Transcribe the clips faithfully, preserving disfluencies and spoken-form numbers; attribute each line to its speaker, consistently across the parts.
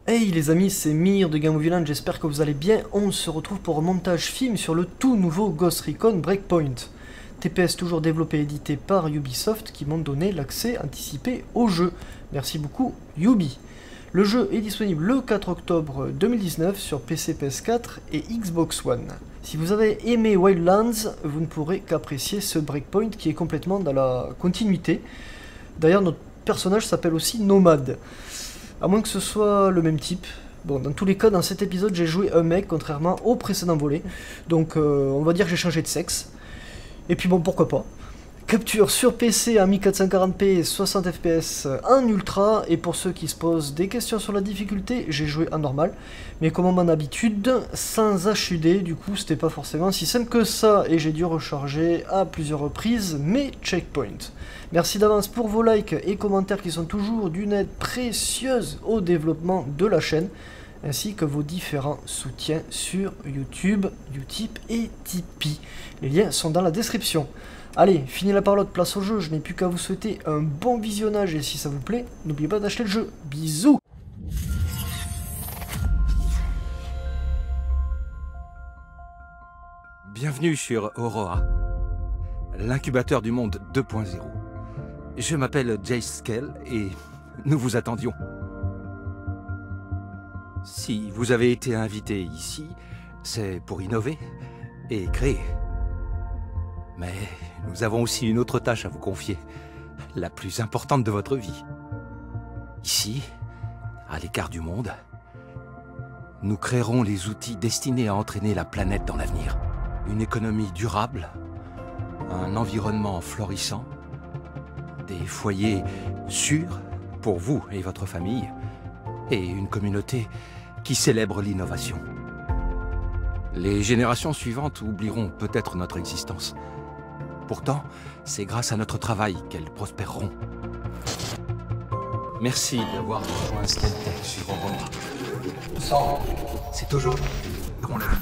Speaker 1: Hey les amis, c'est Mir de Game of Villain, j'espère que vous allez bien. On se retrouve pour un montage film sur le tout nouveau Ghost Recon Breakpoint. T P S toujours développé et édité par Ubisoft qui m'ont donné l'accès anticipé au jeu. Merci beaucoup Ubi. Le jeu est disponible le quatre octobre deux mille dix-neuf sur P C, P S quatre et Xbox One. Si vous avez aimé Wildlands, vous ne pourrez qu'apprécier ce Breakpoint qui est complètement dans la continuité. D'ailleurs notre personnage s'appelle aussi Nomade. À moins que ce soit le même type. Bon, dans tous les cas, dans cet épisode, j'ai joué un mec, contrairement au précédent volet. Donc, euh, on va dire que j'ai changé de sexe. Et puis bon, pourquoi pas. Capture sur P C à mille quatre cent quarante p, soixante F P S en ultra. Et pour ceux qui se posent des questions sur la difficulté, j'ai joué en normal. Mais comme à mon habitude, sans H U D, du coup, c'était pas forcément si simple que ça. Et j'ai dû recharger à plusieurs reprises mes checkpoints. Merci d'avance pour vos likes et commentaires qui sont toujours d'une aide précieuse au développement de la chaîne, ainsi que vos différents soutiens sur YouTube, Utip et Tipeee. Les liens sont dans la description. Allez, fini la parlotte, place au jeu, je n'ai plus qu'à vous souhaiter un bon visionnage et si ça vous plaît, n'oubliez pas d'acheter le jeu. Bisous!
Speaker 2: Bienvenue sur Aurora, l'incubateur du monde deux point zéro. Je m'appelle Jace Skell et nous vous attendions. Si vous avez été invité ici, c'est pour innover et créer. Mais nous avons aussi une autre tâche à vous confier, la plus importante de votre vie. Ici, à l'écart du monde, nous créerons les outils destinés à entraîner la planète dans l'avenir. Une économie durable, un environnement florissant, des foyers sûrs pour vous et votre famille, et une communauté qui célèbre l'innovation. Les générations suivantes oublieront peut-être notre existence. Pourtant, c'est grâce à notre travail qu'elles prospéreront. Merci d'avoir rejoint Skeltech sur Aurora. Sans, c'est toujours pour l'avenir.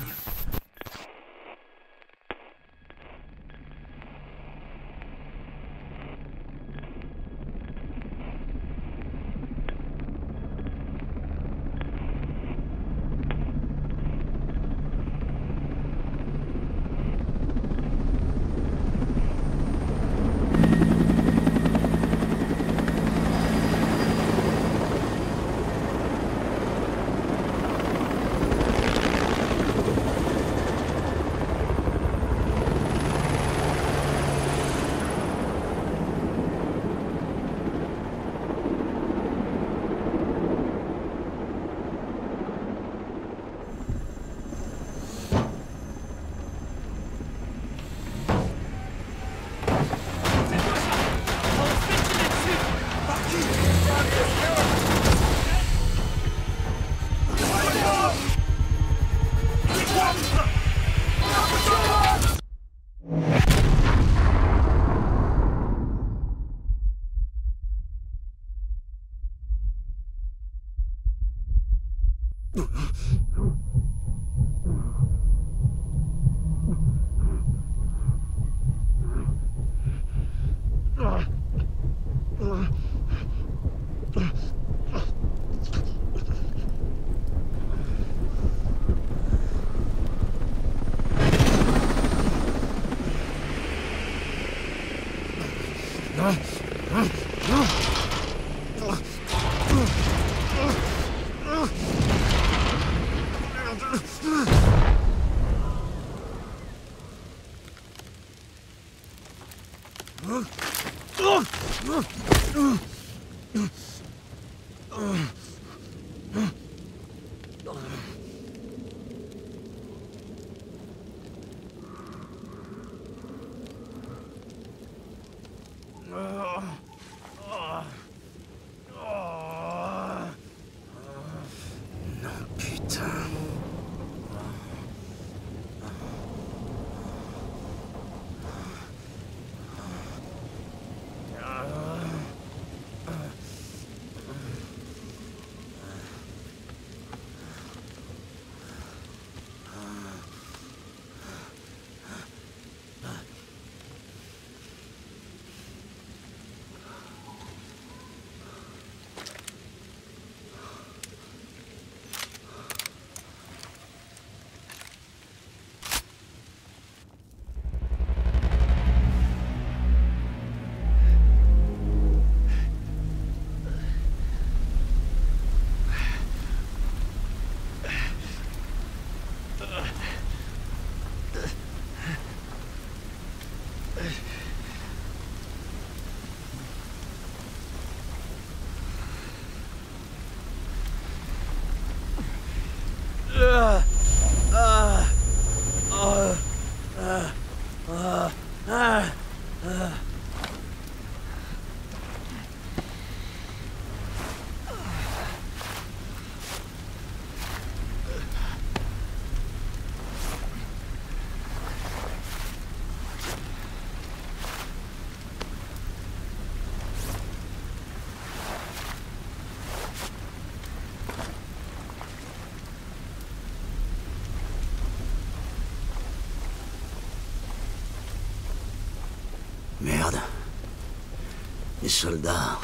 Speaker 3: Les soldats...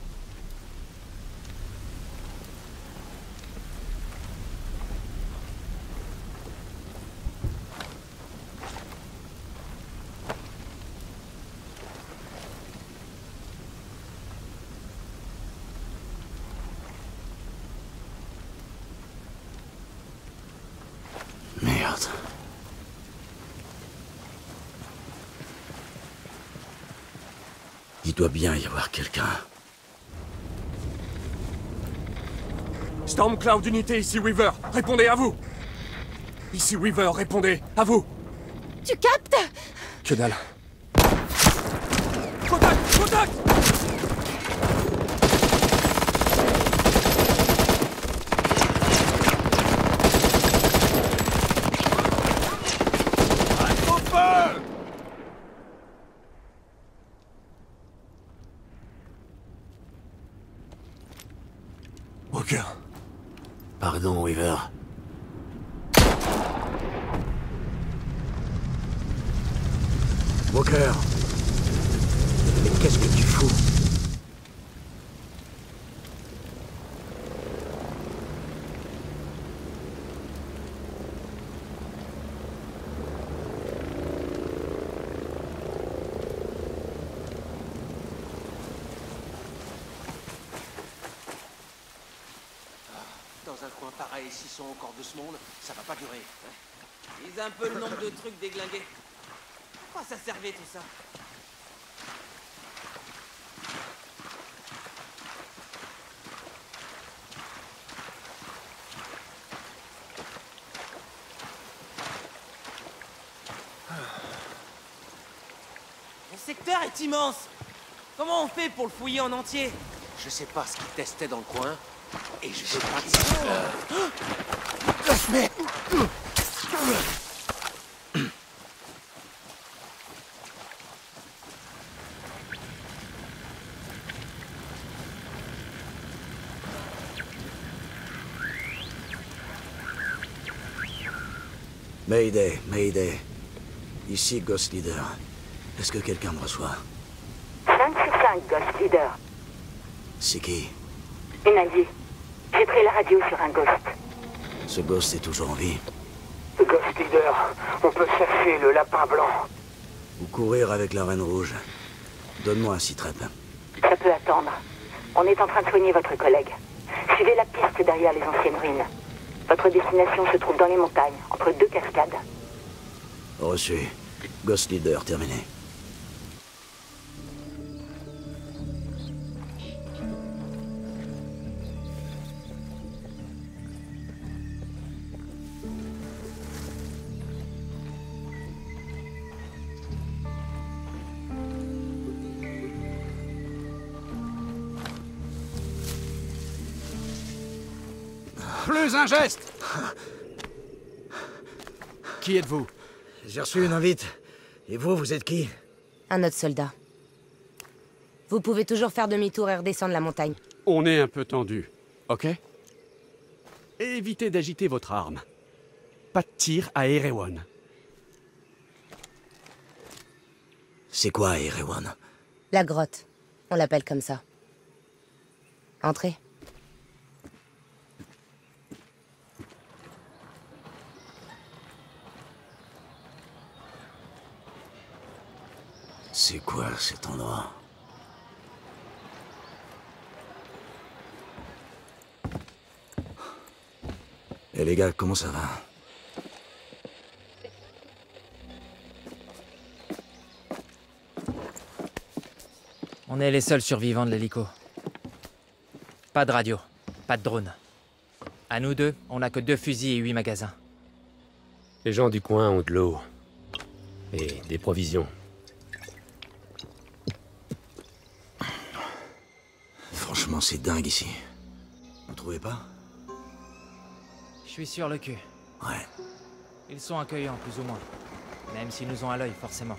Speaker 3: Merde. Il doit bien y avoir quelqu'un.
Speaker 4: Stormcloud Unité, ici Weaver. Répondez à vous. Ici Weaver, répondez. À vous.
Speaker 5: Tu captes?
Speaker 4: Que dalle. Contact! Contact! Au feu! Walker.
Speaker 3: Pardon, Weaver. Walker. Mais qu'est-ce que tu fous?
Speaker 6: Dans un coin pareil, s'ils sont encore de ce monde, ça va pas durer. Ils un peu le nombre de trucs déglingués. À quoi ça servait tout ça? Le secteur est immense. Comment on fait pour le fouiller en entier? Je sais pas ce qu'ils testaient dans le coin. Et je sais pas si... Mais...
Speaker 3: Mayday, Mayday. Ici Ghost Leader. Est-ce que quelqu'un me reçoit?
Speaker 7: cinq sur cinq, Ghost Leader.
Speaker 3: C'est qui?
Speaker 7: Une alliée. J'ai pris la radio sur un Ghost.
Speaker 3: Ce Ghost est toujours en vie.
Speaker 7: Ghost Leader, on peut chasser le lapin blanc.
Speaker 3: Ou courir avec la Reine Rouge. Donne-moi un citrep.
Speaker 7: Ça peut attendre. On est en train de soigner votre collègue. Suivez la piste derrière les anciennes ruines. Votre destination se trouve dans les montagnes, entre deux cascades.
Speaker 3: Reçu. Ghost Leader, terminé.
Speaker 2: Plus un geste! Qui êtes-vous?
Speaker 3: J'ai reçu une invite. Et vous, vous êtes qui?
Speaker 5: Un autre soldat. Vous pouvez toujours faire demi-tour et redescendre la montagne.
Speaker 8: On est un peu tendu, ok? Et évitez d'agiter votre arme. Pas de tir à Erewhon.
Speaker 3: C'est quoi, Erewhon?
Speaker 5: La grotte. On l'appelle comme ça. Entrez.
Speaker 3: C'est quoi cet endroit? Eh les gars, comment ça va?
Speaker 9: On est les seuls survivants de l'hélico. Pas de radio, pas de drone. À nous deux, on n'a que deux fusils et huit magasins.
Speaker 10: Les gens du coin ont de l'eau. Et des provisions.
Speaker 3: Franchement, c'est dingue ici. Vous trouvez pas?
Speaker 9: Je suis sur le cul.
Speaker 3: Ouais.
Speaker 9: Ils sont accueillants, plus ou moins. Même s'ils nous ont à l'œil, forcément.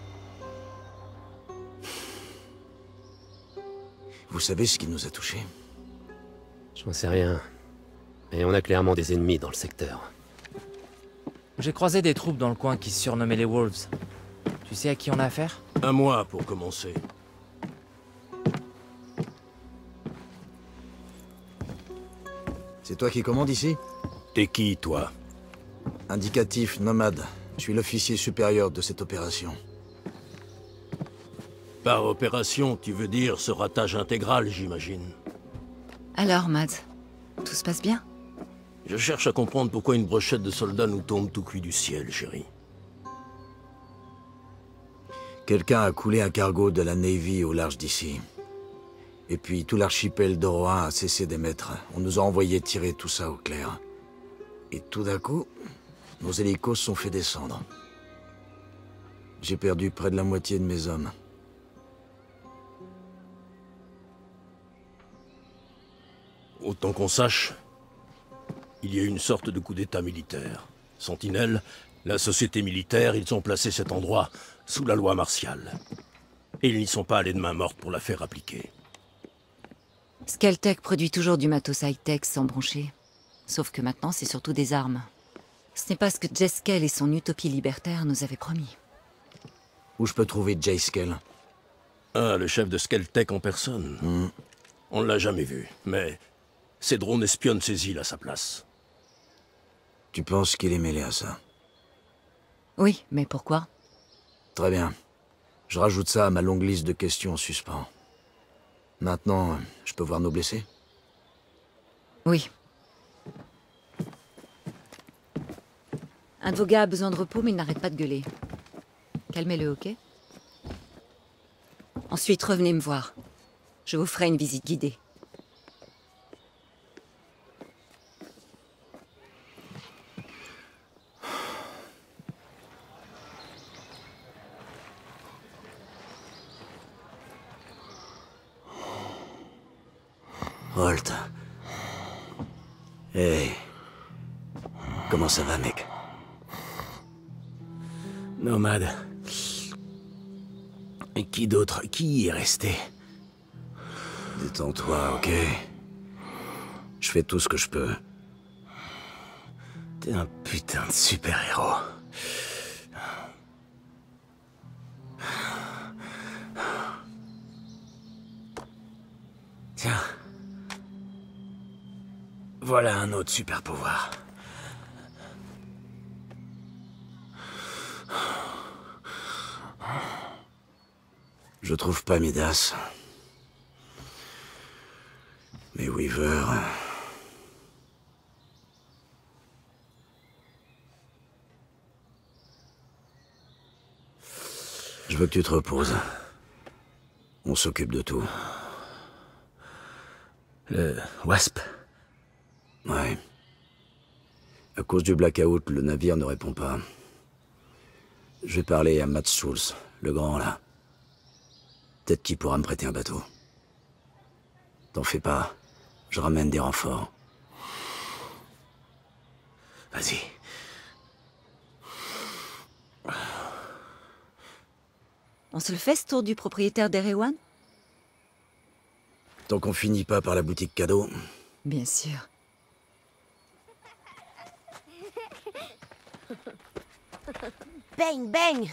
Speaker 3: Vous savez ce qui nous a touchés?
Speaker 10: J'en sais rien. Mais on a clairement des ennemis dans le secteur.
Speaker 9: J'ai croisé des troupes dans le coin qui se surnommaient les Wolves. Tu sais à qui on a affaire?
Speaker 4: À moi, pour commencer.
Speaker 3: C'est toi qui commandes ici?
Speaker 11: T'es qui, toi?
Speaker 3: Indicatif nomade. Je suis l'officier supérieur de cette opération.
Speaker 11: Par opération, tu veux dire ce ratage intégral, j'imagine.
Speaker 12: Alors, Mads, tout se passe bien?
Speaker 11: Je cherche à comprendre pourquoi une brochette de soldats nous tombe tout cuit du ciel, chérie.
Speaker 3: Quelqu'un a coulé un cargo de la Navy au large d'ici. Et puis tout l'archipel d'Orohan a cessé d'émettre. On nous a envoyé tirer tout ça au clair. Et tout d'un coup, nos hélicos se sont fait descendre. J'ai perdu près de la moitié de mes hommes.
Speaker 11: Autant qu'on sache, il y a eu une sorte de coup d'état militaire. Sentinelle, la société militaire, ils ont placé cet endroit sous la loi martiale. Et ils n'y sont pas allés de main morte pour la faire appliquer.
Speaker 12: Skeltech produit toujours du matos high-tech sans broncher. Sauf que maintenant, c'est surtout des armes. Ce n'est pas ce que Jeskel et son utopie libertaire nous avaient promis.
Speaker 3: Où je peux trouver Jeskel?
Speaker 11: Ah, le chef de Skeltech en personne.
Speaker 3: Mm.
Speaker 11: On ne l'a jamais vu, mais ses drones espionnent ces îles à sa place.
Speaker 3: Tu penses qu'il est mêlé à ça?
Speaker 12: Oui, mais pourquoi?
Speaker 3: Très bien. Je rajoute ça à ma longue liste de questions en suspens. Maintenant, je peux voir nos blessés?
Speaker 12: Oui. Un de vos gars a besoin de repos, mais il n'arrête pas de gueuler. Calmez-le, ok? Ensuite, revenez me voir. Je vous ferai une visite guidée.
Speaker 3: Holt. Hey. Comment ça va, mec?
Speaker 11: Nomade. Et qui d'autre? Qui y est resté?
Speaker 3: Détends-toi, ok? Je fais tout ce que je peux.
Speaker 11: T'es un putain de super-héros. Tiens. Voilà un autre super-pouvoir.
Speaker 3: Je trouve pas Midas. Mais Weaver... Je veux que tu te reposes. On s'occupe de tout.
Speaker 11: Le Wasp?
Speaker 3: Ouais. À cause du blackout, le navire ne répond pas. Je vais parler à Matt Schultz, le grand là. Peut-être qu'il pourra me prêter un bateau. T'en fais pas, je ramène des renforts.
Speaker 11: Vas-y.
Speaker 12: On se le fait ce tour du propriétaire d'Erewan?
Speaker 3: Tant qu'on finit pas par la boutique cadeau.
Speaker 12: Bien sûr.
Speaker 5: Bang, bang.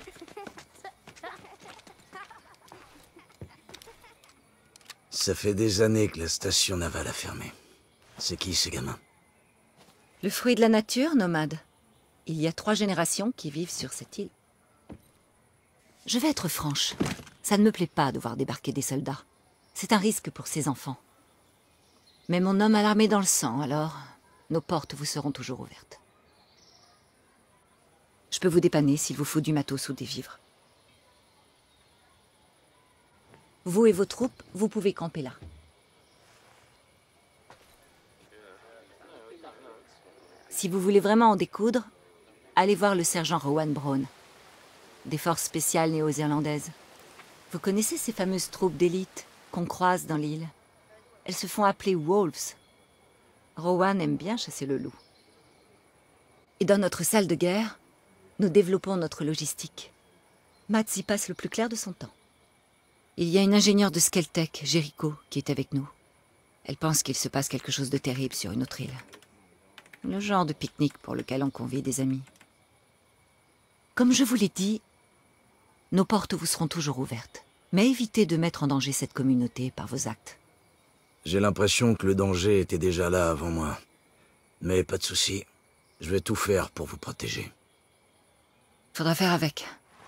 Speaker 3: Ça fait des années que la station navale a fermé. C'est qui ces gamins?
Speaker 12: Le fruit de la nature, nomade. Il y a trois générations qui vivent sur cette île. Je vais être franche. Ça ne me plaît pas de voir débarquer des soldats. C'est un risque pour ces enfants. Mais mon homme a l'armée dans le sang, alors nos portes vous seront toujours ouvertes. Je peux vous dépanner s'il vous faut du matos ou des vivres. Vous et vos troupes, vous pouvez camper là. Si vous voulez vraiment en découdre, allez voir le sergent Rowan Brown, des forces spéciales néo-zélandaises. Vous connaissez ces fameuses troupes d'élite qu'on croise dans l'île? Elles se font appeler Wolves. Rowan aime bien chasser le loup. Et dans notre salle de guerre, nous développons notre logistique. Matt y passe le plus clair de son temps. Il y a une ingénieure de Skeltech, Jericho, qui est avec nous. Elle pense qu'il se passe quelque chose de terrible sur une autre île. Le genre de pique-nique pour lequel on convie des amis. Comme je vous l'ai dit, nos portes vous seront toujours ouvertes. Mais évitez de mettre en danger cette communauté par vos actes.
Speaker 3: J'ai l'impression que le danger était déjà là avant moi. Mais pas de souci. Je vais tout faire pour vous protéger.
Speaker 12: Faudra faire avec.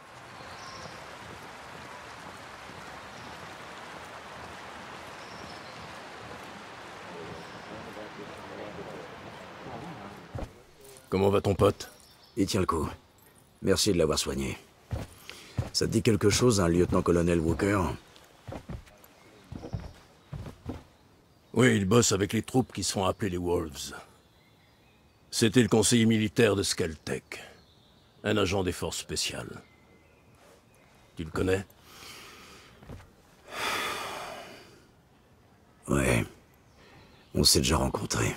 Speaker 11: Comment va ton pote?
Speaker 3: Il tient le coup. Merci de l'avoir soigné. Ça te dit quelque chose, un lieutenant-colonel Walker?
Speaker 11: Oui, il bosse avec les troupes qui se font appeler les Wolves. C'était le conseiller militaire de Skeltec. Un agent des forces spéciales. Tu le connais?
Speaker 3: Ouais. On s'est déjà rencontrés.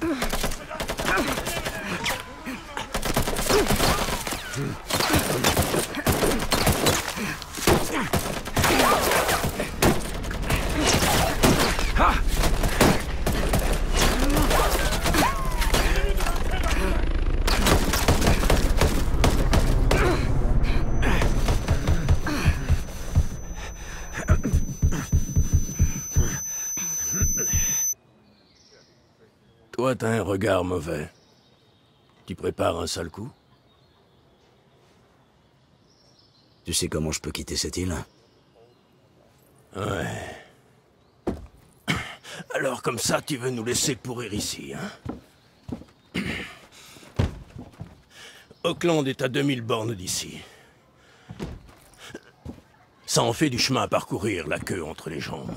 Speaker 11: Toi, t'as un regard mauvais. Tu prépares un sale coup?
Speaker 3: Tu sais comment je peux quitter cette île?
Speaker 11: Ouais. Alors comme ça, tu veux nous laisser pourrir ici, hein? Auckland est à deux mille bornes d'ici. Ça en fait du chemin à parcourir, la queue entre les jambes.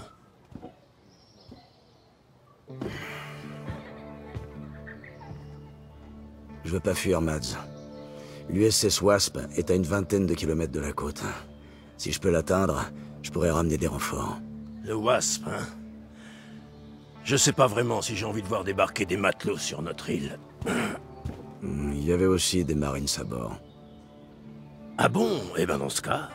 Speaker 3: Je veux pas fuir, Mads. L'U S S Wasp est à une vingtaine de kilomètres de la côte. Si je peux l'atteindre, je pourrais ramener des renforts.
Speaker 11: Le Wasp, hein? Je sais pas vraiment si j'ai envie de voir débarquer des matelots sur notre île.
Speaker 3: Il y avait aussi des Marines à bord.
Speaker 11: Ah bon? Eh ben dans ce cas...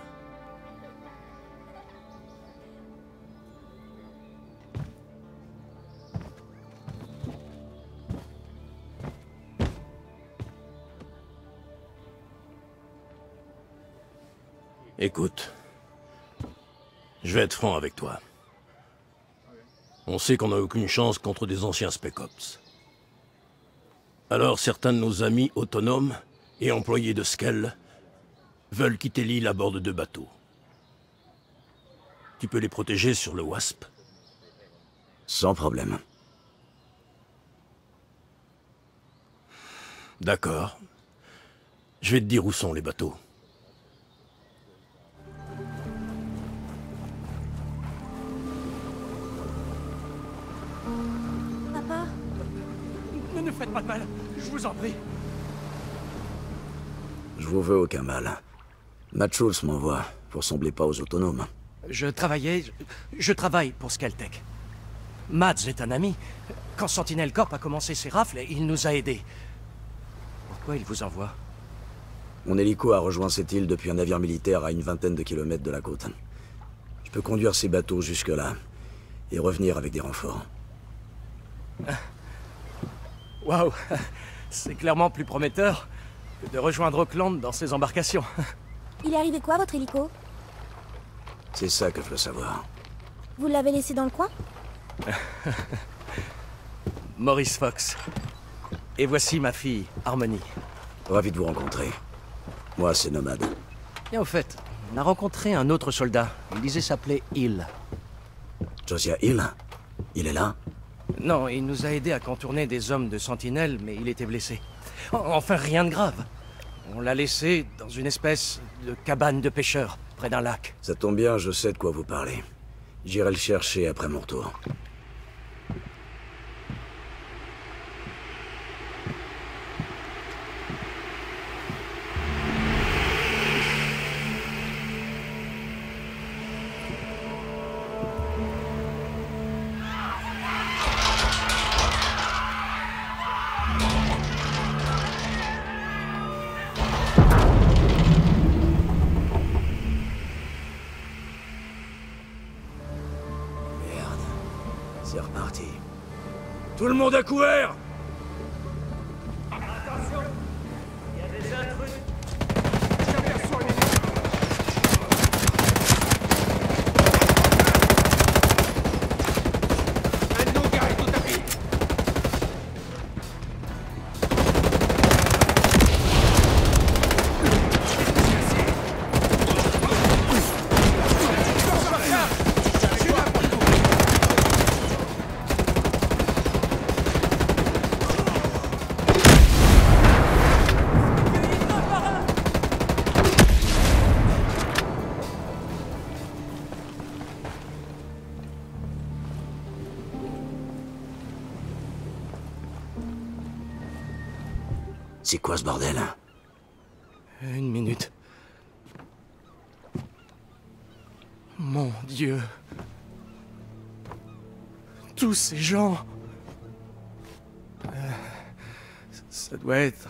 Speaker 11: Écoute, je vais être franc avec toi. On sait qu'on n'a aucune chance contre des anciens Spec Ops. Alors certains de nos amis autonomes et employés de Skell veulent quitter l'île à bord de deux bateaux. Tu peux les protéger sur le Wasp?
Speaker 3: Sans problème.
Speaker 11: D'accord. Je vais te dire où sont les bateaux.
Speaker 13: Papa?
Speaker 4: Ne nous faites pas de mal, je vous en prie.
Speaker 3: Je vous veux aucun mal. Matt Schultz m'envoie, vous ressemblez pas aux autonomes.
Speaker 14: Je travaillais... Je travaille pour Skeltec. Mads est un ami. Quand Sentinel Corp a commencé ses rafles, il nous a aidés. Pourquoi il vous envoie?
Speaker 3: Mon hélico a rejoint cette île depuis un navire militaire à une vingtaine de kilomètres de la côte. Je peux conduire ces bateaux jusque-là et revenir avec des renforts.
Speaker 14: Waouh! C'est clairement plus prometteur que de rejoindre Auckland dans ces embarcations.
Speaker 13: Il est arrivé quoi, votre hélico?
Speaker 3: C'est ça que je veux savoir.
Speaker 13: Vous l'avez laissé dans le coin?
Speaker 14: Maurice Fox. Et voici ma fille, Harmony.
Speaker 3: Ravi de vous rencontrer. Moi, c'est Nomade.
Speaker 14: Et au fait, on a rencontré un autre soldat. Il disait s'appeler Hill.
Speaker 3: Josiah Hill? Il est là?
Speaker 14: Non, il nous a aidés à contourner des hommes de Sentinelle, mais il était blessé. Enfin, rien de grave. On l'a laissé dans une espèce de cabane de pêcheurs, près d'un lac.
Speaker 3: Ça tombe bien, je sais de quoi vous parlez. J'irai le chercher après mon retour. C'est reparti.
Speaker 11: Tout le monde à couvert!
Speaker 15: Attention! Il y a des intrus!
Speaker 3: C'est quoi ce bordel?
Speaker 14: Une minute. Mon Dieu. Tous ces gens... Euh, ça doit être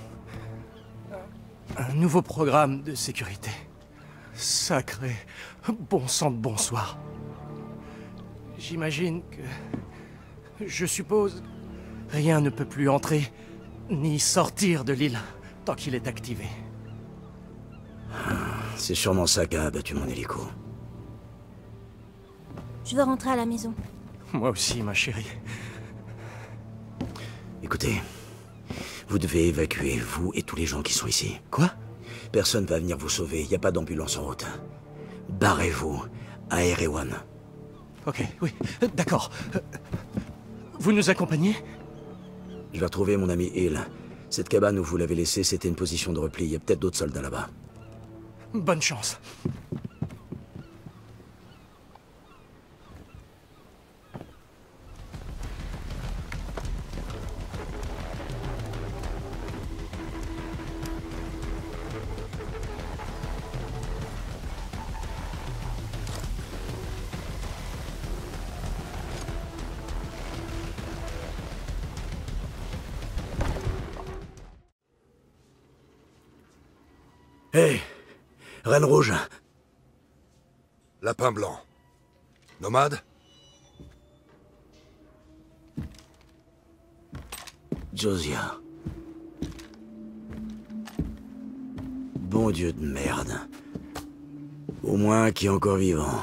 Speaker 14: un... un nouveau programme de sécurité. Sacré bon sang de bonsoir. J'imagine que... Je suppose... Rien ne peut plus entrer, ni sortir de l'île, tant qu'il est activé.
Speaker 3: C'est sûrement ça qui a abattu mon hélico.
Speaker 13: Je veux rentrer à la maison.
Speaker 14: Moi aussi, ma chérie.
Speaker 3: Écoutez, vous devez évacuer, vous et tous les gens qui sont ici.
Speaker 14: Quoi?
Speaker 3: Personne va venir vous sauver, il n'y a pas d'ambulance en route. Barrez-vous à Erewhon.
Speaker 14: Ok, oui, d'accord. Vous nous accompagnez?
Speaker 3: Je vais retrouver mon ami Hill. Cette cabane où vous l'avez laissée, c'était une position de repli. Il y a peut-être d'autres soldats là-bas.
Speaker 14: Bonne chance.
Speaker 3: Hé, hey, Reine Rouge.
Speaker 16: Lapin blanc. Nomade?
Speaker 3: Josiah. Bon Dieu de merde. Au moins qui est encore vivant.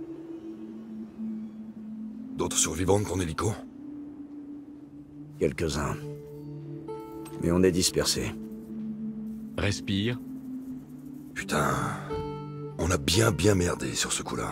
Speaker 16: D'autres survivants de ton hélico?
Speaker 3: Quelques-uns. Mais on est dispersés.
Speaker 17: Respire.
Speaker 16: Putain, on a bien bien merdé sur ce coup-là.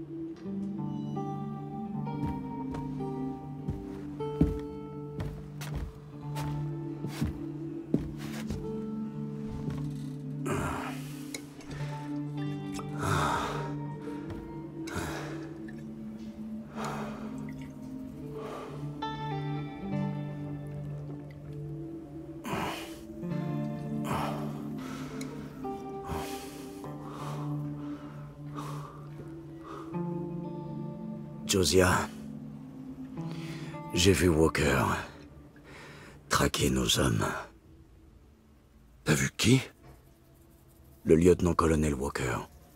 Speaker 3: Josiah, j'ai vu Walker traquer nos hommes.
Speaker 16: T'as vu qui?
Speaker 3: Le lieutenant-colonel Walker.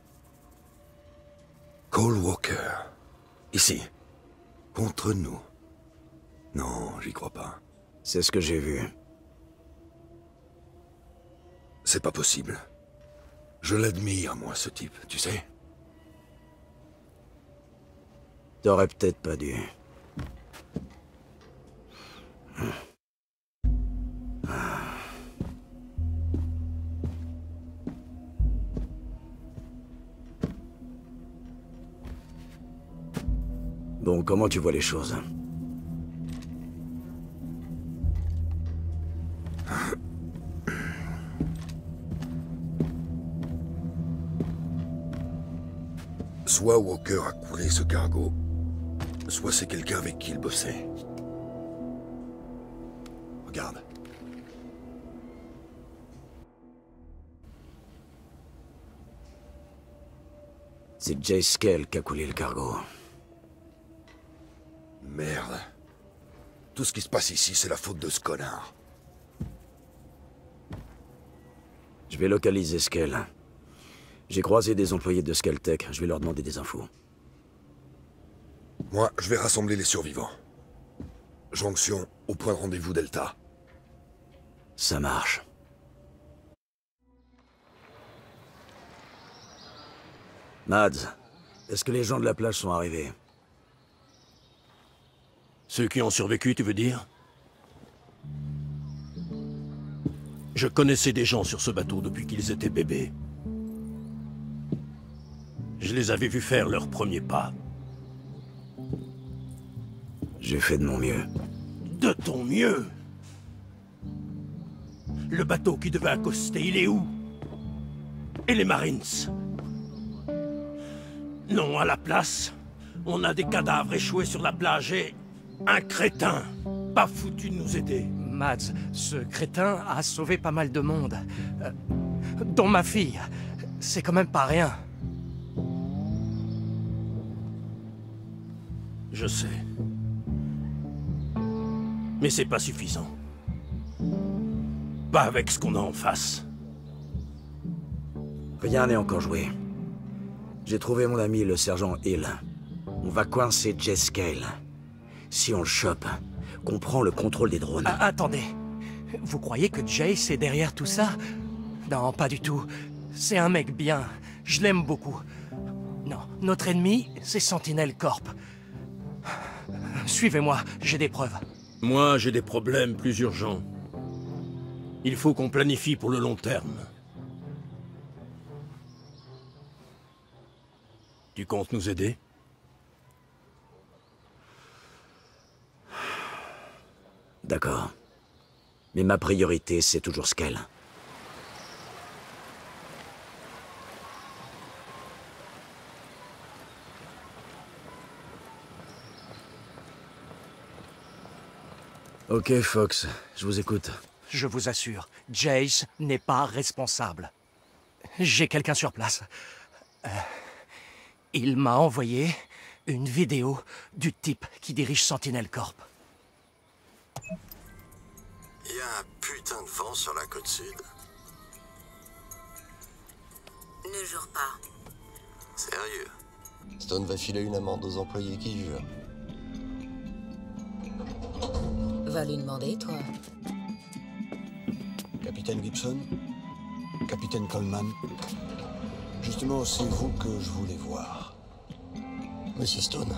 Speaker 16: Cole Walker. Ici. Contre nous. Non, j'y crois pas.
Speaker 3: C'est ce que j'ai vu.
Speaker 16: C'est pas possible. Je l'admire, moi, ce type, tu sais.
Speaker 3: T'aurais peut-être pas dû. Bon, comment tu vois les choses?
Speaker 16: Soit Walker a coulé ce cargo, soit c'est quelqu'un avec qui il bossait. Regarde.
Speaker 3: C'est Jay Skell qui a coulé le cargo.
Speaker 16: Merde. Tout ce qui se passe ici, c'est la faute de ce connard.
Speaker 3: Je vais localiser Skell. J'ai croisé des employés de Skelltech, je vais leur demander des infos.
Speaker 16: Moi, je vais rassembler les survivants. Jonction au point de rendez-vous Delta.
Speaker 3: Ça marche. Mads, est-ce que les gens de la plage sont arrivés?
Speaker 11: Ceux qui ont survécu, tu veux dire? Je connaissais des gens sur ce bateau depuis qu'ils étaient bébés. Je les avais vus faire leur premier pas.
Speaker 3: J'ai fait de mon mieux.
Speaker 11: De ton mieux? Le bateau qui devait accoster, il est où? Et les Marines? Non, à la place, on a des cadavres échoués sur la plage et un crétin pas foutu de nous aider.
Speaker 14: Mads, ce crétin a sauvé pas mal de monde. Euh, dont ma fille. C'est quand même pas rien.
Speaker 11: Je sais. Mais c'est pas suffisant. Pas avec ce qu'on a en face.
Speaker 3: Rien n'est encore joué. J'ai trouvé mon ami le sergent Hill. On va coincer Jay Scale. Si on le chope, qu'on prend le contrôle des drones.
Speaker 14: Ah, attendez. Vous croyez que Jace est derrière tout ça? Non, pas du tout. C'est un mec bien. Je l'aime beaucoup. Non, notre ennemi, c'est Sentinel Corp. Suivez-moi, j'ai des preuves.
Speaker 11: Moi, j'ai des problèmes plus urgents. Il faut qu'on planifie pour le long terme. Tu comptes nous aider?
Speaker 3: D'accord. Mais ma priorité, c'est toujours Scale. Ok, Fox, je vous écoute.
Speaker 14: Je vous assure, Jace n'est pas responsable. J'ai quelqu'un sur place. Euh, il m'a envoyé une vidéo du type qui dirige Sentinel Corp.
Speaker 18: Il y a un putain de vent sur la côte sud.
Speaker 5: Ne jure pas.
Speaker 18: Sérieux. Stone va filer une amende aux employés qui jurent.
Speaker 5: Va lui demander, toi.
Speaker 19: Capitaine Gibson, Capitaine Coleman, justement, c'est vous que je voulais voir.
Speaker 18: Monsieur Stone.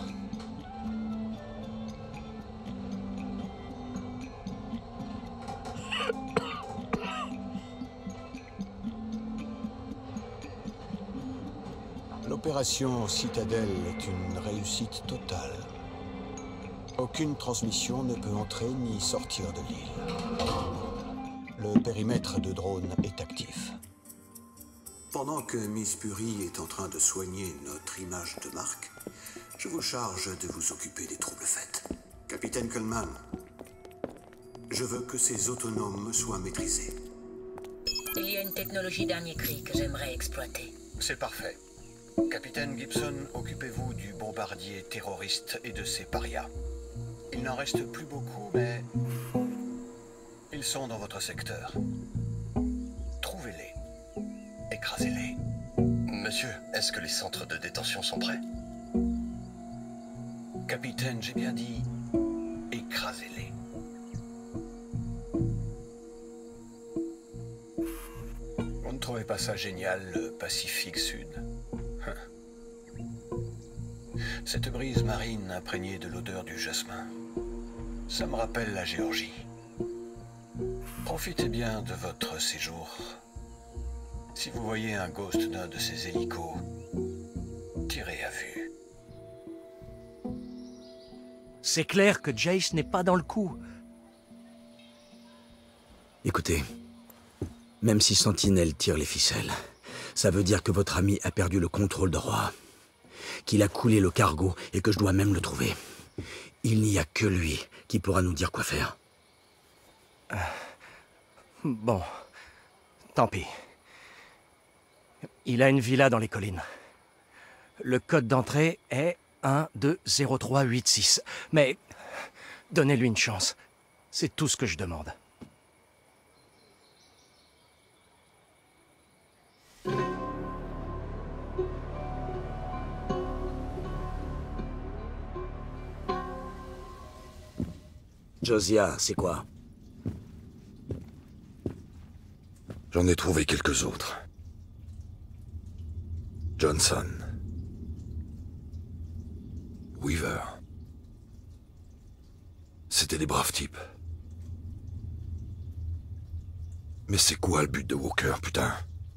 Speaker 19: L'opération Citadelle est une réussite totale. Aucune transmission ne peut entrer ni sortir de l'île. Le périmètre de drone est actif.
Speaker 18: Pendant que Miss Puri est en train de soigner notre image de marque, je vous charge de vous occuper des troubles faits. Capitaine Coleman, je veux que ces autonomes soient maîtrisés.
Speaker 5: Il y a une technologie dernier cri que j'aimerais exploiter.
Speaker 20: C'est parfait. Capitaine Gibson, occupez-vous du bombardier terroriste et de ses parias. Il n'en reste plus beaucoup, mais ils sont dans votre secteur. Trouvez-les. Écrasez-les.
Speaker 21: Monsieur, est-ce que les centres de détention sont prêts?
Speaker 20: Capitaine, j'ai bien dit, écrasez-les. Vous ne trouvez pas ça génial, le Pacifique Sud? Cette brise marine imprégnée de l'odeur du jasmin, ça me rappelle la Géorgie. Profitez bien de votre séjour. Si vous voyez un ghost d'un de ces hélicos, tirez à vue.
Speaker 14: C'est clair que Jace n'est pas dans le coup.
Speaker 3: Écoutez, même si Sentinelle tire les ficelles, ça veut dire que votre ami a perdu le contrôle de Roi, qu'il a coulé le cargo et que je dois même le trouver. Il n'y a que lui qui pourra nous dire quoi faire.
Speaker 14: Euh, bon, tant pis. Il a une villa dans les collines. Le code d'entrée est un deux zéro trois huit six. Mais donnez-lui une chance. C'est tout ce que je demande.
Speaker 3: Josiah, c'est quoi?
Speaker 16: J'en ai trouvé quelques autres. Johnson. Weaver. C'était des braves types. Mais c'est quoi le but de Walker, putain?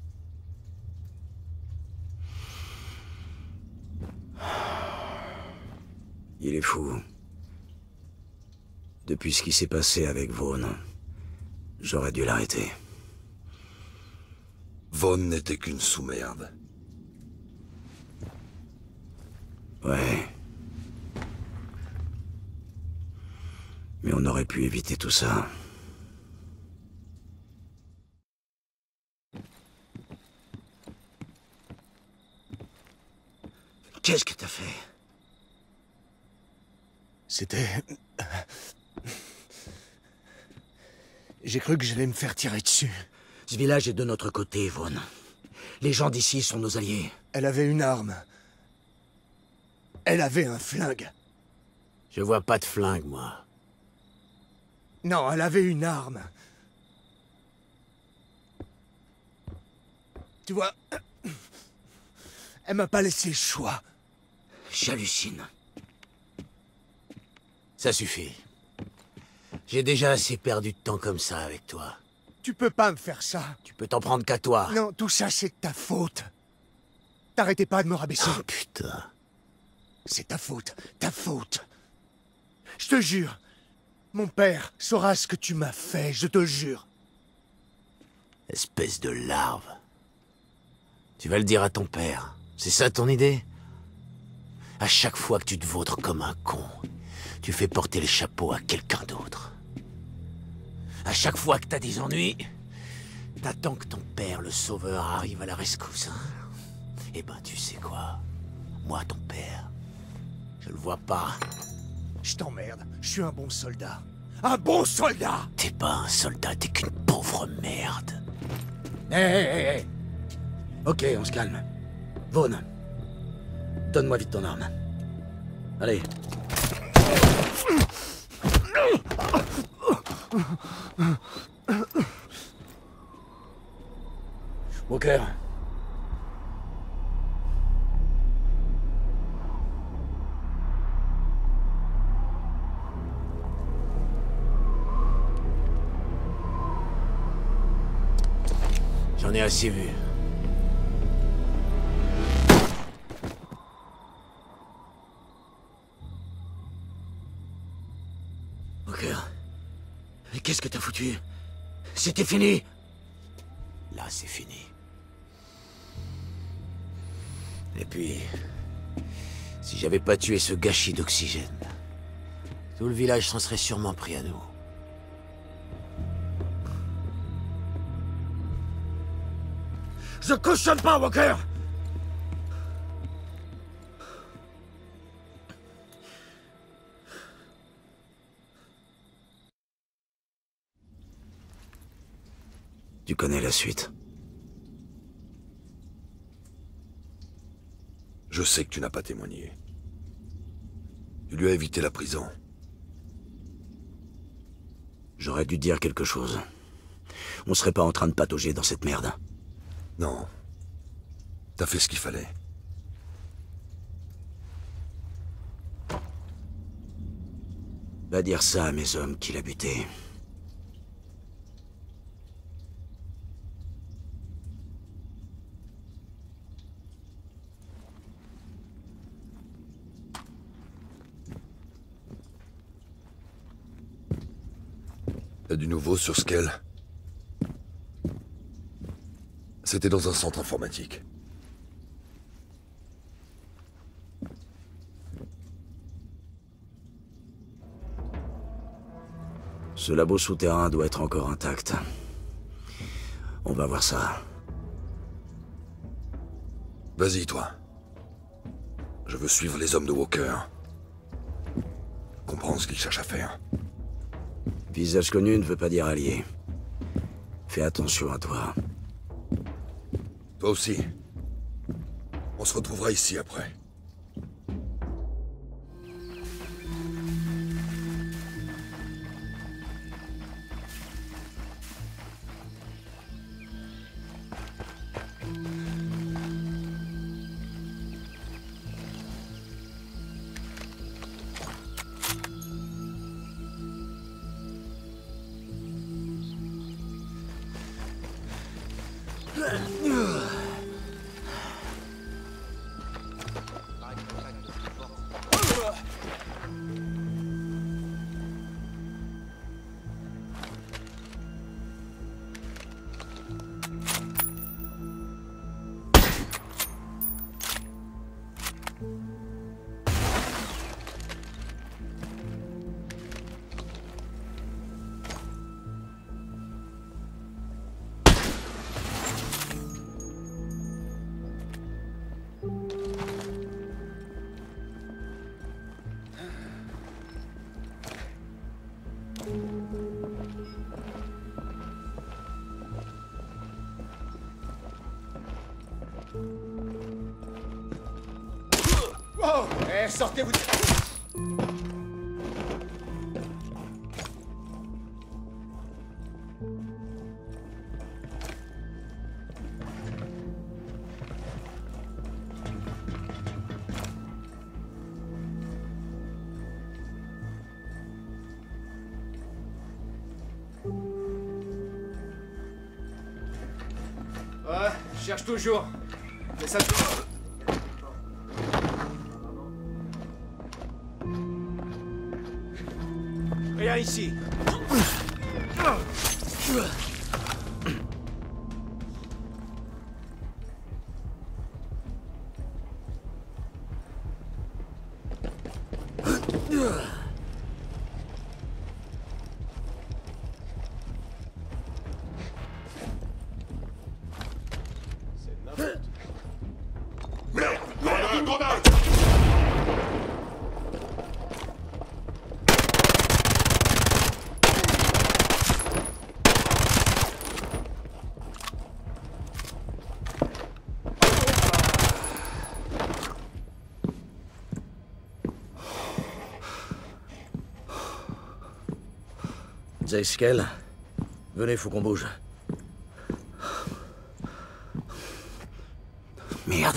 Speaker 3: Il est fou. Depuis ce qui s'est passé avec Vaughn, j'aurais dû l'arrêter.
Speaker 16: Vaughn n'était qu'une sous-merde.
Speaker 3: Ouais. Mais on aurait pu éviter tout ça. Qu'est-ce que t'as fait?
Speaker 14: C'était... J'ai cru que j'allais me faire tirer dessus.
Speaker 3: Ce village est de notre côté, Vaughn. Les gens d'ici sont nos alliés.
Speaker 14: Elle avait une arme. Elle avait un flingue.
Speaker 3: Je vois pas de flingue, moi.
Speaker 14: Non, elle avait une arme. Tu vois... Elle m'a pas laissé le choix.
Speaker 3: J'hallucine. Ça suffit. J'ai déjà assez perdu de temps comme ça avec toi.
Speaker 14: Tu peux pas me faire ça.
Speaker 3: Tu peux t'en prendre qu'à toi.
Speaker 14: Non, tout ça, c'est de ta faute. T'arrêtais pas de me rabaisser.
Speaker 3: Oh, putain.
Speaker 14: C'est ta faute. Ta faute. Je te jure. Mon père saura ce que tu m'as fait, je te jure.
Speaker 3: Espèce de larve. Tu vas le dire à ton père. C'est ça ton idée? À chaque fois que tu te vautres comme un con, tu fais porter le chapeau à quelqu'un d'autre. À chaque fois que t'as des ennuis, t'attends que ton père, le sauveur, arrive à la rescousse. Hein? Eh ben, tu sais quoi? Moi, ton père, je le vois pas.
Speaker 14: Je t'emmerde, je suis un bon soldat. Un bon soldat!
Speaker 3: T'es pas un soldat, t'es qu'une pauvre merde. Hé, hé, hé, hé! Ok, on se calme. Vaughn, donne-moi vite ton arme. Allez. Walker. J'en ai assez vu. Walker. Mais qu'est-ce que t'as foutu? C'était fini. Là, c'est fini. Et puis... si j'avais pas tué ce gâchis d'oxygène, tout le village s'en serait sûrement pris à nous. Je cautionne pas, Walker! Tu connais la suite.
Speaker 16: Je sais que tu n'as pas témoigné. Tu lui as évité la prison.
Speaker 3: J'aurais dû dire quelque chose. On serait pas en train de patauger dans cette merde.
Speaker 16: Non. T'as fait ce qu'il fallait.
Speaker 3: Va dire ça à mes hommes qu'il a buté.
Speaker 16: T'as du nouveau sur Skell? C'était dans un centre informatique.
Speaker 3: Ce labo souterrain doit être encore intact. On va voir ça.
Speaker 16: Vas-y, toi. Je veux suivre les hommes de Walker. Comprendre ce qu'ils cherchent à faire.
Speaker 3: Visage connu ne veut pas dire allié. Fais attention à toi.
Speaker 16: Toi aussi. On se retrouvera ici après.
Speaker 1: Eh, sortez-vous de...
Speaker 22: Ouais, je cherche toujours. Mais ça...
Speaker 1: Rien ici.
Speaker 16: Merde, grenade, grenade!
Speaker 3: Zayskel, venez, faut qu'on bouge. Merde.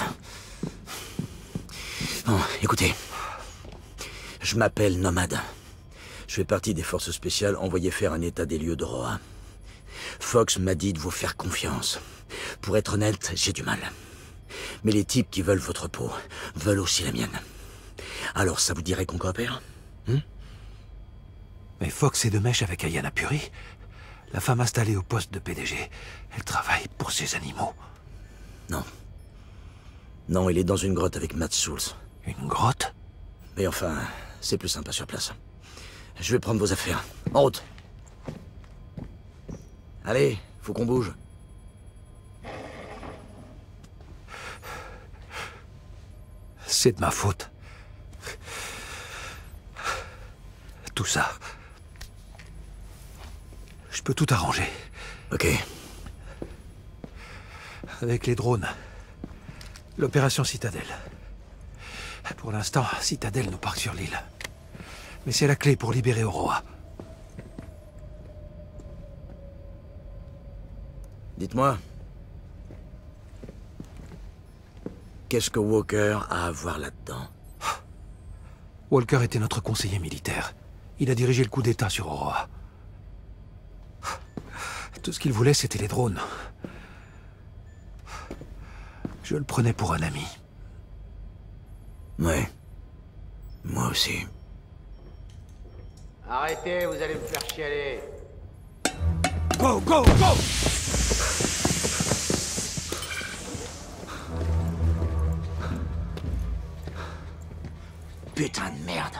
Speaker 3: Bon, écoutez. Je m'appelle Nomade. Je fais partie des forces spéciales envoyées faire un état des lieux de Roa. Fox m'a dit de vous faire confiance. Pour être honnête, j'ai du mal. Mais les types qui veulent votre peau veulent aussi la mienne. Alors, ça vous dirait qu'on coopère? hmm
Speaker 2: Mais Fox est de mèche avec Ayana Puri. La femme installée au poste de P D G. Elle travaille pour ces animaux.
Speaker 3: Non. Non, il est dans une grotte avec Matt Souls.
Speaker 2: Une grotte?
Speaker 3: Mais enfin, c'est plus sympa sur place. Je vais prendre vos affaires. En route. Allez, faut qu'on bouge.
Speaker 2: C'est de ma faute. Tout ça. Je peux tout arranger.
Speaker 3: Ok.
Speaker 2: Avec les drones. L'opération Citadelle. Pour l'instant, Citadelle nous parque sur l'île. Mais c'est la clé pour libérer Oroa.
Speaker 3: Dites-moi. Qu'est-ce que Walker a à voir là-dedans?
Speaker 2: Walker était notre conseiller militaire. Il a dirigé le coup d'État sur Oroa. Tout ce qu'il voulait, c'était les drones. Je le prenais pour un ami.
Speaker 3: Ouais. Moi aussi.
Speaker 1: Arrêtez, vous allez me faire chialer.
Speaker 2: Go, go, go!
Speaker 3: Putain de merde.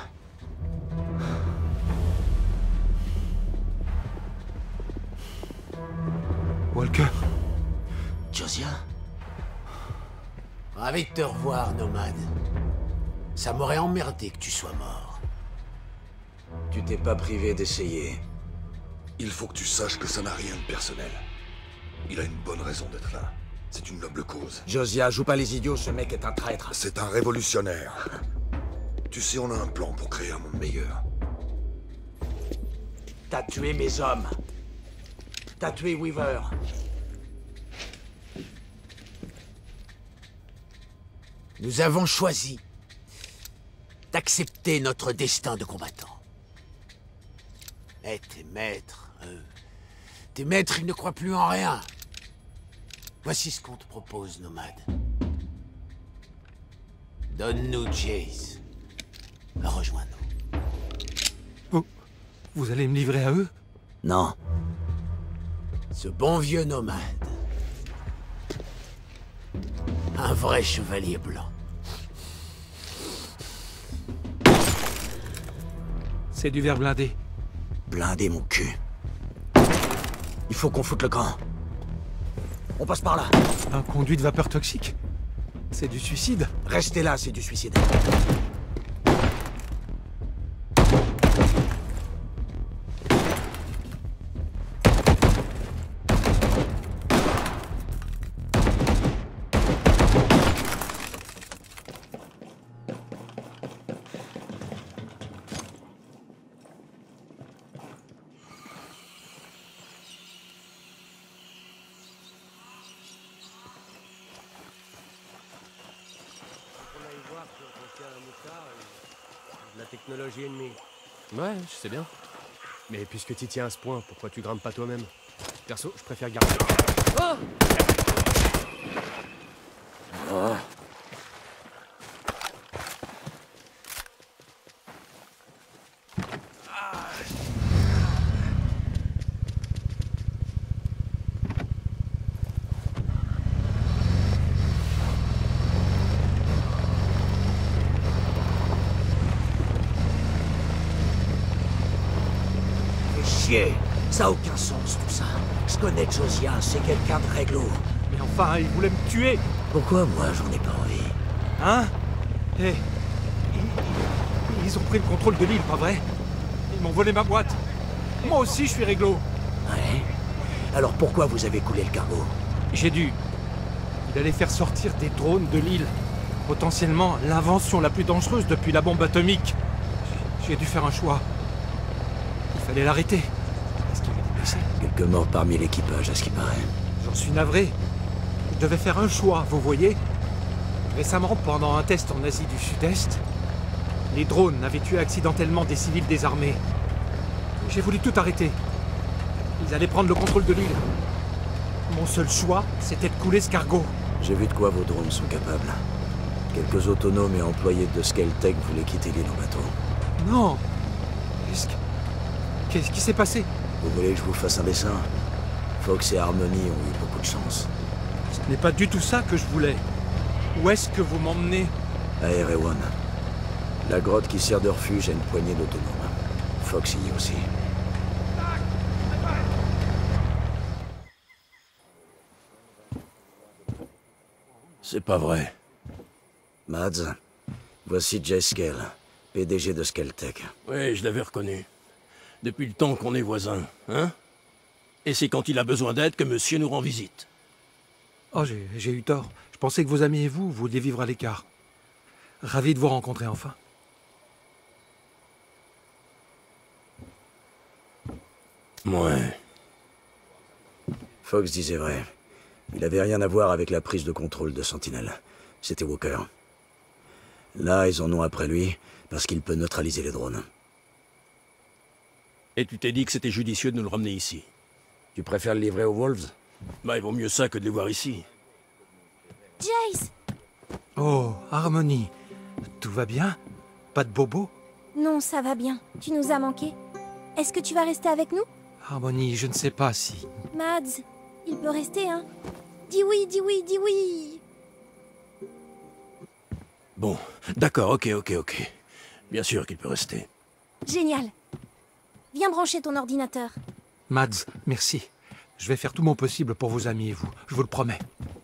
Speaker 2: Walker.
Speaker 1: Josiah? Ravi de te revoir, Nomade. Ça m'aurait emmerdé que tu sois mort.
Speaker 3: Tu t'es pas privé d'essayer.
Speaker 16: Il faut que tu saches que ça n'a rien de personnel. Il a une bonne raison d'être là. C'est une noble cause.
Speaker 3: Josiah, joue pas les idiots, ce mec est un traître.
Speaker 16: C'est un révolutionnaire. Tu sais, on a un plan pour créer un monde meilleur.
Speaker 1: T'as tué mes hommes. T'as tué Weaver. Nous avons choisi d'accepter notre destin de combattant. Eh, tes maîtres, eux, tes maîtres, ils ne croient plus en rien. Voici ce qu'on te propose, Nomade. Donne-nous Jace. Rejoins-nous.
Speaker 2: Oh, vous allez me livrer à eux?
Speaker 3: Non.
Speaker 1: Ce bon vieux Nomade. Un vrai chevalier blanc.
Speaker 2: C'est du verre blindé.
Speaker 3: Blindé, mon cul. Il faut qu'on foute le camp. On passe par là.
Speaker 2: Un conduit de vapeur toxique? C'est du suicide?
Speaker 3: Restez là, c'est du suicide.
Speaker 6: technologie ennemie.
Speaker 17: Ouais, je sais bien. Mais puisque tu tiens à ce point, pourquoi tu grimpes pas toi-même? Perso, je préfère garder... Oh
Speaker 3: Oh.
Speaker 1: Chier, ça a aucun sens tout ça. Je connais Josiah, c'est quelqu'un de réglo.
Speaker 2: Mais enfin, il voulait me tuer.
Speaker 1: Pourquoi moi j'en ai pas envie?
Speaker 2: Hein? Eh, ils, ils ont pris le contrôle de l'île, pas vrai? Ils m'ont volé ma boîte. Moi aussi, je suis réglo.
Speaker 1: Ouais. Alors pourquoi vous avez coulé le cargo?
Speaker 2: J'ai dû. Il allait faire sortir des drones de l'île. Potentiellement l'invention la plus dangereuse depuis la bombe atomique. J'ai dû faire un choix. Il fallait l'arrêter. Est-ce qu'il y avait des blessés?
Speaker 3: Quelques morts parmi l'équipage, à ce qui paraît.
Speaker 2: J'en suis navré. Je devais faire un choix, vous voyez? Récemment, pendant un test en Asie du Sud-Est, les drones avaient tué accidentellement des civils désarmés. J'ai voulu tout arrêter. Ils allaient prendre le contrôle de l'île. Mon seul choix, c'était de couler ce cargo.
Speaker 3: J'ai vu de quoi vos drones sont capables. Quelques autonomes et employés de Skeltech voulaient quitter l'île en bateau.
Speaker 2: Non. Qu'est-ce que... Qu'est-ce qui s'est passé?
Speaker 3: Vous voulez que je vous fasse un dessin? Fox et Harmony ont eu beaucoup de chance.
Speaker 2: Ce n'est pas du tout ça que je voulais. Où est-ce que vous m'emmenez?
Speaker 3: À Erewhon. La grotte qui sert de refuge à une poignée d'autonomes. Fox y est aussi.
Speaker 11: C'est pas vrai.
Speaker 3: Mads, voici Jay Skell, P D G de Skeltech.
Speaker 11: Oui, je l'avais reconnu. Depuis le temps qu'on est voisins, hein? Et c'est quand il a besoin d'aide que monsieur nous rend visite.
Speaker 2: Oh, j'ai eu tort. Je pensais que vos amis et vous vouliez vivre à l'écart. Ravi de vous rencontrer enfin.
Speaker 11: Ouais.
Speaker 3: Fox disait vrai. Il avait rien à voir avec la prise de contrôle de Sentinelle. C'était Walker. Là, ils en ont après lui, parce qu'il peut neutraliser les drones.
Speaker 11: Et tu t'es dit que c'était judicieux de nous le ramener ici.
Speaker 3: Tu préfères le livrer aux Wolves?
Speaker 11: Bah, il vaut mieux ça que de les voir ici.
Speaker 13: Jace!
Speaker 2: Oh, Harmony. Tout va bien? Pas de bobo?
Speaker 13: Non, ça va bien. Tu nous as manqué. Est-ce que tu vas rester avec nous?
Speaker 2: Harmony, je ne sais pas si...
Speaker 13: Mads, il peut rester, hein? Dis oui, dis oui, dis oui!
Speaker 11: Bon, d'accord, ok, ok, ok. Bien sûr qu'il peut rester.
Speaker 13: Génial. Viens brancher ton ordinateur.
Speaker 2: Mads, merci. Je vais faire tout mon possible pour vos amis et vous. Je vous le promets.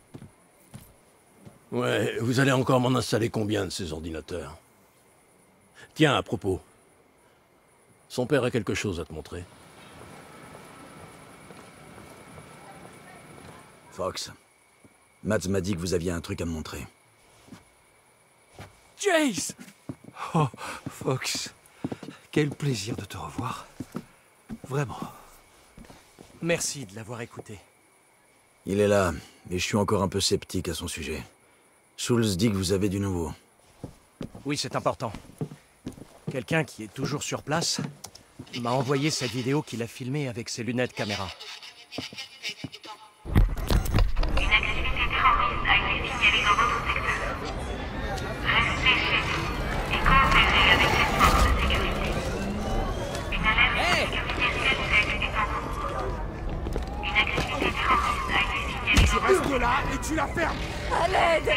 Speaker 11: Ouais, vous allez encore m'en installer combien de ces ordinateurs? Tiens, à propos. Son père a quelque chose à te montrer.
Speaker 3: Fox, Mads m'a dit que vous aviez un truc à me montrer.
Speaker 2: Jace! Oh, Fox. Quel plaisir de te revoir. Vraiment.
Speaker 14: Merci de l'avoir écouté.
Speaker 3: Il est là, mais je suis encore un peu sceptique à son sujet. Schultz dit que vous avez du nouveau.
Speaker 14: Oui, c'est important. Quelqu'un qui est toujours sur place m'a envoyé cette vidéo qu'il a filmée avec ses lunettes caméra.
Speaker 7: Une activité terroriste a été signalée dans votre secteur. Restez chez vous et coopérez avec les forces de sécurité. Une alerte de sécurité Skeltech est en cours. Une activité terroriste a été signalée
Speaker 4: Tu
Speaker 7: dans
Speaker 4: restes
Speaker 7: votre
Speaker 4: là et tu la fermes.
Speaker 12: À l'aide!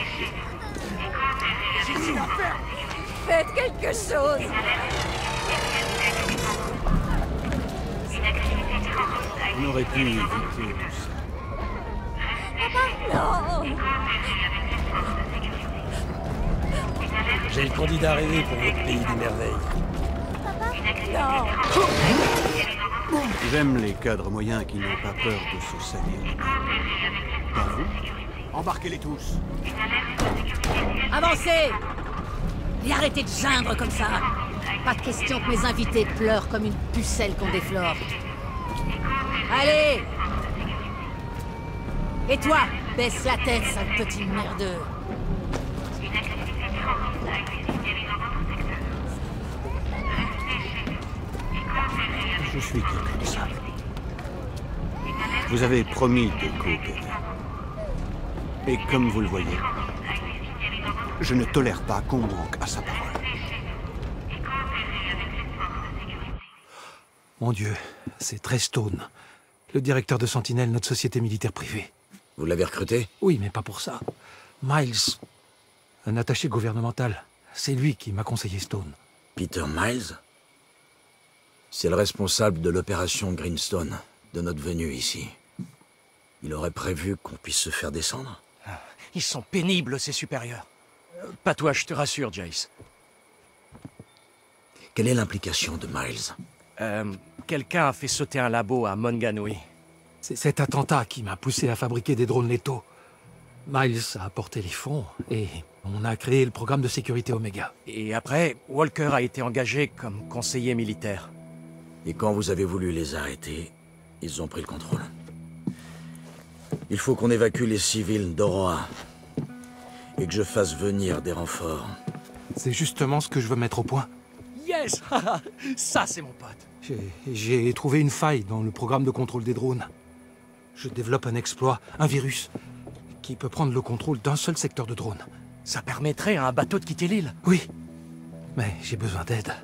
Speaker 4: Tu la fermes.
Speaker 12: Faites quelque chose!
Speaker 7: Une alerte de sécurité Skeltech est en cours. Une activité terroriste a été
Speaker 17: On aurait pu
Speaker 7: signalée
Speaker 17: éviter
Speaker 7: dans votre
Speaker 17: tout
Speaker 7: secteur.
Speaker 17: ça.
Speaker 12: Non!
Speaker 6: J'ai le candidat arrivé pour votre pays des merveilles.
Speaker 12: Non!
Speaker 19: J'aime les cadres moyens qui n'ont pas peur de se salir. Pas vous?
Speaker 4: Embarquez-les tous.
Speaker 23: Avancez! Et arrêtez de geindre comme ça! Pas de question que mes invités pleurent comme une pucelle qu'on déflore. Allez! Et toi, baisse la tête, sale petit merdeux!
Speaker 7: Une activité terroriste a été signalée dans votre secteur.
Speaker 19: Je suis quelqu'un de simple. Vous avez promis de coopérer. Et comme vous le voyez, je ne tolère pas qu'on manque à sa parole.
Speaker 2: Mon Dieu, c'est Treystone, le directeur de Sentinelle, notre société militaire privée.
Speaker 3: Vous l'avez recruté?
Speaker 2: Oui, mais pas pour ça. Miles, un attaché gouvernemental, c'est lui qui m'a conseillé Stone.
Speaker 3: Peter Miles? C'est le responsable de l'opération Greenstone, de notre venue ici. Il aurait prévu qu'on puisse se faire descendre?
Speaker 14: Ils sont pénibles, ces supérieurs. Euh, pas toi, je te rassure, Jace.
Speaker 3: Quelle est l'implication de Miles?
Speaker 14: Euh, quelqu'un a fait sauter un labo à Monganui.
Speaker 2: C'est cet attentat qui m'a poussé à fabriquer des drones létaux. Miles a apporté les fonds et on a créé le programme de sécurité Omega.
Speaker 14: Et après, Walker a été engagé comme conseiller militaire.
Speaker 3: Et quand vous avez voulu les arrêter, ils ont pris le contrôle. Il faut qu'on évacue les civils d'Oroa et que je fasse venir des renforts.
Speaker 2: C'est justement ce que je veux mettre au point.
Speaker 14: Yes! Ça, c'est mon pote.
Speaker 2: J'ai trouvé une faille dans le programme de contrôle des drones. Je développe un exploit, un virus, qui peut prendre le contrôle d'un seul secteur de drone.
Speaker 14: Ça permettrait à un bateau de quitter l'île?
Speaker 2: Oui, mais j'ai besoin d'aide.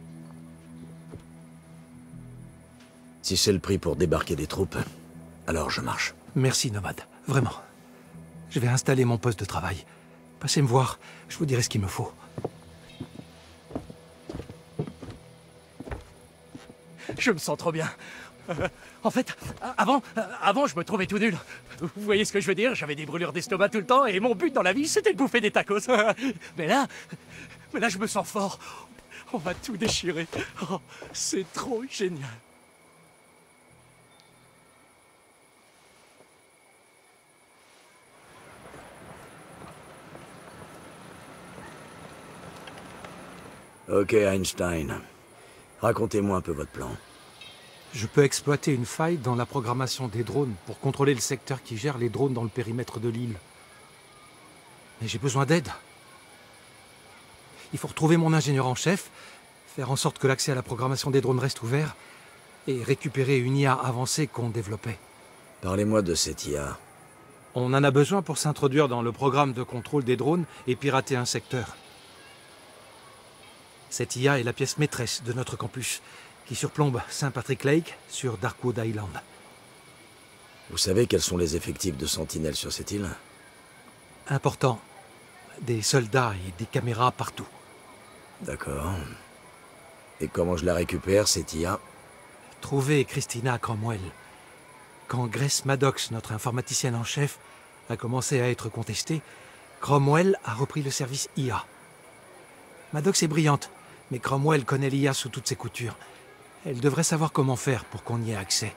Speaker 3: Si c'est le prix pour débarquer des troupes, alors je marche.
Speaker 2: Merci, Nomade. Vraiment. Je vais installer mon poste de travail. Passez me voir, je vous dirai ce qu'il me faut.
Speaker 14: Je me sens trop bien. Euh, en fait, avant, avant, je me trouvais tout nul. Vous voyez ce que je veux dire? J'avais des brûlures d'estomac tout le temps et mon but dans la vie, c'était de bouffer des tacos. Mais là, mais là, je me sens fort. On va tout déchirer. Oh, c'est trop génial.
Speaker 3: Ok, Einstein. Racontez-moi un peu votre plan.
Speaker 2: Je peux exploiter une faille dans la programmation des drones pour contrôler le secteur qui gère les drones dans le périmètre de l'île. Mais j'ai besoin d'aide. Il faut retrouver mon ingénieur en chef, faire en sorte que l'accès à la programmation des drones reste ouvert, et récupérer une I A avancée qu'on développait.
Speaker 3: Parlez-moi de cette I A.
Speaker 2: On en a besoin pour s'introduire dans le programme de contrôle des drones et pirater un secteur. Cette I A est la pièce maîtresse de notre campus, qui surplombe Saint Patrick Lake sur Darkwood Island.
Speaker 3: Vous savez quels sont les effectifs de Sentinelle sur cette île?
Speaker 2: Important. Des soldats et des caméras partout.
Speaker 3: D'accord. Et comment je la récupère, cette I A?
Speaker 2: Trouver Christina Cromwell. Quand Grace Maddox, notre informaticienne en chef, a commencé à être contestée, Cromwell a repris le service I A. Maddox est brillante, mais Cromwell connaît l'I A sous toutes ses coutures. Elle devrait savoir comment faire pour qu'on y ait accès.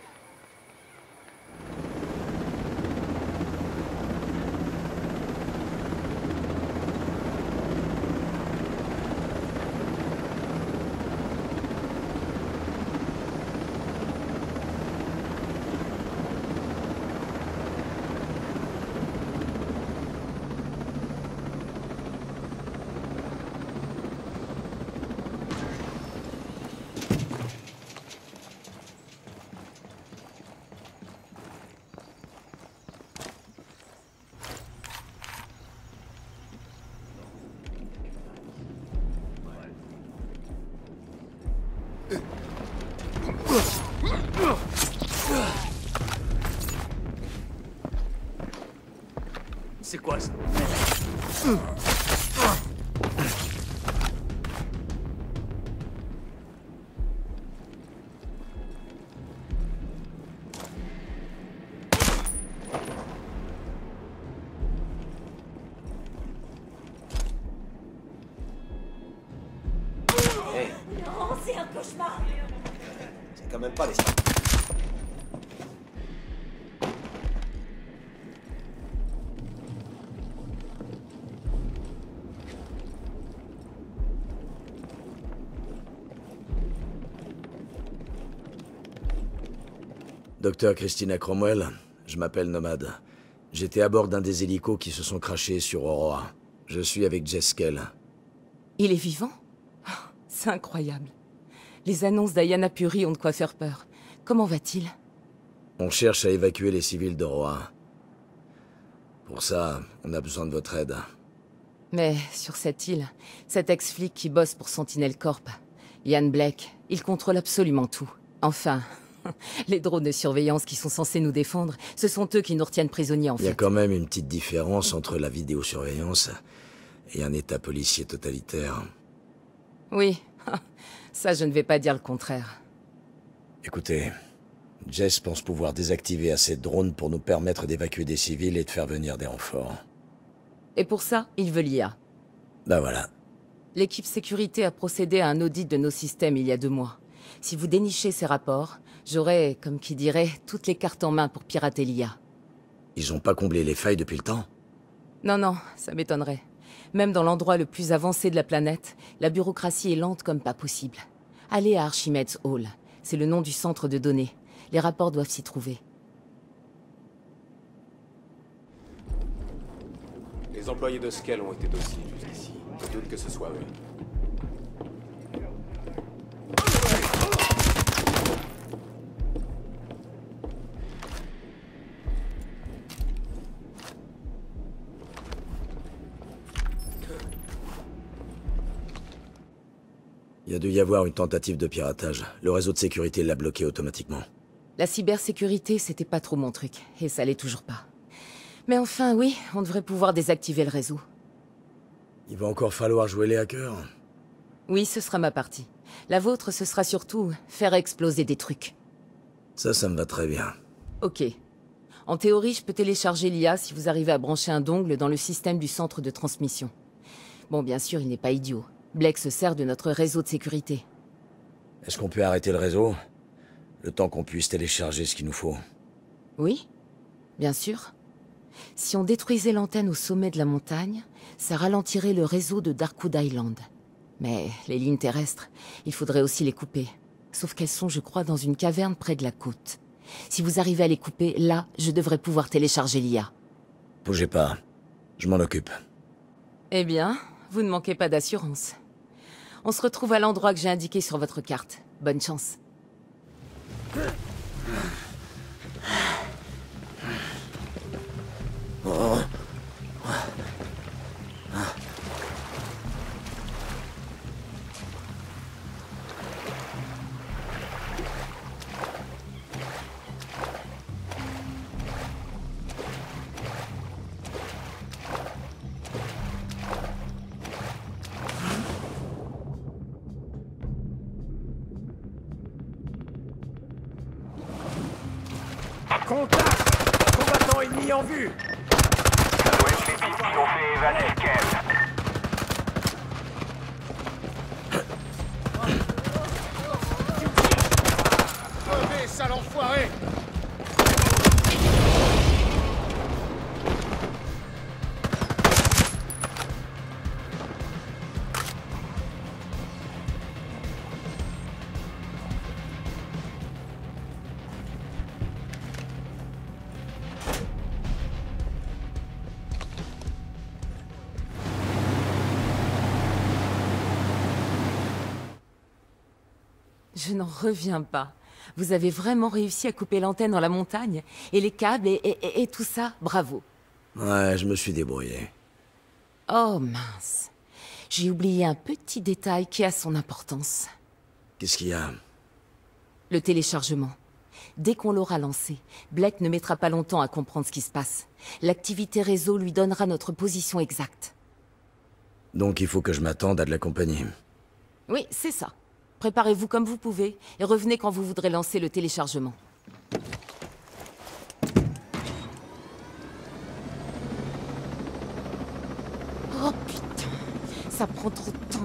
Speaker 14: C'est quoi ça?
Speaker 13: Hey. Non, c'est un cauchemar.
Speaker 16: C'est quand même pas les...
Speaker 3: Docteur Christina Cromwell, je m'appelle Nomade. J'étais à bord d'un des hélicos qui se sont crashés sur Aurora. Je suis avec Jess Kell.
Speaker 5: Il est vivant? Oh, c'est incroyable.
Speaker 8: Les annonces d'Ayana Puri ont de quoi faire peur. Comment va-t-il?
Speaker 3: On cherche à évacuer les civils de Roa. Pour ça, on a besoin de votre aide.
Speaker 8: Mais sur cette île, cet ex-flic qui bosse pour Sentinel Corp, Ian Blake, il contrôle absolument tout. Enfin, les drones de surveillance qui sont censés nous défendre, ce sont eux qui nous retiennent prisonniers en fait.
Speaker 3: Il y a quand même une petite différence entre la vidéosurveillance et un état policier totalitaire.
Speaker 8: Oui, ça je ne vais pas dire le contraire.
Speaker 3: Écoutez, Jess pense pouvoir désactiver assez de drones pour nous permettre d'évacuer des civils et de faire venir des renforts.
Speaker 8: Et pour ça, il veut l'I A.
Speaker 3: Ben voilà.
Speaker 8: L'équipe sécurité a procédé à un audit de nos systèmes il y a deux mois. Si vous dénichez ces rapports, j'aurai, comme qui dirait, toutes les cartes en main pour pirater l'I A.
Speaker 3: Ils ont pas comblé les failles depuis le temps?
Speaker 8: Non, non, ça m'étonnerait. Même dans l'endroit le plus avancé de la planète, la bureaucratie est lente comme pas possible. Allez à Archimedes Hall. C'est le nom du centre de données. Les rapports doivent s'y trouver.
Speaker 17: Les employés de Skell ont été dociles jusqu'ici. Je doute que ce soit eux.
Speaker 3: Il y a dû y avoir une tentative de piratage. Le réseau de sécurité l'a bloqué automatiquement.
Speaker 8: La cybersécurité, c'était pas trop mon truc. Et ça l'est toujours pas. Mais enfin, oui, on devrait pouvoir désactiver le réseau.
Speaker 3: Il va encore falloir jouer les hackers.
Speaker 8: Oui, ce sera ma partie. La vôtre, ce sera surtout faire exploser des trucs.
Speaker 3: Ça, ça me va très bien.
Speaker 8: Ok. En théorie, je peux télécharger l'I A si vous arrivez à brancher un dongle dans le système du centre de transmission. Bon, bien sûr, il n'est pas idiot. Blake se sert de notre réseau de sécurité.
Speaker 3: Est-ce qu'on peut arrêter le réseau? Le temps qu'on puisse télécharger ce qu'il nous faut.
Speaker 8: Oui, bien sûr. Si on détruisait l'antenne au sommet de la montagne, ça ralentirait le réseau de Darkwood Island. Mais les lignes terrestres, il faudrait aussi les couper. Sauf qu'elles sont, je crois, dans une caverne près de la côte. Si vous arrivez à les couper, là, je devrais pouvoir télécharger l'I A.
Speaker 3: Bougez pas. Je m'en occupe.
Speaker 8: Eh bien, vous ne manquez pas d'assurance. On se retrouve à l'endroit que j'ai indiqué sur votre carte. Bonne chance.
Speaker 3: Oh.
Speaker 9: Contact! Combattant ennemi en vue!
Speaker 15: Ça doit être les pistes qui ont fait évader Kev.
Speaker 9: Crevez, sale enfoiré!
Speaker 8: Je n'en reviens pas. Vous avez vraiment réussi à couper l'antenne dans la montagne? Et les câbles et, et, et, et tout ça? Bravo.
Speaker 3: Ouais, je me suis débrouillé.
Speaker 8: Oh mince. J'ai oublié un petit détail qui a son importance.
Speaker 3: Qu'est-ce qu'il y a?
Speaker 8: Le téléchargement. Dès qu'on l'aura lancé, Blake ne mettra pas longtemps à comprendre ce qui se passe. L'activité réseau lui donnera notre position exacte.
Speaker 3: Donc il faut que je m'attende à de la compagnie.
Speaker 8: Oui, c'est ça. Préparez-vous comme vous pouvez, et revenez quand vous voudrez lancer le téléchargement. Oh putain, ça prend trop de temps.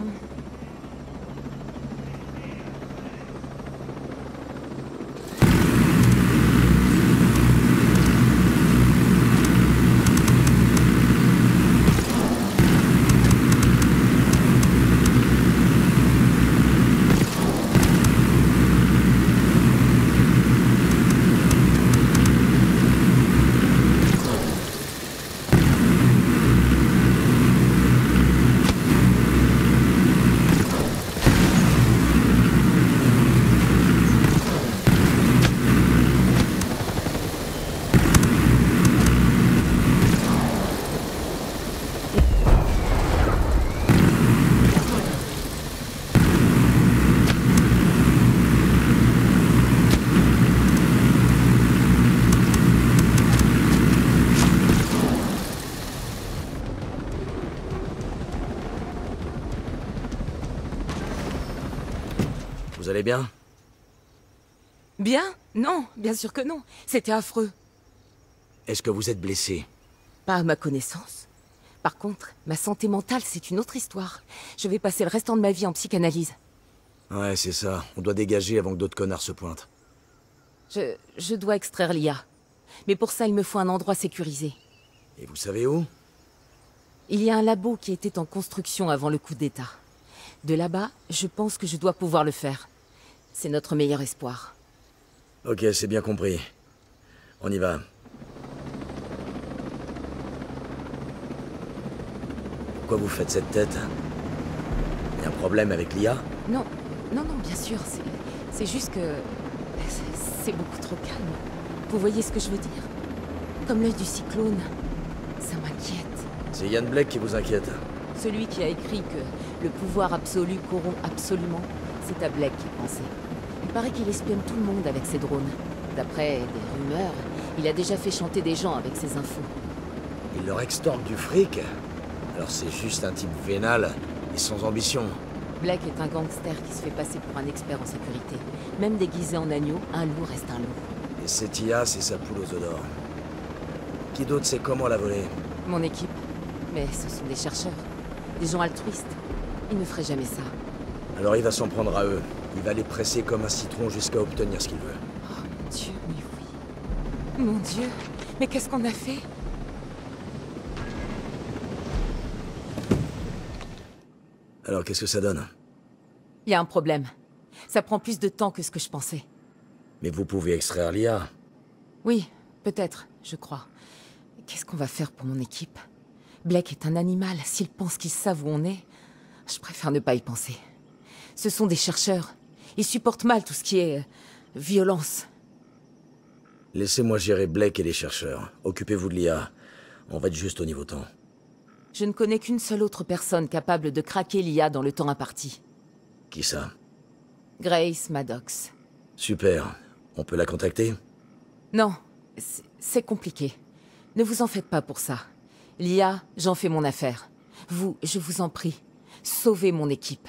Speaker 3: allez bien?
Speaker 8: Bien? Non, bien sûr que non. C'était affreux.
Speaker 3: Est-ce que vous êtes blessé?
Speaker 8: Pas à ma connaissance. Par contre, ma santé mentale, c'est une autre histoire. Je vais passer le restant de ma vie en psychanalyse.
Speaker 3: Ouais, c'est ça. On doit dégager avant que d'autres connards se pointent.
Speaker 8: Je... je dois extraire l'I A. Mais pour ça, il me faut un endroit sécurisé.
Speaker 3: Et vous savez où?
Speaker 8: Il y a un labo qui était en construction avant le coup d'État. De là-bas, je pense que je dois pouvoir le faire. C'est notre meilleur espoir.
Speaker 3: Ok, c'est bien compris. On y va. Pourquoi vous faites cette tête? Y a un problème avec l'I A?
Speaker 8: Non, non, non, bien sûr, c'est... c'est juste que... c'est beaucoup trop calme. Vous voyez ce que je veux dire? Comme l'œil du cyclone. Ça m'inquiète.
Speaker 3: C'est Ian Black qui vous inquiète?
Speaker 8: Celui qui a écrit que le pouvoir absolu corrompt absolument, c'est à Black qu'il pensait. Il paraît qu'il espionne tout le monde avec ses drones. D'après des rumeurs, il a déjà fait chanter des gens avec ses infos.
Speaker 3: Il leur extorque du fric? Alors c'est juste un type vénal et sans ambition.
Speaker 8: Black est un gangster qui se fait passer pour un expert en sécurité. Même déguisé en agneau, un loup reste un loup.
Speaker 3: Et cette I A, c'est sa poule aux œufs d'or. Qui d'autre sait comment la voler?
Speaker 8: Mon équipe. Mais ce sont des chercheurs. Des gens altruistes. Ils ne feraient jamais ça.
Speaker 3: Alors il va s'en prendre à eux. Il va les presser comme un citron jusqu'à obtenir ce qu'il veut.
Speaker 8: Oh mon Dieu, mais oui. Mon Dieu, mais qu'est-ce qu'on a fait?
Speaker 3: Alors qu'est-ce que ça donne?
Speaker 8: Il y a un problème. Ça prend plus de temps que ce que je pensais.
Speaker 3: Mais vous pouvez extraire l'I A.
Speaker 8: Oui, peut-être, je crois. Qu'est-ce qu'on va faire pour mon équipe? Black est un animal. S'ils pensent qu'ils savent où on est, je préfère ne pas y penser. Ce sont des chercheurs. Ils supportent mal tout ce qui est... Euh, violence.
Speaker 3: Laissez-moi gérer Blake et les chercheurs. Occupez-vous de l'I A. On va être juste au niveau temps.
Speaker 8: Je ne connais qu'une seule autre personne capable de craquer l'I A dans le temps imparti.
Speaker 3: Qui ça?
Speaker 8: Grace Maddox.
Speaker 3: Super. On peut la contacter?
Speaker 8: Non, c'est compliqué. Ne vous en faites pas pour ça. L'I A, j'en fais mon affaire. Vous, je vous en prie, sauvez mon équipe.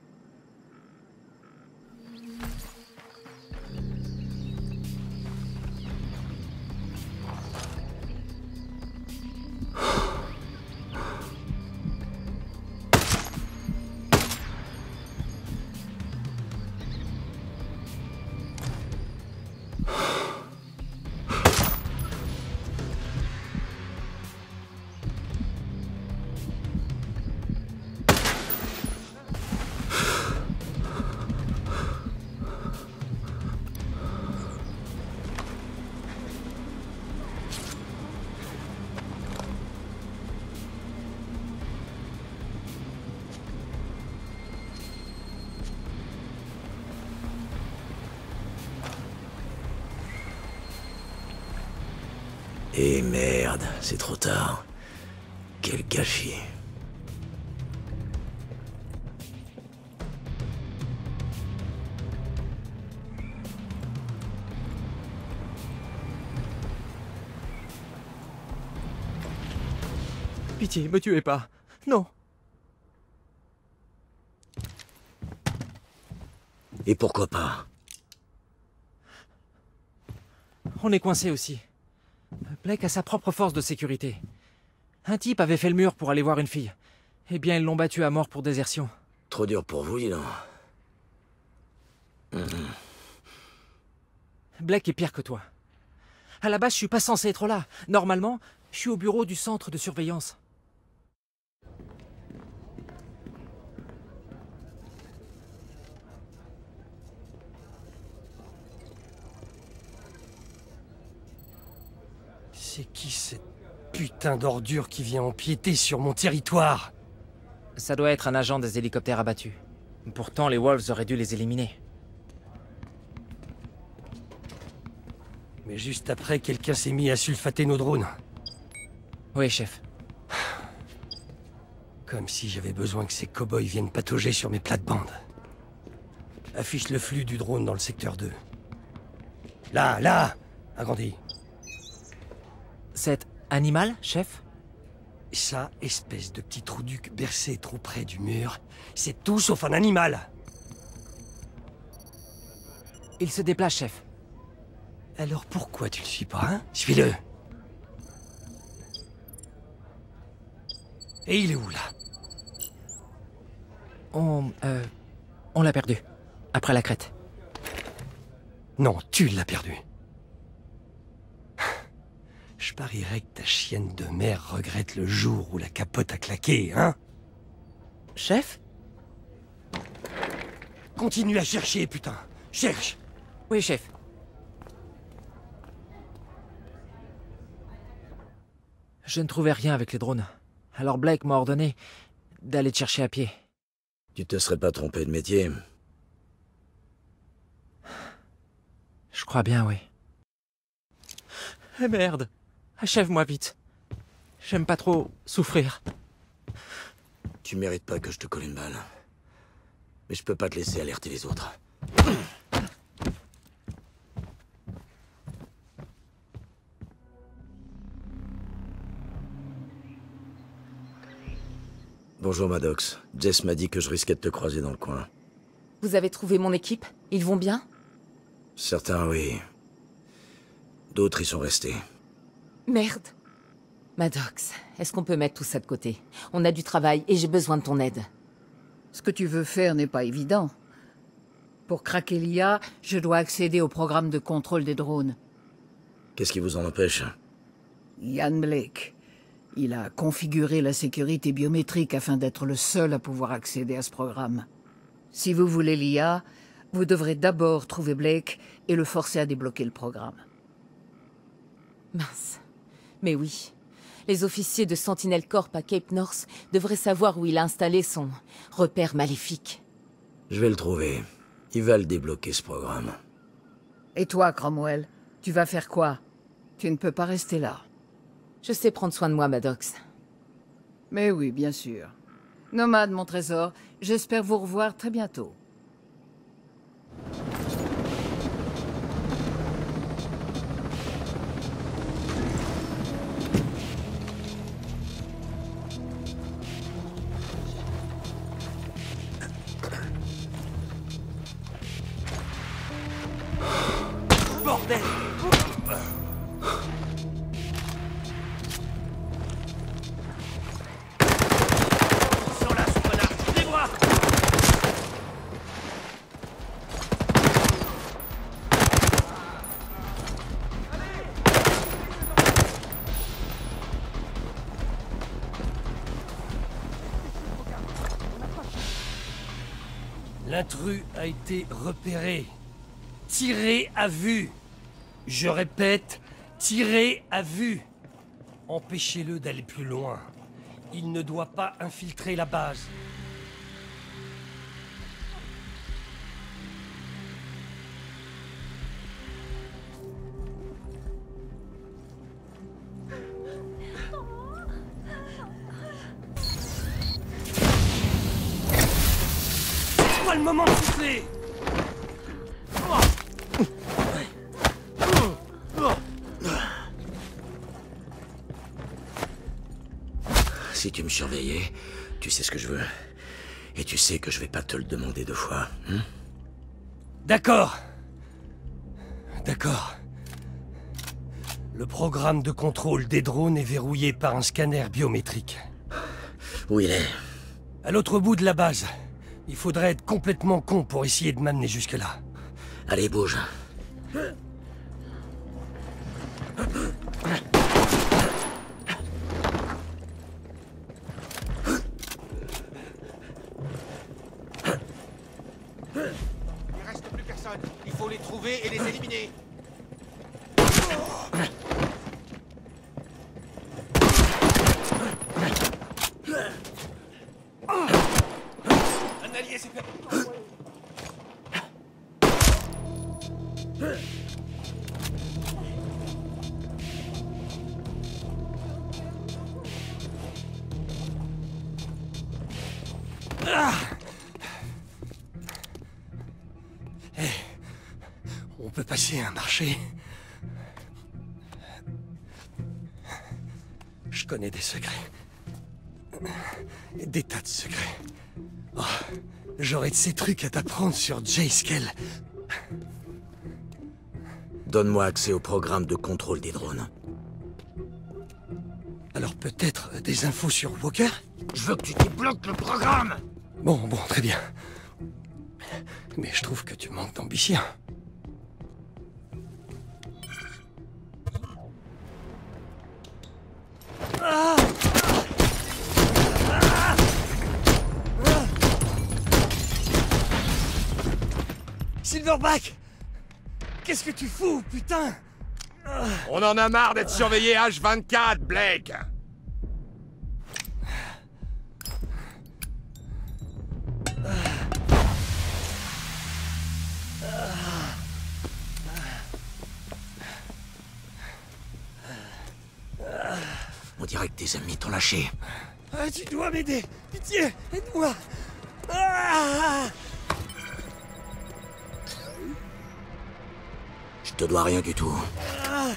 Speaker 3: Et merde, c'est trop tard. Quel gâchis.
Speaker 14: Pitié, me tuez pas. Non.
Speaker 3: Et pourquoi pas?
Speaker 14: On est coincé aussi. Blake a sa propre force de sécurité. Un type avait fait le mur pour aller voir une fille. Eh bien, ils l'ont battu à mort pour désertion.
Speaker 3: Trop dur pour vous, dis donc. Mmh.
Speaker 14: Blake est pire que toi. À la base, je suis pas censé être là. Normalement, je suis au bureau du centre de surveillance.
Speaker 6: C'est qui cette putain d'ordure qui vient empiéter sur mon territoire?
Speaker 14: Ça doit être un agent des hélicoptères abattus. Pourtant, les Wolves auraient dû les éliminer.
Speaker 6: Mais juste après, quelqu'un s'est mis à sulfater nos drones.
Speaker 14: Oui, chef.
Speaker 6: Comme si j'avais besoin que ces cow-boys viennent patauger sur mes plates-bandes. Affiche le flux du drone dans le secteur deux. Là, là! Agrandi.
Speaker 14: Cet animal, chef?
Speaker 6: Ça, espèce de petit trouduc bercé trop près du mur, c'est tout sauf un animal.
Speaker 10: Il se déplace, chef.
Speaker 6: Alors pourquoi tu le suis pas, hein? Suis-le. Et il est où, là?
Speaker 10: On... Euh... On l'a perdu. Après la crête.
Speaker 6: Non, tu l'as perdu. Je parierais que ta chienne de mer regrette le jour où la capote a claqué, hein?
Speaker 10: Chef?
Speaker 6: Continue à chercher, putain. Cherche.
Speaker 10: Oui, chef. Je ne trouvais rien avec les drones. Alors Blake m'a ordonné d'aller te chercher à pied.
Speaker 3: Tu te serais pas trompé de métier?
Speaker 10: Je crois bien, oui. Eh merde! Achève-moi vite. J'aime pas trop souffrir.
Speaker 3: Tu mérites pas que je te colle une balle. Mais je peux pas te laisser alerter les autres. Bonjour Maddox. Jess m'a dit que je risquais de te croiser dans le coin.
Speaker 8: Vous avez trouvé mon équipe? Ils vont bien?
Speaker 3: Certains, oui. D'autres y sont restés.
Speaker 8: Merde. Maddox, est-ce qu'on peut mettre tout ça de côté? On a du travail et j'ai besoin de ton aide.
Speaker 23: Ce que tu veux faire n'est pas évident. Pour craquer l'I A, je dois accéder au programme de contrôle des drones.
Speaker 3: Qu'est-ce qui vous en empêche?
Speaker 23: Ian Blake. Il a configuré la sécurité biométrique afin d'être le seul à pouvoir accéder à ce programme. Si vous voulez l'I A, vous devrez d'abord trouver Blake et le forcer à débloquer le programme.
Speaker 8: Mince. Mais oui. Les officiers de Sentinel Corp à Cape North devraient savoir où il a installé son repère maléfique.
Speaker 3: Je vais le trouver. Il va le débloquer, ce programme.
Speaker 23: Et toi, Cromwell, tu vas faire quoi? Tu ne peux pas rester là.
Speaker 8: Je sais prendre soin de moi, Maddox.
Speaker 23: Mais oui, bien sûr. Nomade, mon trésor, j'espère vous revoir très bientôt.
Speaker 6: Bordel! L'intrus a été repéré. Tiré à vue. Je répète, tiré à vue. Empêchez-le d'aller plus loin. Il ne doit pas infiltrer la base. C'est pas le moment de souffler.
Speaker 3: Si tu me surveillais, tu sais ce que je veux. Et tu sais que je vais pas te le demander deux fois. Hein?
Speaker 6: D'accord. D'accord. Le programme de contrôle des drones est verrouillé par un scanner biométrique.
Speaker 3: Où il est?
Speaker 6: À l'autre bout de la base. Il faudrait être complètement con pour essayer de m'amener jusque-là.
Speaker 3: Allez, bouge.
Speaker 1: Il reste plus personne. Il faut les trouver et les éliminer. Un allié s'est perdu.
Speaker 6: Ah! Hey, on peut passer un marché. Je connais des secrets. Des tas de secrets. Oh, j'aurais de ces trucs à t'apprendre sur Jay Skell.
Speaker 3: Donne-moi accès au programme de contrôle des drones.
Speaker 6: Alors peut-être des infos sur Walker?
Speaker 1: Je veux que tu débloques le programme!
Speaker 6: Bon, bon, très bien. Mais je trouve que tu manques d'ambition. Ah ah Silverback! Qu'est-ce que tu fous, putain?
Speaker 4: On en a marre d'être surveillé H vingt-quatre, Blake!
Speaker 3: On dirait que tes amis t'ont lâché.
Speaker 6: Ah, tu dois m'aider! Pitié, aide-moi! Ah
Speaker 3: Je te dois rien du tout.
Speaker 6: ah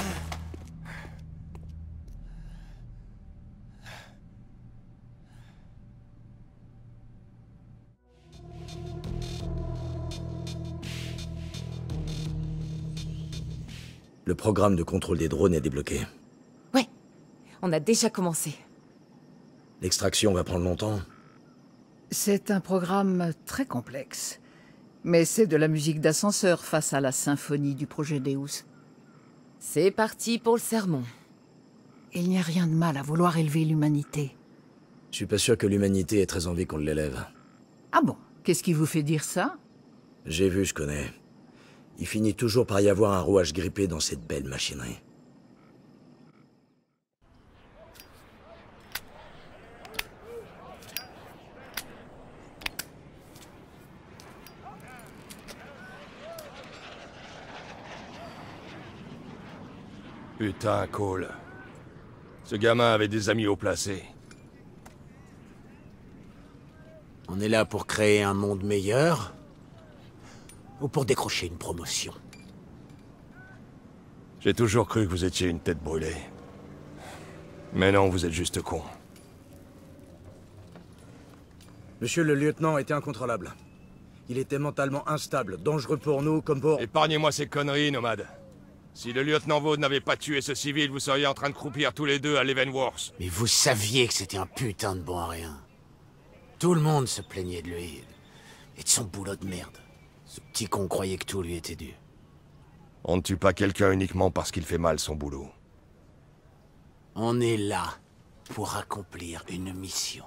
Speaker 3: Le programme de contrôle des drones est débloqué.
Speaker 8: Ouais, on a déjà commencé.
Speaker 3: L'extraction va prendre longtemps.
Speaker 23: C'est un programme très complexe. Mais c'est de la musique d'ascenseur face à la symphonie du projet Deus.
Speaker 8: C'est parti pour le sermon.
Speaker 23: Il n'y a rien de mal à vouloir élever l'humanité.
Speaker 3: Je suis pas sûr que l'humanité ait très envie qu'on l'élève.
Speaker 23: Ah bon? Qu'est-ce qui vous fait dire ça?
Speaker 3: J'ai vu, je connais. Il finit toujours par y avoir un rouage grippé dans cette belle machinerie.
Speaker 4: Putain, Cole. Ce gamin avait des amis haut placés.
Speaker 1: On est là pour créer un monde meilleur ou pour décrocher une promotion?
Speaker 4: J'ai toujours cru que vous étiez une tête brûlée. Mais non, vous êtes juste con.
Speaker 3: Monsieur le lieutenant était incontrôlable. Il était mentalement instable, dangereux pour nous comme pour...
Speaker 4: Épargnez-moi ces conneries, nomade. Si le lieutenant Vaughn n'avait pas tué ce civil, vous seriez en train de croupir tous les deux à Leavenworth.
Speaker 1: Mais vous saviez que c'était un putain de bon à rien. Tout le monde se plaignait de lui. Et de son boulot de merde. Ce petit con croyait que tout lui était dû.
Speaker 4: On ne tue pas quelqu'un uniquement parce qu'il fait mal son boulot.
Speaker 1: On est là pour accomplir une mission.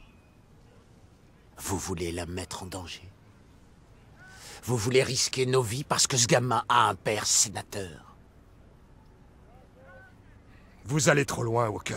Speaker 1: Vous voulez la mettre en danger? Vous voulez risquer nos vies parce que ce gamin a un père sénateur?
Speaker 4: Vous allez trop loin, Walker.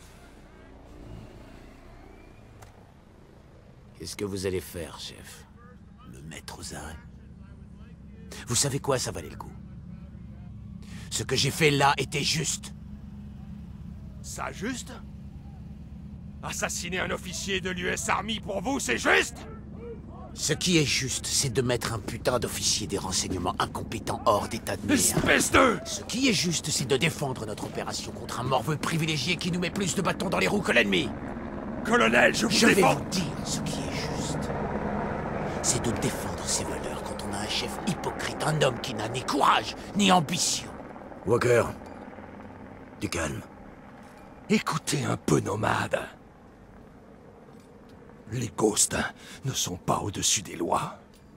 Speaker 1: Qu'est-ce que vous allez faire, chef? Me mettre aux arrêts? Vous savez quoi, ça valait le coup. Ce que j'ai fait là était juste.
Speaker 4: Ça juste? Assassiner un officier de l'U S Army pour vous, c'est juste?
Speaker 1: Ce qui est juste, c'est de mettre un putain d'officier des renseignements incompétent hors d'état de nuire.
Speaker 4: Espèce de...
Speaker 1: Ce qui est juste, c'est de défendre notre opération contre un morveux privilégié qui nous met plus de bâtons dans les roues que l'ennemi.
Speaker 4: Colonel, je vous
Speaker 1: Je vais
Speaker 4: défends.
Speaker 1: vous dire ce qui est juste. C'est de défendre ses valeurs quand on a un chef hypocrite, un homme qui n'a ni courage, ni ambition.
Speaker 3: Walker, du calme.
Speaker 11: Écoutez un peu, nomade. Les Ghosts ne sont pas au-dessus des lois.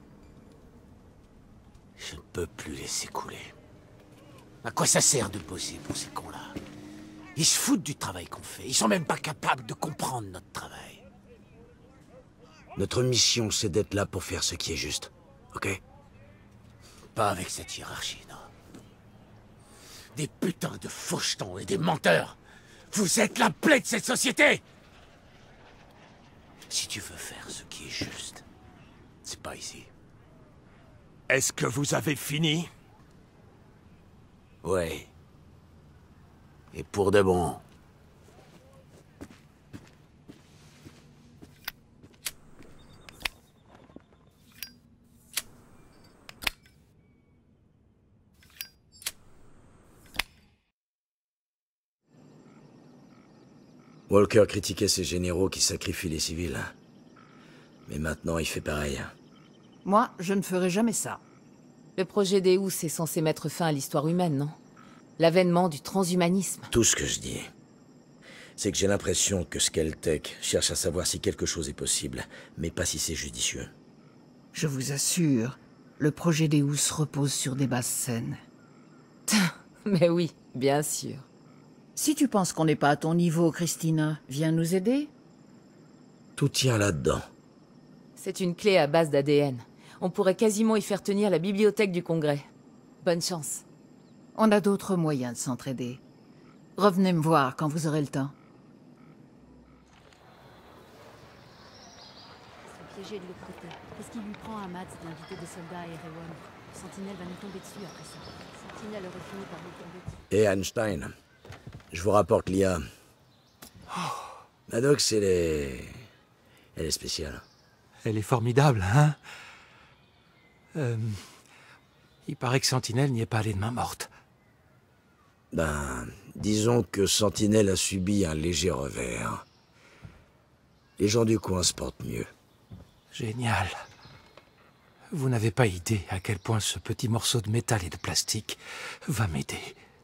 Speaker 1: Je ne peux plus laisser couler. À quoi ça sert de bosser pour ces cons-là? Ils se foutent du travail qu'on fait. Ils sont même pas capables de comprendre notre travail.
Speaker 3: Notre mission, c'est d'être là pour faire ce qui est juste. Ok?
Speaker 1: Pas avec cette hiérarchie, non. Des putains de fauchetons et des menteurs. Vous êtes la plaie de cette société! Si tu veux faire ce qui est juste, c'est pas ici.
Speaker 4: Est-ce que vous avez fini?
Speaker 1: Ouais. Et pour de bon.
Speaker 3: Walker critiquait ses généraux qui sacrifient les civils. Mais maintenant, il fait pareil.
Speaker 23: Moi, je ne ferai jamais ça.
Speaker 8: Le projet Deus est censé mettre fin à l'histoire humaine, non? L'avènement du transhumanisme.
Speaker 3: Tout ce que je dis, c'est que j'ai l'impression que Skeltech cherche à savoir si quelque chose est possible, mais pas si c'est judicieux.
Speaker 23: Je vous assure, le projet Deus repose sur des bases saines.
Speaker 8: Mais oui, bien sûr.
Speaker 23: Si tu penses qu'on n'est pas à ton niveau, Christina, viens nous aider.
Speaker 3: Tout tient là-dedans.
Speaker 8: C'est une clé à base d'A D N. On pourrait quasiment y faire tenir la bibliothèque du Congrès. Bonne chance.
Speaker 23: On a d'autres moyens de s'entraider. Revenez me voir quand vous aurez le temps.
Speaker 18: Piégé de l'autre côté. Qu'est-ce qui lui prend à Matt d'inviter des soldats à Erewhon? Sentinelle va nous tomber dessus après ça. Sentinelle aurait fini par nous tomber dessus.
Speaker 3: Et Einstein, je vous rapporte l'I A. Maddox, elle est... Elle est spéciale.
Speaker 2: Elle est formidable, hein euh... Il paraît que Sentinelle n'y est pas allé de main morte.
Speaker 3: Ben, disons que Sentinelle a subi un léger revers. Les gens du coin se portent mieux.
Speaker 2: Génial. Vous n'avez pas idée à quel point ce petit morceau de métal et de plastique va m'aider.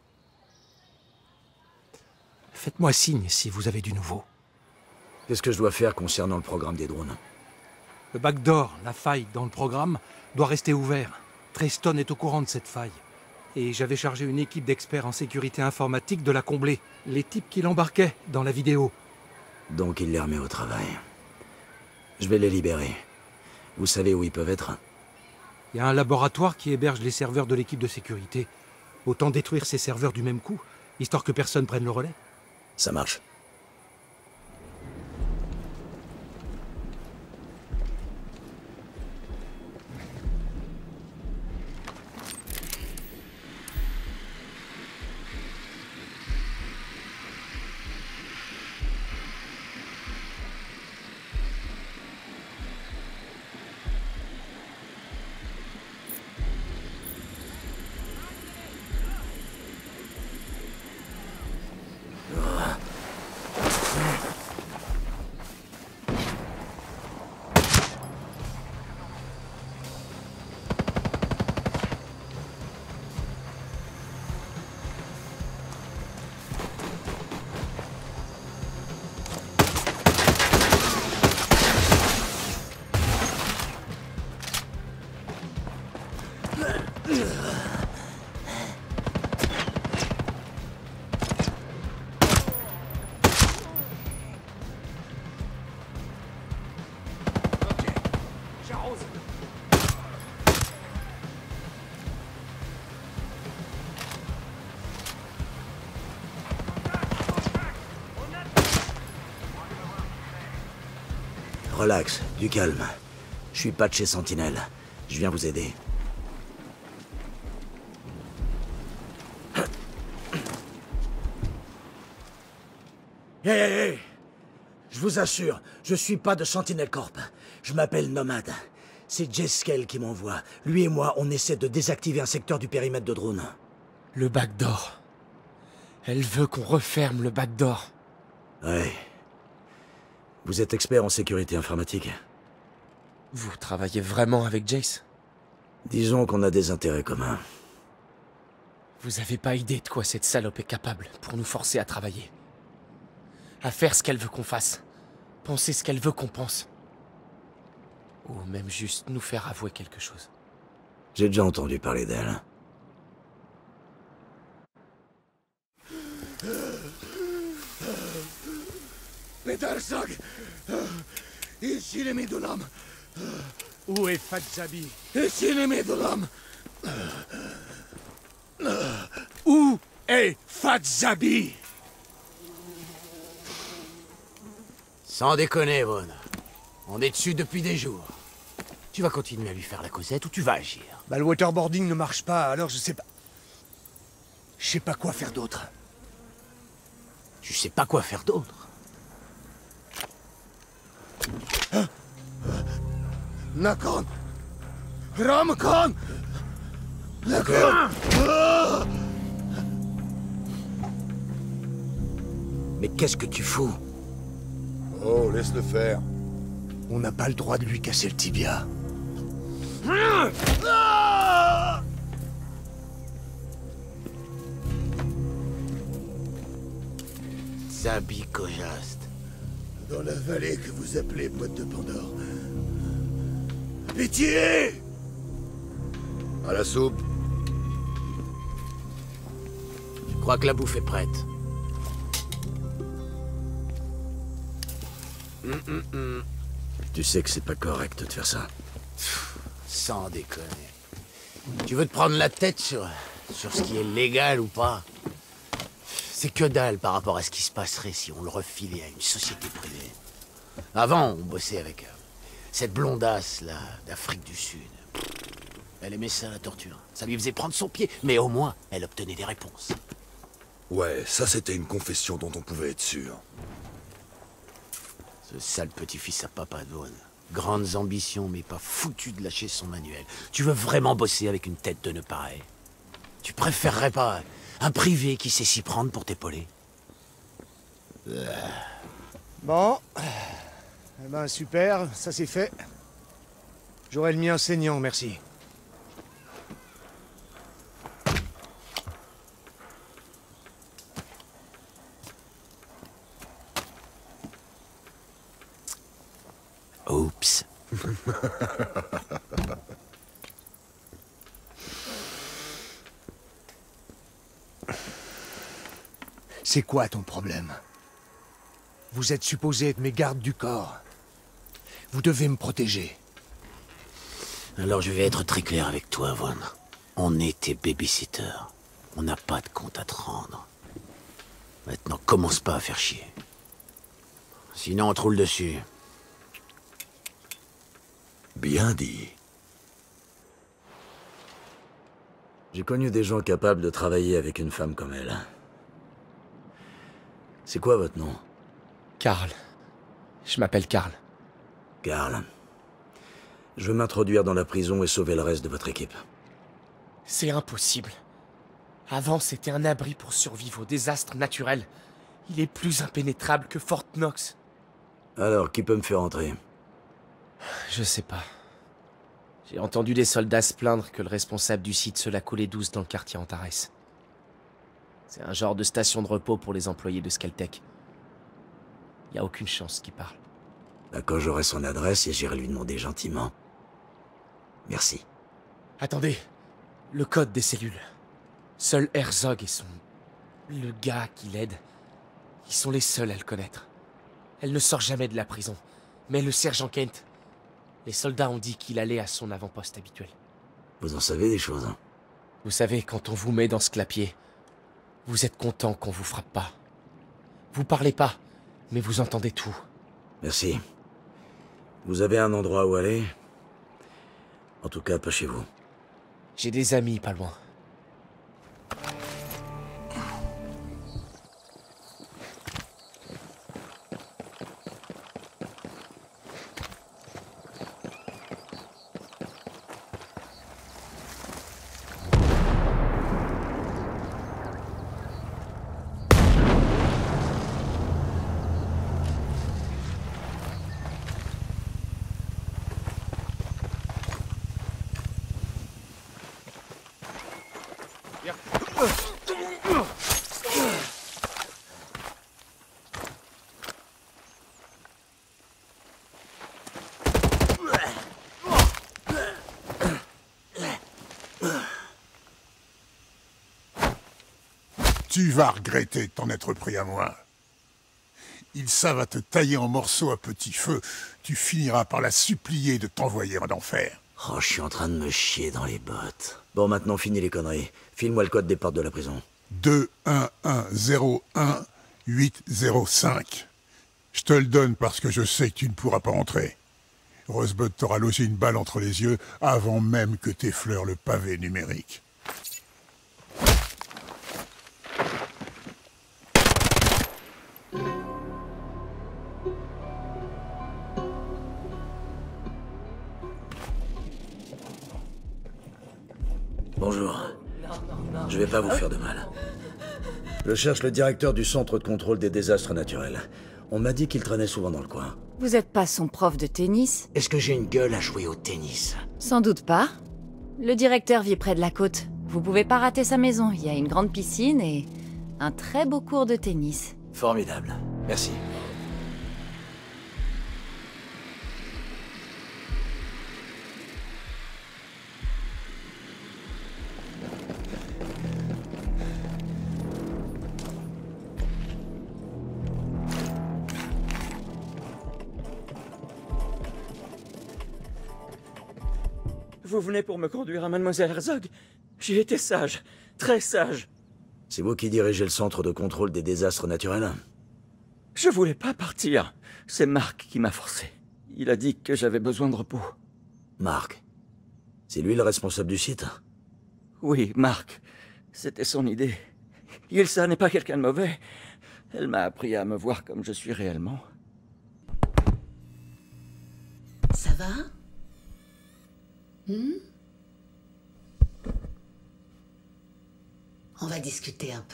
Speaker 2: Faites-moi signe si vous avez du nouveau.
Speaker 3: Qu'est-ce que je dois faire concernant le programme des drones?
Speaker 2: Le backdoor, la faille dans le programme, doit rester ouvert. Treston est au courant de cette faille. Et j'avais chargé une équipe d'experts en sécurité informatique de la combler. Les types qui l'embarquaient dans la vidéo.
Speaker 3: Donc il les remet au travail. Je vais les libérer. Vous savez où ils peuvent être?
Speaker 2: Il y a un laboratoire qui héberge les serveurs de l'équipe de sécurité. Autant détruire ces serveurs du même coup, histoire que personne prenne le relais.
Speaker 3: Ça marche. Relax, du calme. Je suis pas de chez Sentinelle. Je viens vous aider. Hé, hé, hé! Je vous assure, je suis pas de Sentinel Corp. Je m'appelle Nomad. C'est Jeskel qui m'envoie. Lui et moi, on essaie de désactiver un secteur du périmètre de drone.
Speaker 14: Le backdoor. Elle veut qu'on referme le backdoor.
Speaker 3: Ouais. Vous êtes expert en sécurité informatique?
Speaker 14: Vous travaillez vraiment avec Jace?
Speaker 3: Disons qu'on a des intérêts communs.
Speaker 14: Vous avez pas idée de quoi cette salope est capable pour nous forcer à travailler. À faire ce qu'elle veut qu'on fasse. Penser ce qu'elle veut qu'on pense. Ou même juste nous faire avouer quelque chose.
Speaker 3: J'ai déjà entendu parler d'elle.
Speaker 1: Petersag, ici les Médolam.
Speaker 4: Où est Fadzabi?
Speaker 1: Ici les Médolam.
Speaker 4: Où est Fadzabi?
Speaker 1: Sans déconner, Von. On est dessus depuis des jours. Tu vas continuer à lui faire la causette ou tu vas agir?
Speaker 4: Bah, le waterboarding ne marche pas, alors je sais pas... Je sais pas quoi faire d'autre.
Speaker 1: Tu sais pas quoi faire d'autre? Nakon! Ramkon! Nakon!
Speaker 3: Mais qu'est-ce que tu fous?
Speaker 1: Oh, laisse-le faire. On n'a pas le droit de lui casser le tibia. Ah! Zabi Kojast.
Speaker 20: Dans la vallée que vous appelez Boîte de Pandore. Pitié!
Speaker 16: À la soupe.
Speaker 1: Je crois que la bouffe est prête.
Speaker 3: Mm, mm, mm. Tu sais que c'est pas correct de faire ça.
Speaker 1: Sans déconner. Tu veux te prendre la tête sur, sur ce qui est légal ou pas? C'est que dalle par rapport à ce qui se passerait si on le refilait à une société privée. Avant, on bossait avec euh, cette blondasse, là, d'Afrique du Sud. Elle aimait ça, la torture. Ça lui faisait prendre son pied, mais au moins, elle obtenait des réponses.
Speaker 16: Ouais, ça c'était une confession dont on pouvait être sûr.
Speaker 1: Ce sale petit-fils à papa Dawn. Grandes ambitions, mais pas foutu de lâcher son manuel. Tu veux vraiment bosser avec une tête de nœud pareil? Tu préférerais pas un privé qui sait s'y prendre pour t'épauler?
Speaker 21: Bon. Eh ben super, ça c'est fait. J'aurai le mien saignant, merci.
Speaker 1: Oups.
Speaker 21: C'est quoi ton problème? Vous êtes supposés être mes gardes du corps. Vous devez me protéger.
Speaker 1: Alors je vais être très clair avec toi, Vaughn. On est tes babysitters. On n'a pas de compte à te rendre. Maintenant, commence pas à faire chier. Sinon, on te roule dessus.
Speaker 16: Bien dit.
Speaker 3: J'ai connu des gens capables de travailler avec une femme comme elle. C'est quoi votre nom?
Speaker 14: Carl. Je m'appelle Carl.
Speaker 3: Carl. Je veux m'introduire dans la prison et sauver le reste de votre équipe.
Speaker 14: C'est impossible. Avant, c'était un abri pour survivre aux désastres naturels. Il est plus impénétrable que Fort Knox.
Speaker 3: Alors, qui peut me faire entrer?
Speaker 14: Je sais pas. J'ai entendu des soldats se plaindre que le responsable du site se la coulait douce dans le quartier Antares. C'est un genre de station de repos pour les employés de Skeltech. Y a aucune chance qu'il parle.
Speaker 3: Bah, quand j'aurai son adresse, et j'irai lui demander gentiment. Merci.
Speaker 14: Attendez. Le code des cellules. Seul Herzog et son... le gars qui l'aide, ils sont les seuls à le connaître. Elle ne sort jamais de la prison. Mais le sergent Kent... Les soldats ont dit qu'il allait à son avant-poste habituel.
Speaker 3: Vous en savez des choses, hein?
Speaker 14: Vous savez, quand on vous met dans ce clapier, vous êtes content qu'on vous frappe pas. Vous parlez pas, mais vous entendez tout.
Speaker 3: Merci. Vous avez un endroit où aller? En tout cas, pas chez vous.
Speaker 14: J'ai des amis pas loin.
Speaker 20: Tu vas regretter de t'en être pris à moi. Ils savent à te tailler en morceaux à petit feu. Tu finiras par la supplier de t'envoyer en enfer.
Speaker 3: Oh, je suis en train de me chier dans les bottes. Bon, maintenant, fini les conneries. File-moi le code des portes de la prison.
Speaker 20: deux un un zéro un huit zéro cinq. Je te le donne parce que je sais que tu ne pourras pas entrer. Rosebud t'aura logé une balle entre les yeux avant même que t'effleures le pavé numérique.
Speaker 3: Bonjour. Je vais pas vous faire de mal. Je cherche le directeur du centre de contrôle des désastres naturels. On m'a dit qu'il traînait souvent dans le coin.
Speaker 8: Vous êtes pas son prof de tennis?
Speaker 1: Est-ce que j'ai une gueule à jouer au tennis?
Speaker 8: Sans doute pas. Le directeur vit près de la côte. Vous pouvez pas rater sa maison. Il y a une grande piscine et un très beau cours de tennis.
Speaker 3: Formidable. Merci.
Speaker 7: Vous venez pour me conduire à Mademoiselle Herzog? J'ai été sage, très sage.
Speaker 3: C'est vous qui dirigez le centre de contrôle des désastres naturels?
Speaker 7: Je voulais pas partir. C'est Marc qui m'a forcé. Il a dit que j'avais besoin de repos.
Speaker 3: Marc? C'est lui le responsable du site?
Speaker 7: Oui, Marc. C'était son idée. Ilsa n'est pas quelqu'un de mauvais. Elle m'a appris à me voir comme je suis réellement.
Speaker 12: Ça va? Hmm? On va discuter un peu.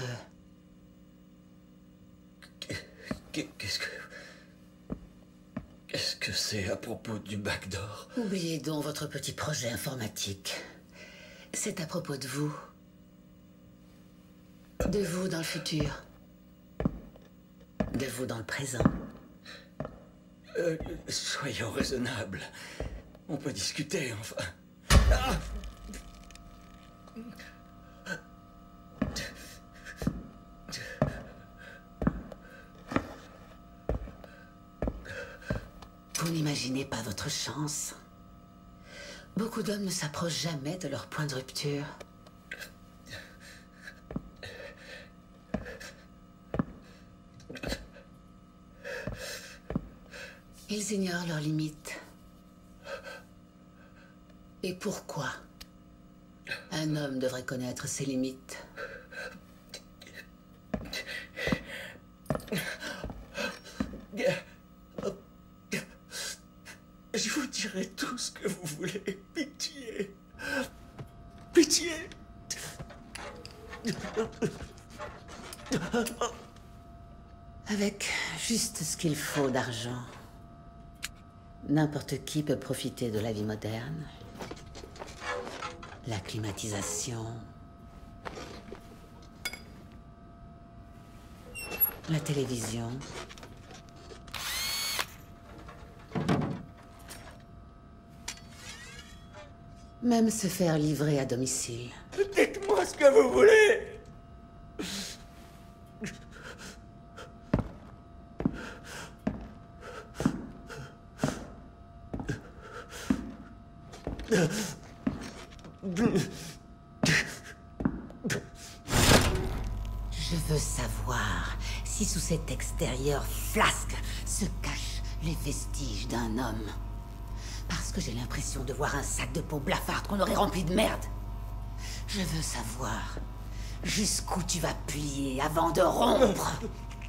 Speaker 7: Qu'est-ce que... Qu'est-ce que c'est à propos du backdoor?
Speaker 12: Oubliez donc votre petit projet informatique. C'est à propos de vous. De vous dans le futur. De vous dans le présent.
Speaker 7: Euh, soyons raisonnables. On peut discuter, enfin. Ah!
Speaker 12: Vous n'imaginez pas votre chance. Beaucoup d'hommes ne s'approchent jamais de leur point de rupture. Ils ignorent leurs limites. Et pourquoi un homme devrait connaître ses limites?
Speaker 7: Je vous dirai tout ce que vous voulez. Pitié. Pitié.
Speaker 12: Avec juste ce qu'il faut d'argent, n'importe qui peut profiter de la vie moderne. La climatisation, la télévision, même se faire livrer à domicile.
Speaker 7: Dites-moi ce que vous voulez.
Speaker 12: Je veux savoir si sous cet extérieur flasque se cachent les vestiges d'un homme. Parce que j'ai l'impression de voir un sac de peau blafarde qu'on aurait rempli de merde. Je veux savoir jusqu'où tu vas plier avant de rompre.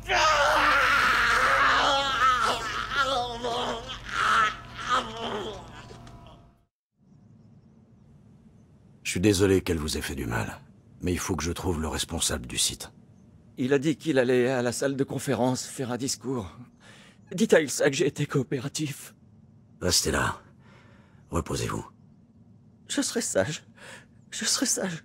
Speaker 3: Je suis désolé qu'elle vous ait fait du mal, mais il faut que je trouve le responsable du site.
Speaker 7: Il a dit qu'il allait à la salle de conférence faire un discours. Dites à Ilsa que j'ai été coopératif.
Speaker 3: Restez là. Reposez-vous.
Speaker 7: Je serai sage. Je serai sage.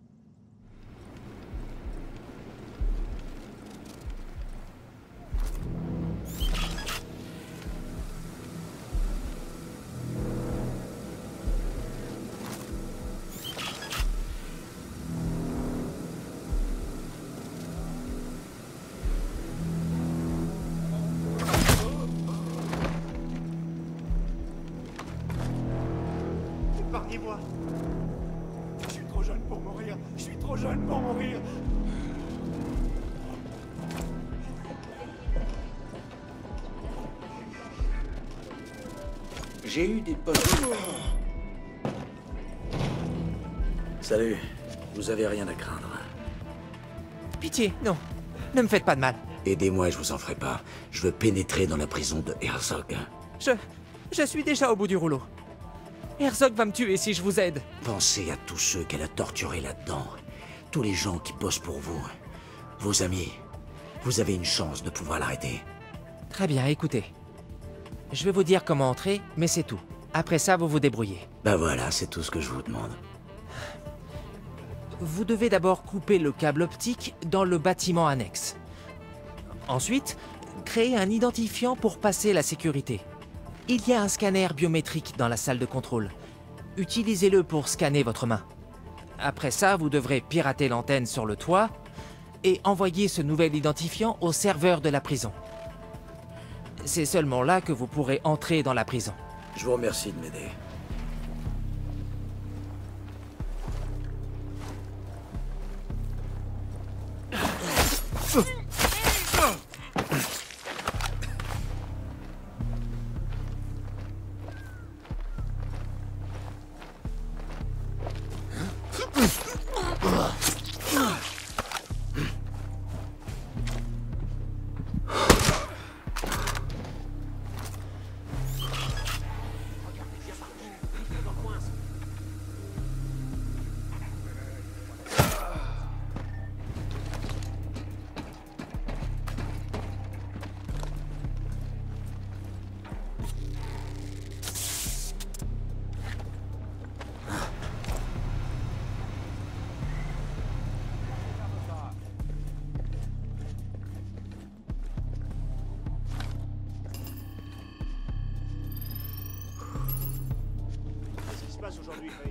Speaker 4: Épargnez-moi. Je suis trop jeune pour mourir. Je suis trop jeune pour mourir.
Speaker 3: J'ai eu des potes. Salut. Vous avez rien à craindre.
Speaker 10: Pitié, non. Ne me faites pas de mal.
Speaker 3: Aidez-moi, je vous en ferai pas. Je veux pénétrer dans la prison de Herzog.
Speaker 10: Je... je suis déjà au bout du rouleau. Herzog va me tuer si je vous aide.
Speaker 3: Pensez à tous ceux qu'elle a torturés là-dedans. Tous les gens qui bossent pour vous. Vos amis. Vous avez une chance de pouvoir l'arrêter.
Speaker 10: Très bien, écoutez. Je vais vous dire comment entrer, mais c'est tout. Après ça, vous vous débrouillez.
Speaker 3: Ben voilà, c'est tout ce que je vous demande.
Speaker 10: Vous devez d'abord couper le câble optique dans le bâtiment annexe. Ensuite, créez un identifiant pour passer la sécurité. Il y a un scanner biométrique dans la salle de contrôle. Utilisez-le pour scanner votre main. Après ça, vous devrez pirater l'antenne sur le toit et envoyer ce nouvel identifiant au serveur de la prison. C'est seulement là que vous pourrez entrer dans la prison.
Speaker 3: Je vous remercie de m'aider.
Speaker 9: Aujourd'hui, Faye.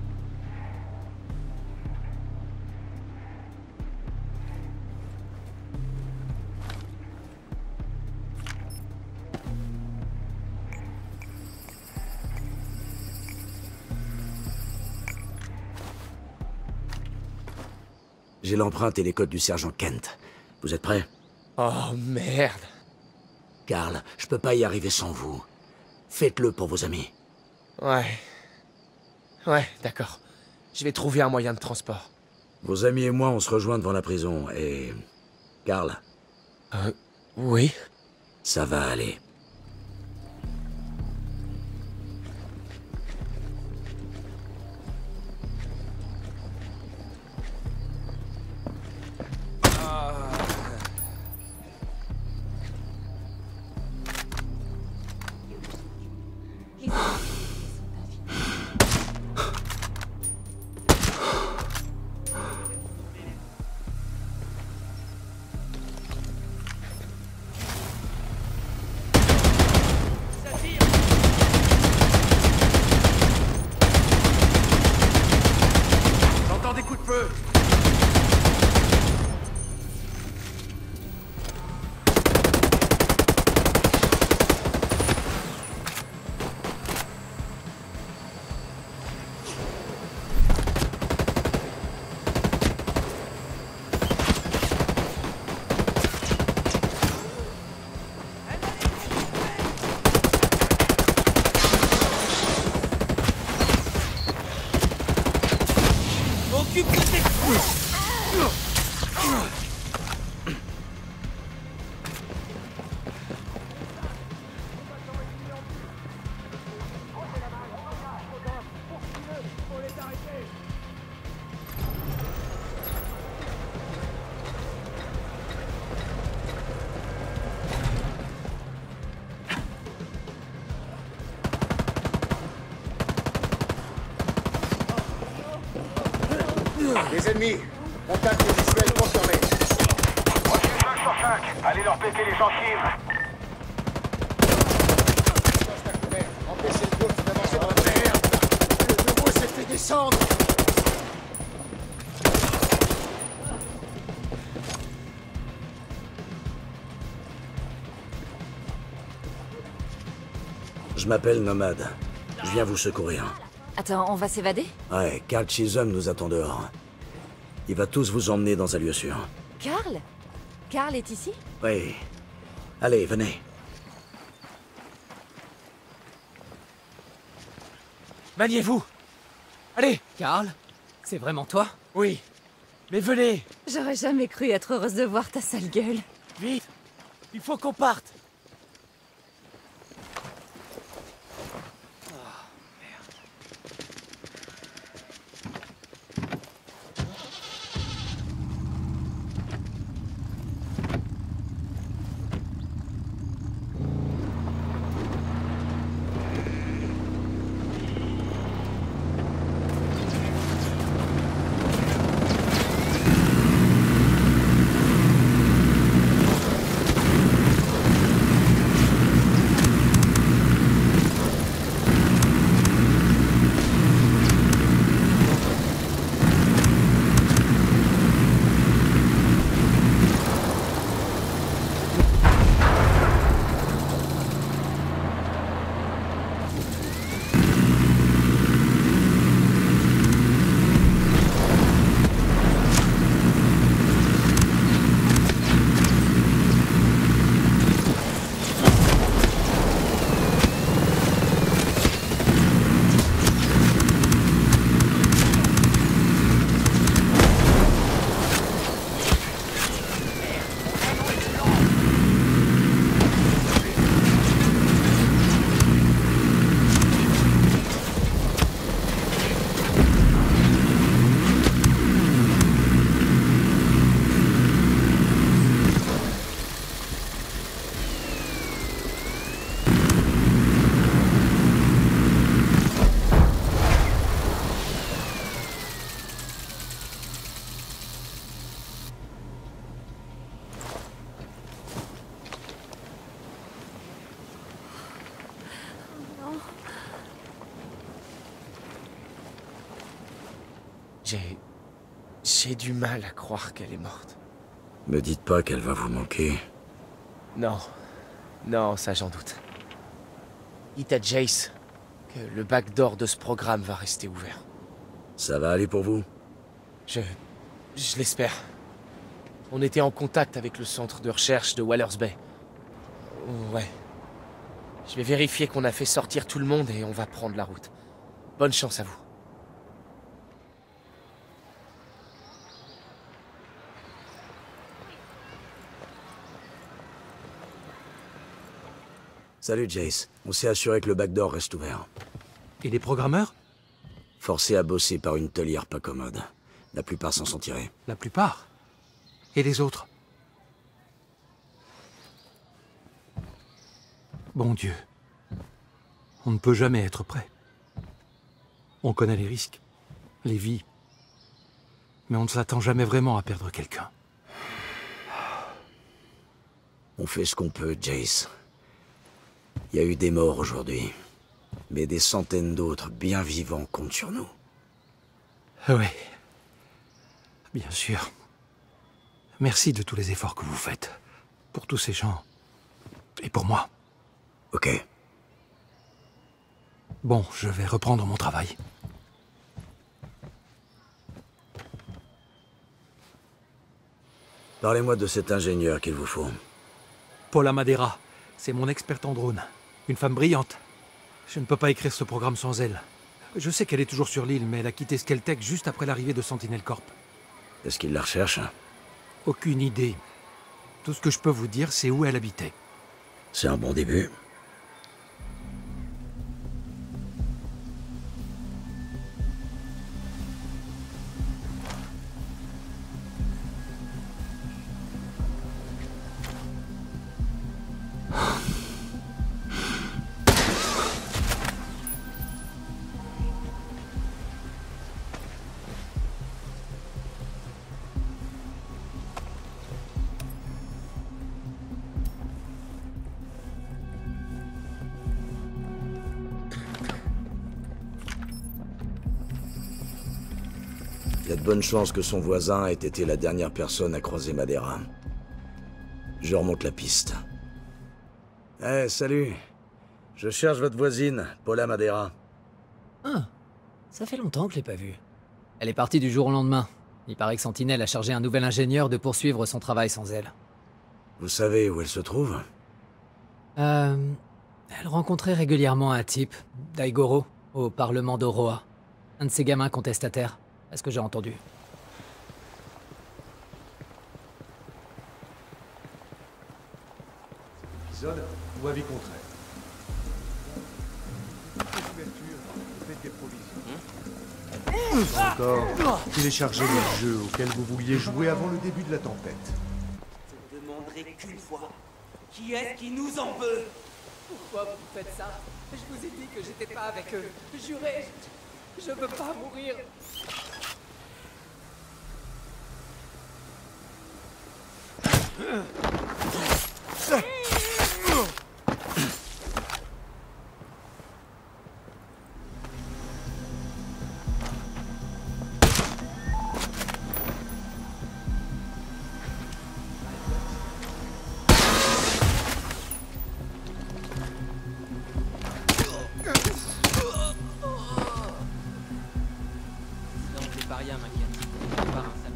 Speaker 3: J'ai l'empreinte et les codes du sergent Kent. Vous êtes prêts?
Speaker 10: Oh, merde.
Speaker 3: Carl, je peux pas y arriver sans vous. Faites-le pour vos amis.
Speaker 10: Ouais. Ouais, d'accord. Je vais trouver un moyen de transport.
Speaker 3: Vos amis et moi, on se rejoint devant la prison, et... Carl?
Speaker 10: Euh... Oui?
Speaker 3: Ça va aller.
Speaker 9: Les ennemis, contact visuel confirmé.
Speaker 15: Ok, cinq sur cinq. Allez leur péter les gencives.
Speaker 9: Empêchez le groupe d'avancer dans la merde. Le nouveau s'est fait descendre.
Speaker 3: Je m'appelle Nomade. Je viens vous secourir.
Speaker 8: Attends, on va s'évader?
Speaker 3: Ouais, Carl Chisholm nous attend dehors. Il va tous vous emmener dans un lieu sûr.
Speaker 8: Carl? Carl est ici?
Speaker 3: Oui. Allez, venez.
Speaker 10: Maniez-vous! Allez!
Speaker 13: Carl? C'est vraiment toi?
Speaker 10: Oui. Mais venez!
Speaker 8: J'aurais jamais cru être heureuse de voir ta sale gueule.
Speaker 10: Vite! Il faut qu'on parte!
Speaker 5: J'ai... J'ai du mal à croire qu'elle est morte.
Speaker 3: Me dites pas qu'elle va vous manquer.
Speaker 5: Non. Non, ça j'en doute. Dites à Jace que le backdoor de ce programme va rester ouvert.
Speaker 3: Ça va aller pour vous?
Speaker 5: Je... je l'espère. On était en contact avec le centre de recherche de Waller's Bay. Ouais. Je vais vérifier qu'on a fait sortir tout le monde et on va prendre la route. Bonne chance à vous.
Speaker 3: Salut Jace. On s'est assuré que le backdoor reste ouvert.
Speaker 2: Et les programmeurs?
Speaker 3: Forcés à bosser par une taulière pas commode. La plupart s'en sont tirés.
Speaker 2: La plupart? Et les autres? Bon Dieu. On ne peut jamais être prêt. On connaît les risques, les vies. Mais on ne s'attend jamais vraiment à perdre quelqu'un.
Speaker 3: On fait ce qu'on peut, Jace. Il y a eu des morts aujourd'hui. Mais des centaines d'autres bien vivants comptent sur nous.
Speaker 2: Oui. Bien sûr. Merci de tous les efforts que vous faites. Pour tous ces gens. Et pour moi.
Speaker 3: Ok.
Speaker 2: Bon, je vais reprendre mon travail.
Speaker 3: Parlez-moi de cet ingénieur qu'il vous faut.
Speaker 2: Paula Madeira. C'est mon experte en drone. Une femme brillante. Je ne peux pas écrire ce programme sans elle. Je sais qu'elle est toujours sur l'île, mais elle a quitté Skeltec juste après l'arrivée de Sentinel Corp.
Speaker 3: Est-ce qu'il la recherche?
Speaker 2: Aucune idée. Tout ce que je peux vous dire, c'est où elle habitait.
Speaker 3: C'est un bon début. Il y a de bonnes chances que son voisin ait été la dernière personne à croiser Madeira. Je remonte la piste. Eh, hey, salut. Je cherche votre voisine, Paula Madeira.
Speaker 13: Ah, ça fait longtemps que je l'ai pas vue. Elle est partie du jour au lendemain. Il paraît que Sentinel a chargé un nouvel ingénieur de poursuivre son travail sans elle.
Speaker 3: Vous savez où elle se trouve?
Speaker 13: Euh... Elle rencontrait régulièrement un type, Daigoro, au Parlement d'Oroa. Un de ses gamins contestataires. Est-ce que j'ai entendu?
Speaker 19: Zone ou avis contraire. Faites des provisions. Encore, téléchargez le jeu auquel vous vouliez jouer avant le début de la tempête.
Speaker 22: Je ne demanderai qu'une fois. Qui est-ce qui nous en veut?
Speaker 24: Pourquoi vous faites ça? Je vous ai dit que j'étais pas avec eux. Jurez, je, je veux pas mourir.
Speaker 13: Non, c'est pas rien, m'inquiète. Pas un sale.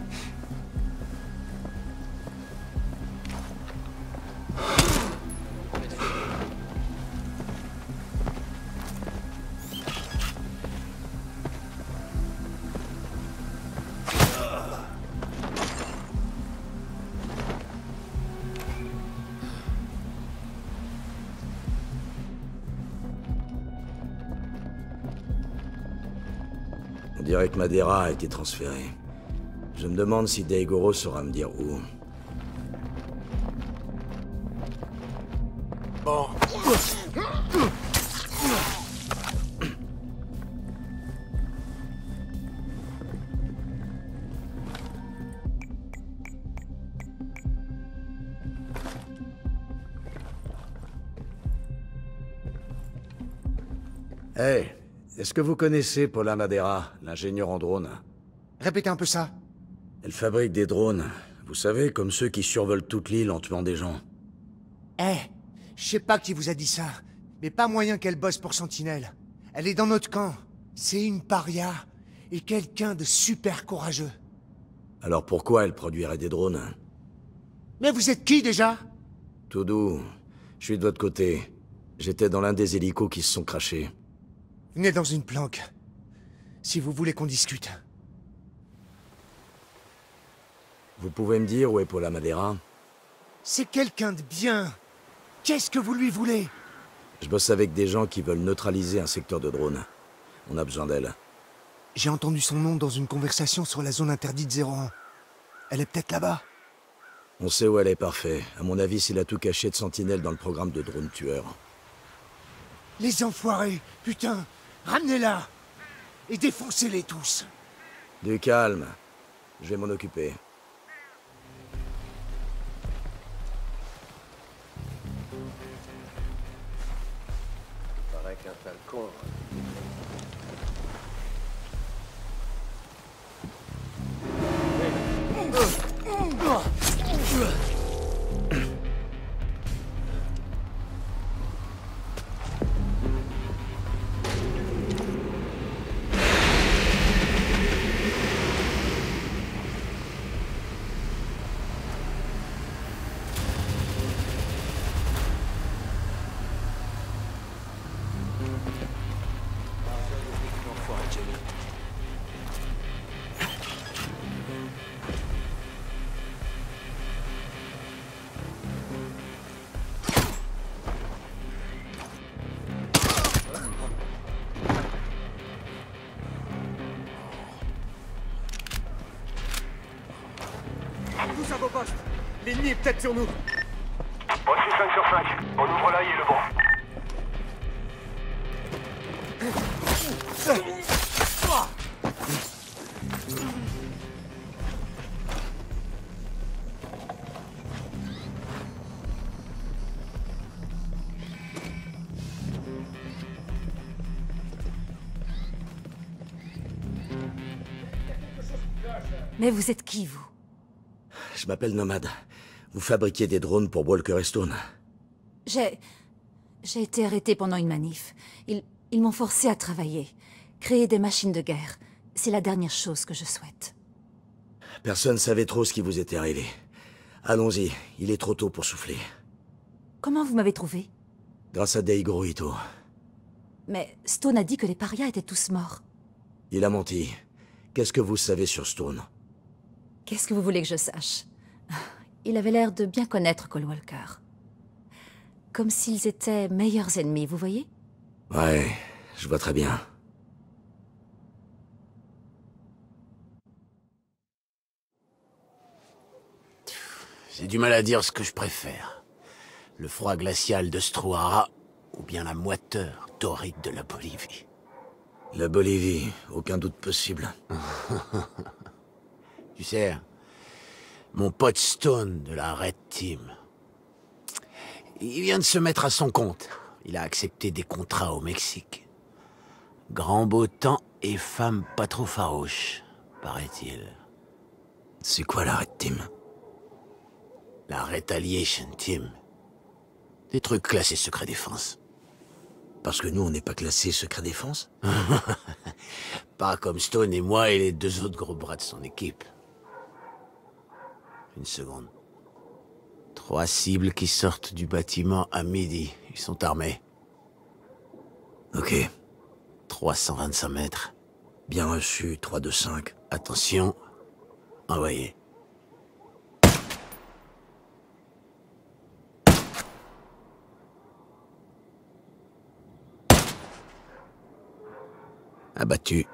Speaker 3: On dirait que Madeira a été transférée. Je me demande si Daigoro saura me dire où.
Speaker 1: Bon.
Speaker 3: Hey, est-ce que vous connaissez Paula Madeira, l'ingénieur en drone?
Speaker 21: Répétez un peu ça.
Speaker 3: Elle fabrique des drones. Vous savez, comme ceux qui survolent toute l'île en tuant des gens.
Speaker 21: Eh, je sais pas qui vous a dit ça, mais pas moyen qu'elle bosse pour Sentinelle. Elle est dans notre camp. C'est une paria, et quelqu'un de super courageux.
Speaker 3: Alors pourquoi elle produirait des drones?
Speaker 21: Mais vous êtes qui, déjà?
Speaker 3: Tout doux. Je suis de votre côté. J'étais dans l'un des hélicos qui se sont crashés.
Speaker 21: Venez dans une planque. Si vous voulez qu'on discute.
Speaker 3: Vous pouvez me dire où est Paula Madeira?
Speaker 21: C'est quelqu'un de bien. Qu'est-ce que vous lui voulez?
Speaker 3: Je bosse avec des gens qui veulent neutraliser un secteur de drones. On a besoin d'elle.
Speaker 21: J'ai entendu son nom dans une conversation sur la zone interdite zéro un. Elle est peut-être là-bas.
Speaker 3: On sait où elle est, parfait. À mon avis, c'est l'atout caché de Sentinelle dans le programme de drone tueur.
Speaker 21: Les enfoirés! Putain! Ramenez-la! Et défoncez-les tous!
Speaker 3: Du calme. Je vais m'en occuper.
Speaker 1: Paraît qu'un falcon.
Speaker 4: Tous à vos postes. L'ennemi est peut-être sur nous.
Speaker 15: Reçu cinq sur cinq. On ouvre l'œil et le vent.
Speaker 12: Mais vous êtes qui, vous?
Speaker 3: Je m'appelle Nomade. Vous fabriquez des drones pour Walker et Stone.
Speaker 12: J'ai... J'ai été arrêtée pendant une manif. Ils, ils m'ont forcé à travailler. Créer des machines de guerre. C'est la dernière chose que je souhaite.
Speaker 3: Personne savait trop ce qui vous était arrivé. Allons-y, il est trop tôt pour souffler.
Speaker 12: Comment vous m'avez trouvé?
Speaker 3: Grâce à Daigoro Ito.
Speaker 12: Mais Stone a dit que les parias étaient tous morts.
Speaker 3: Il a menti. Qu'est-ce que vous savez sur Stone?
Speaker 12: Qu'est-ce que vous voulez que je sache? Il avait l'air de bien connaître Cole Walker. Comme s'ils étaient meilleurs ennemis, vous voyez?
Speaker 3: Ouais, je vois très bien.
Speaker 1: J'ai du mal à dire ce que je préfère. Le froid glacial de Struara ou bien la moiteur torride de la Bolivie.
Speaker 3: La Bolivie, aucun doute possible.
Speaker 1: Tu sais, mon pote Stone de la Red Team, il vient de se mettre à son compte. Il a accepté des contrats au Mexique. Grand beau temps et femme pas trop farouche, paraît-il.
Speaker 3: C'est quoi la Red Team?
Speaker 1: La Retaliation Team. Des trucs classés secret défense.
Speaker 3: Parce que nous, on n'est pas classés secret défense?
Speaker 1: Pas comme Stone et moi et les deux autres gros bras de son équipe. Une seconde. Trois cibles qui sortent du bâtiment à midi. Ils sont armés.
Speaker 3: Ok.
Speaker 1: trois cent vingt-cinq mètres.
Speaker 3: Bien reçu, trois deux cinq.
Speaker 1: Attention. Envoyé. Abattu.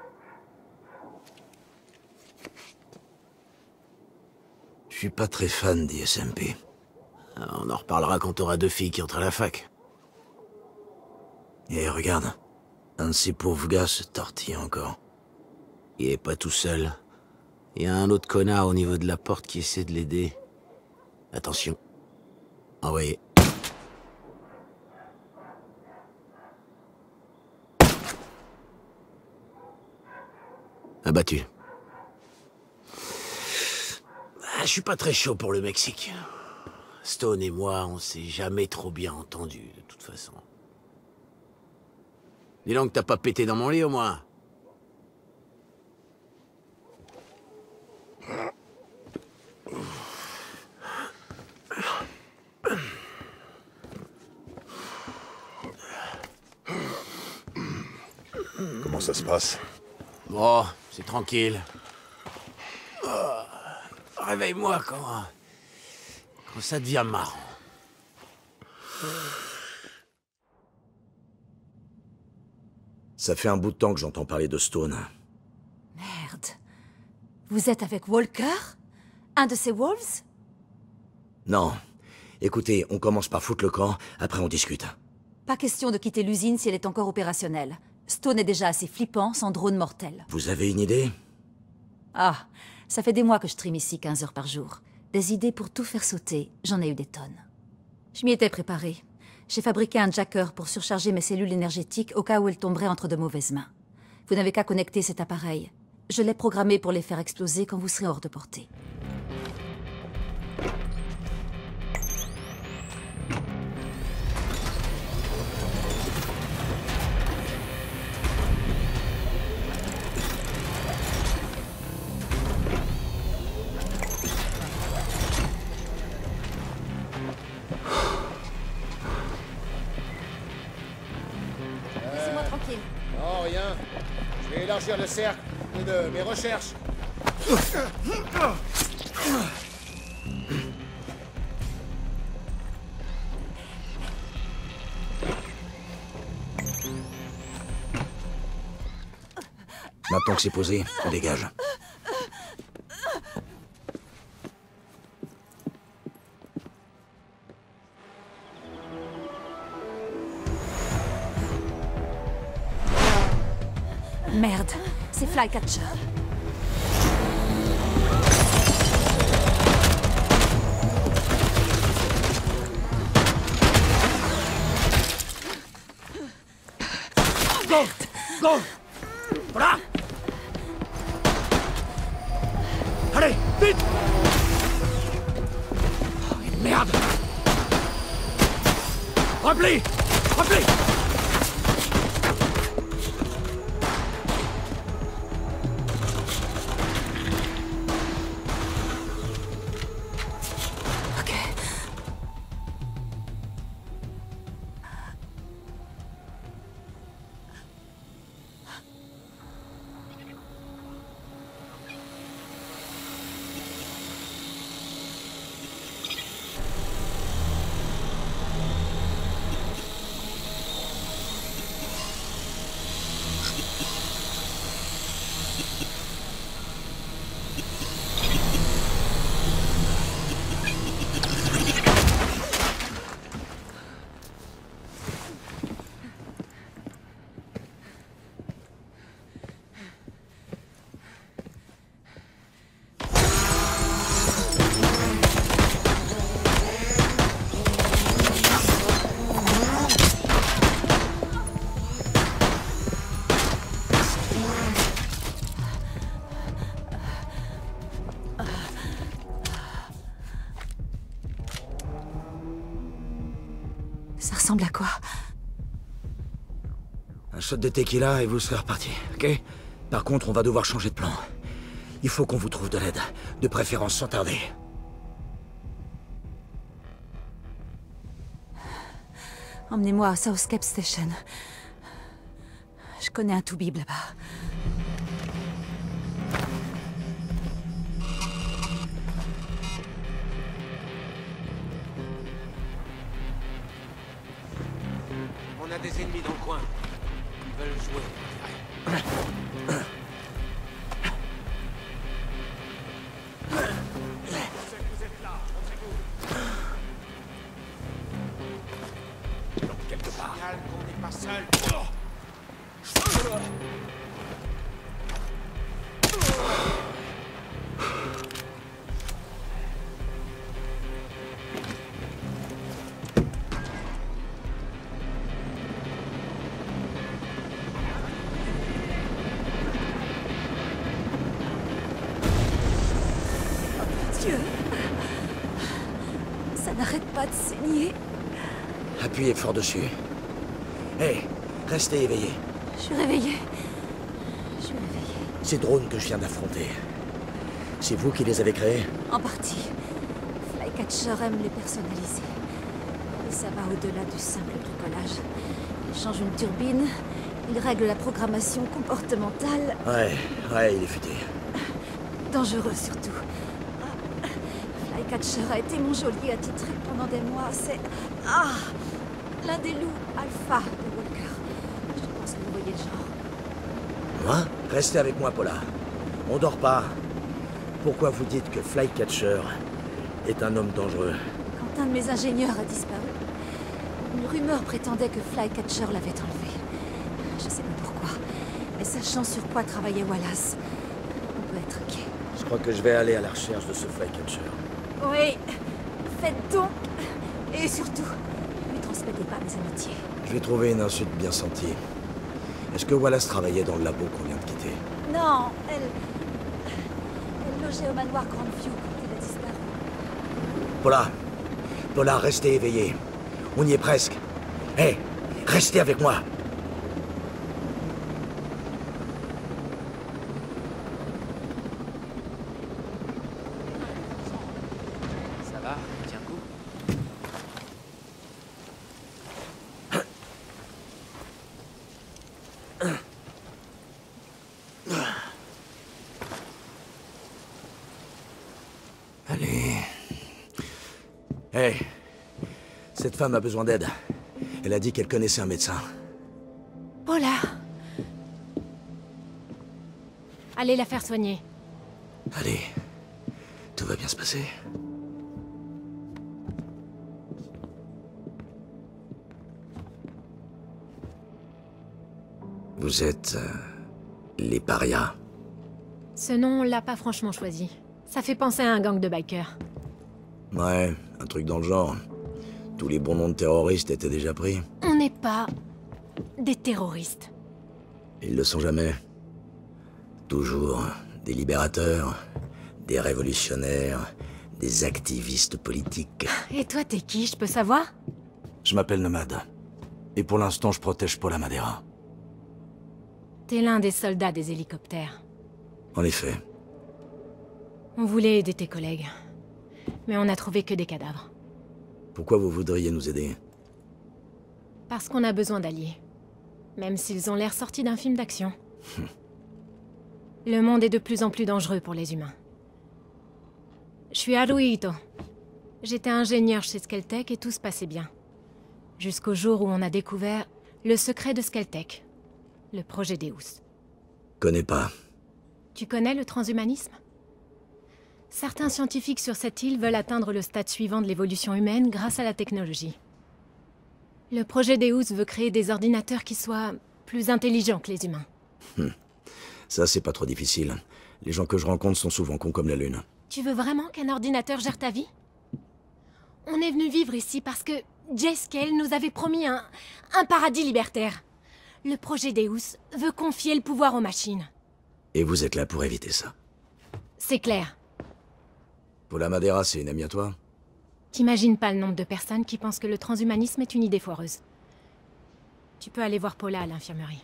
Speaker 3: Je suis pas très fan des S M P.
Speaker 1: On en reparlera quand t'auras deux filles qui entrent à la fac.
Speaker 3: Et regarde, un de ces pauvres gars se tortille encore.
Speaker 1: Il est pas tout seul. Il y a un autre connard au niveau de la porte qui essaie de l'aider. Attention. Envoyé. Abattu. je suis pas très chaud pour le Mexique. Stone et moi, on s'est jamais trop bien entendus, de toute façon. Dis donc, t'as pas pété dans mon lit, au moins?
Speaker 16: Comment ça se passe?
Speaker 1: Bon, c'est tranquille. Oh, réveille-moi quand... quand ça devient marrant.
Speaker 3: Ça fait un bout de temps que j'entends parler de Stone.
Speaker 6: Merde. Vous êtes avec Walker? Un de ces Wolves?
Speaker 3: Non. Écoutez, on commence par foutre le camp, après on discute.
Speaker 6: Pas question de quitter l'usine si elle est encore opérationnelle. Stone est déjà assez flippant sans drone mortel.
Speaker 3: Vous avez une idée?
Speaker 6: Ah, ça fait des mois que je trime ici quinze heures par jour. Des idées pour tout faire sauter, j'en ai eu des tonnes. Je m'y étais préparée. J'ai fabriqué un jacker pour surcharger mes cellules énergétiques au cas où elles tomberaient entre de mauvaises mains. Vous n'avez qu'à connecter cet appareil. Je l'ai programmé pour les faire exploser quand vous serez hors de portée.
Speaker 21: Laissez-moi tranquille. Non, rien. Je vais élargir le cercle de mes recherches.
Speaker 3: Maintenant que c'est posé, on dégage.
Speaker 6: Merde, c'est Flycatcher.
Speaker 1: Go! Go! Voilà! Allez, vite! Oh, merde! Repli! Repli!
Speaker 6: Ça ressemble à quoi?
Speaker 3: Un shot de tequila et vous serez reparti, ok? Par contre, on va devoir changer de plan. Il faut qu'on vous trouve de l'aide, de préférence sans tarder.
Speaker 6: Emmenez-moi à Southcape Station. Je connais un toubib là-bas.
Speaker 1: On a des ennemis dans le coin. Ils veulent jouer.
Speaker 4: Vous êtes là, montrez-vous.
Speaker 1: Quelque part.
Speaker 4: Signale qu'on n'est pas seul.
Speaker 6: Dieu! Ça n'arrête pas de saigner.
Speaker 3: Appuyez fort dessus. Hé, hey, restez éveillés.
Speaker 6: Je suis réveillée. Je suis réveillée.
Speaker 3: Ces drones que je viens d'affronter, c'est vous qui les avez créés?
Speaker 6: En partie. Flycatcher aime les personnaliser. Et ça va au-delà du simple bricolage. Il change une turbine, il règle la programmation comportementale.
Speaker 3: Ouais, ouais, il est futé.
Speaker 6: Dangereux surtout. Flycatcher a été mon geôlier attitré pendant des mois. C'est... Ah l'un des loups alpha de Walker. Je pense que vous voyez le genre.
Speaker 3: Moi? Restez avec moi, Paula. On dort pas. Pourquoi vous dites que Flycatcher est un homme dangereux?
Speaker 6: Quand un de mes ingénieurs a disparu, une rumeur prétendait que Flycatcher l'avait enlevé. Je sais pas pourquoi, mais sachant sur quoi travaillait Wallace, on peut être inquiet.
Speaker 3: Je crois que je vais aller à la recherche de ce Flycatcher.
Speaker 6: Oui, faites donc. Et surtout, ne lui transmettez pas mes amitiés.
Speaker 3: Je vais trouver une insulte bien sentie. Est-ce que Wallace travaillait dans le labo qu'on vient de quitter?
Speaker 6: Non, elle... Elle logeait au manoir Grandview quand il a disparu.
Speaker 3: Paula, Paula, restez éveillée. On y est presque. Hé, hey, restez avec moi.
Speaker 5: Ça va? Tiens coup.
Speaker 3: Allez. Hé, hey, cette femme a besoin d'aide. Elle a dit qu'elle connaissait un médecin.
Speaker 11: Paula. Allez la faire soigner.
Speaker 3: Allez, tout va bien se passer. Vous êtes... Euh, les parias.
Speaker 11: Ce nom, on l'a pas franchement choisi. Ça fait penser à un gang de bikers.
Speaker 3: Ouais, un truc dans le genre. Tous les bons noms de terroristes étaient déjà pris.
Speaker 11: On n'est pas... des terroristes.
Speaker 3: Ils le sont jamais. Toujours des libérateurs, des révolutionnaires, des activistes politiques.
Speaker 11: Et toi, t'es qui, je peux savoir?
Speaker 3: Je m'appelle Nomade. Et pour l'instant, je protège Paula Madera.
Speaker 11: T'es l'un des soldats des hélicoptères.
Speaker 3: En effet.
Speaker 11: On voulait aider tes collègues. Mais on n'a trouvé que des cadavres.
Speaker 3: Pourquoi vous voudriez nous aider?
Speaker 11: Parce qu'on a besoin d'alliés. Même s'ils ont l'air sortis d'un film d'action. Le monde est de plus en plus dangereux pour les humains. Je suis Haruhi Ito. J'étais ingénieur chez Skeltech et tout se passait bien. Jusqu'au jour où on a découvert le secret de Skeltech. Le projet Deus.
Speaker 3: Connais pas.
Speaker 11: Tu connais le transhumanisme? Certains scientifiques sur cette île veulent atteindre le stade suivant de l'évolution humaine grâce à la technologie. Le projet Deus veut créer des ordinateurs qui soient plus intelligents que les humains.
Speaker 3: Hum. Ça, c'est pas trop difficile. Les gens que je rencontre sont souvent cons comme la lune.
Speaker 11: Tu veux vraiment qu'un ordinateur gère ta vie? On est venu vivre ici parce que Jay Scale nous avait promis un, un paradis libertaire. Le projet Deus veut confier le pouvoir aux machines.
Speaker 3: Et vous êtes là pour éviter ça?
Speaker 11: C'est clair.
Speaker 3: Paula Madera, c'est une amie à toi?
Speaker 11: T'imagines pas le nombre de personnes qui pensent que le transhumanisme est une idée foireuse. Tu peux aller voir Paula à l'infirmerie.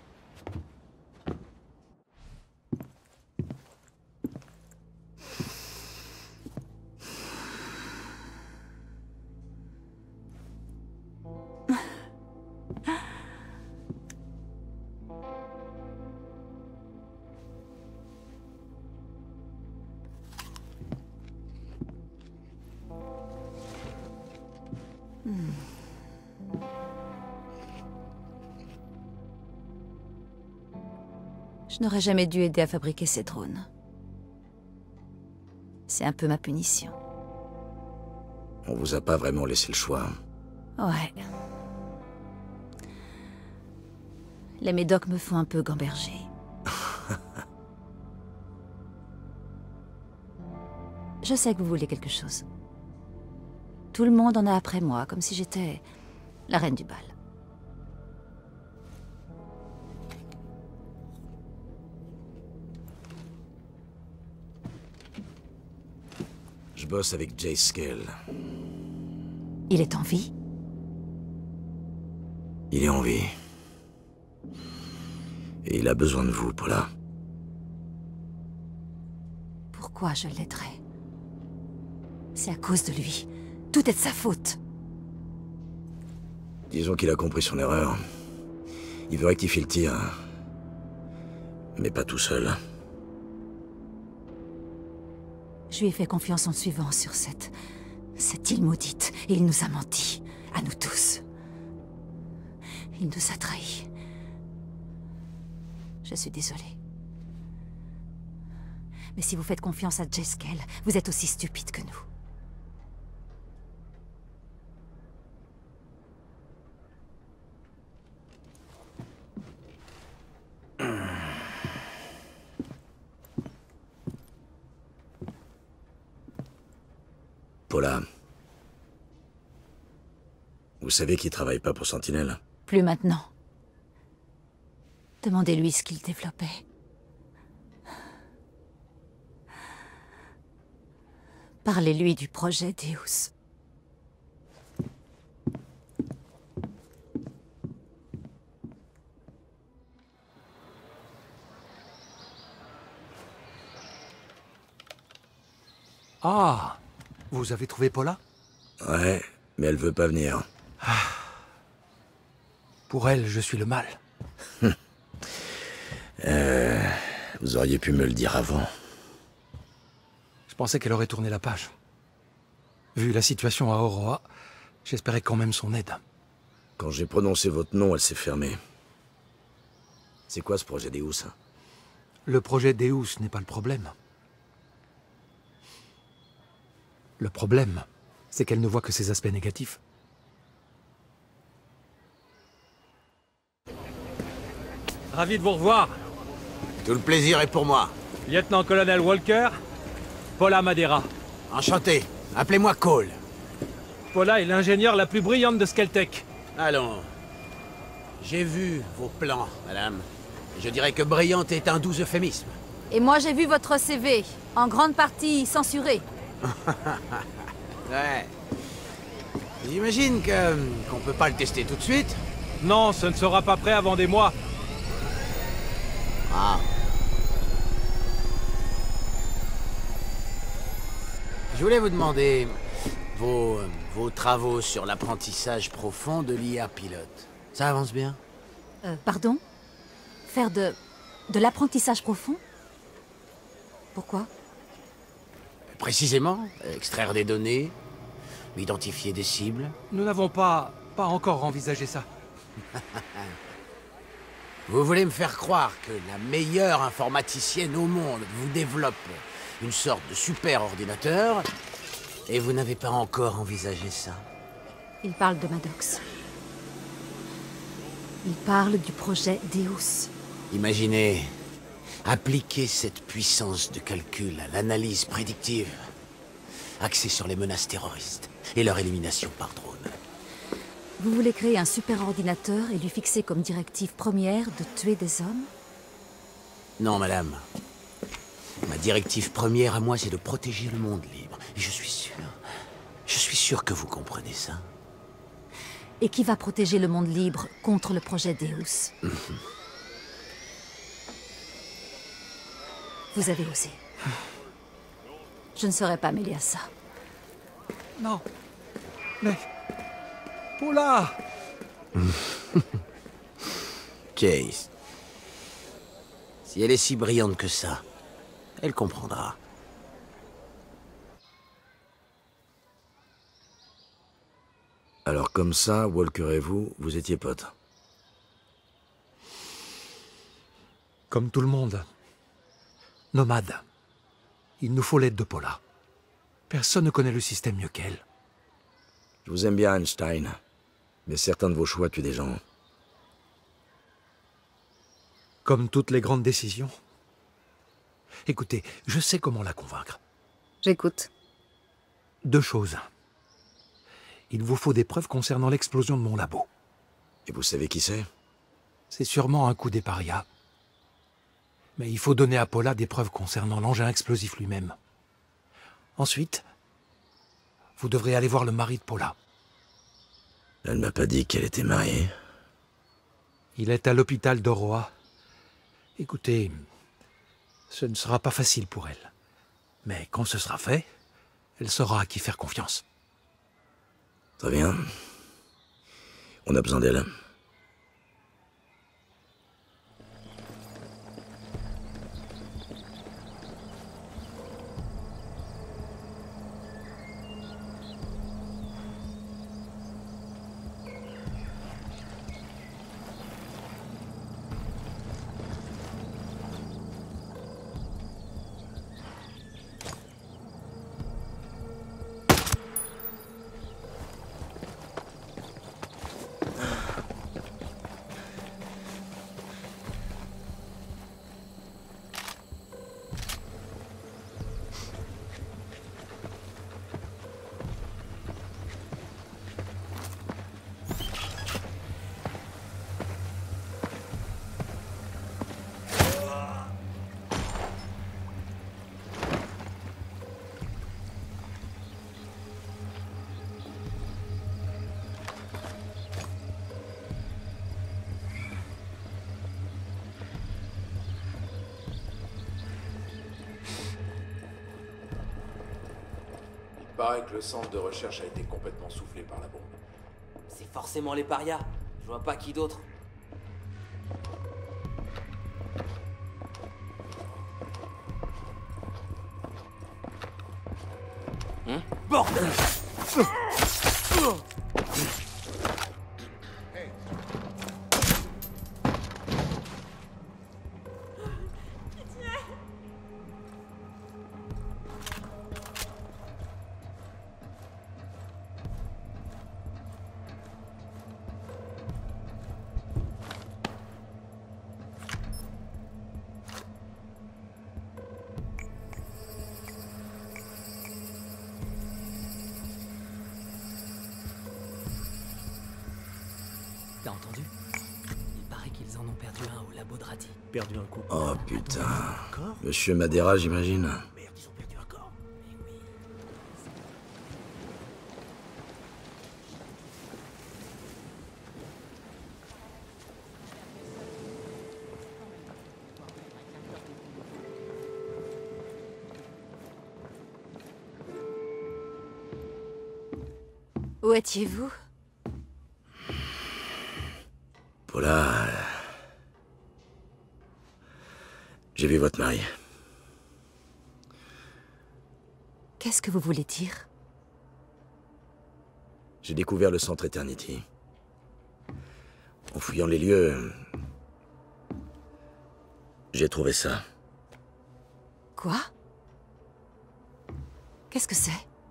Speaker 6: Je n'aurais jamais dû aider à fabriquer ces drones. C'est un peu ma punition.
Speaker 3: On vous a pas vraiment laissé le choix.
Speaker 6: Ouais. Les médocs me font un peu gamberger. Je sais que vous voulez quelque chose. Tout le monde en a après moi, comme si j'étais la reine du bal.
Speaker 3: Je bosse avec Jay Scale.
Speaker 6: Il est en vie?
Speaker 3: Il est en vie. Et il a besoin de vous, Paula.
Speaker 6: Pourquoi je l'aiderais? C'est à cause de lui. Tout est de sa faute.
Speaker 3: Disons qu'il a compris son erreur. Il veut rectifier le tir. Mais pas tout seul.
Speaker 6: Je lui ai fait confiance en le suivant sur cette... cette île maudite. Et il nous a menti. À nous tous. Il nous a trahis. Je suis désolée. Mais si vous faites confiance à Jeskel, vous êtes aussi stupide que nous.
Speaker 3: Paula. Vous savez qu'il travaille pas pour Sentinelle?
Speaker 6: Plus maintenant. Demandez-lui ce qu'il développait. Parlez-lui du projet Deus.
Speaker 2: Ah, vous avez trouvé Paula?
Speaker 3: Ouais, mais elle veut pas venir.
Speaker 2: Pour elle, je suis le mal.
Speaker 3: euh, vous auriez pu me le dire avant.
Speaker 2: Je pensais qu'elle aurait tourné la page. Vu la situation à Aurora, j'espérais quand même son aide.
Speaker 3: Quand j'ai prononcé votre nom, elle s'est fermée. C'est quoi ce projet Deus?
Speaker 2: Le projet Deus n'est pas le problème. Le problème, c'est qu'elle ne voit que ses aspects négatifs.
Speaker 14: Ravi de vous revoir.
Speaker 1: Tout le plaisir est pour moi.
Speaker 14: Lieutenant-colonel Walker, Paula Madeira.
Speaker 1: Enchanté. Appelez-moi Cole.
Speaker 14: Paula est l'ingénieure la plus brillante de Skeltech.
Speaker 1: Allons. J'ai vu vos plans, madame. Je dirais que brillante est un doux euphémisme.
Speaker 6: Et moi j'ai vu votre C V, en grande partie censuré.
Speaker 1: Ouais. J'imagine que qu'on peut pas le tester tout de suite.
Speaker 14: Non, ce ne sera pas prêt avant des mois.
Speaker 1: Ah. Je voulais vous demander vos, vos travaux sur l'apprentissage profond de l'I A pilote. Ça avance bien?
Speaker 6: Euh, pardon? Faire de... de l'apprentissage profond? Pourquoi?
Speaker 1: Précisément, extraire des données, identifier des cibles.
Speaker 2: Nous n'avons pas... pas encore envisagé ça.
Speaker 1: Vous voulez me faire croire que la meilleure informaticienne au monde vous développe une sorte de super ordinateur, et vous n'avez pas encore envisagé ça?
Speaker 6: Il parle de Maddox. Il parle du projet Deus.
Speaker 1: Imaginez, appliquer cette puissance de calcul à l'analyse prédictive, axée sur les menaces terroristes et leur élimination par drone.
Speaker 6: Vous voulez créer un super ordinateur et lui fixer comme directive première de tuer des hommes?
Speaker 1: Non, madame. Ma directive première à moi, c'est de protéger le monde libre. Et je suis sûr... Je suis sûr que vous comprenez ça.
Speaker 6: Et qui va protéger le monde libre contre le projet Deus? Vous avez osé. Je ne serais pas mêlée à ça.
Speaker 2: Non. Mais... Paula!
Speaker 1: Chase. Si elle est si brillante que ça, elle comprendra.
Speaker 3: Alors comme ça, Walker et vous, vous étiez potes?
Speaker 2: Comme tout le monde. Nomade. Il nous faut l'aide de Paula. Personne ne connaît le système mieux qu'elle.
Speaker 3: Je vous aime bien, Einstein. Mais certains de vos choix tuent des gens.
Speaker 2: Comme toutes les grandes décisions. Écoutez, je sais comment la convaincre.
Speaker 8: J'écoute.
Speaker 2: Deux choses. Il vous faut des preuves concernant l'explosion de mon labo.
Speaker 3: Et vous savez qui c'est?
Speaker 2: C'est sûrement un coup des parias. Mais il faut donner à Paula des preuves concernant l'engin explosif lui-même. Ensuite, vous devrez aller voir le mari de Paula.
Speaker 3: Elle m'a pas dit qu'elle était mariée.
Speaker 2: Il est à l'hôpital de Roa. Écoutez, ce ne sera pas facile pour elle. Mais quand ce sera fait, elle saura à qui faire confiance.
Speaker 3: Très bien. On a besoin d'elle.
Speaker 17: Il paraît que le centre de recherche a été complètement soufflé par la bombe.
Speaker 22: C'est forcément les parias. Je vois pas qui d'autre.
Speaker 7: Hein?
Speaker 22: Bordel!
Speaker 13: T'as entendu? Il paraît qu'ils en ont perdu un au labo de Rati.
Speaker 18: Perdu un coup.
Speaker 3: Oh putain. Monsieur Madera, j'imagine.
Speaker 18: Merde, ils ont perdu un corps.
Speaker 6: Où étiez-vous?
Speaker 3: Paula... J'ai vu votre mari.
Speaker 6: Qu'est-ce que vous voulez dire?
Speaker 3: J'ai découvert le centre Eternity. En fouillant les lieux... J'ai trouvé ça.
Speaker 6: Quoi? Qu'est-ce que c'est?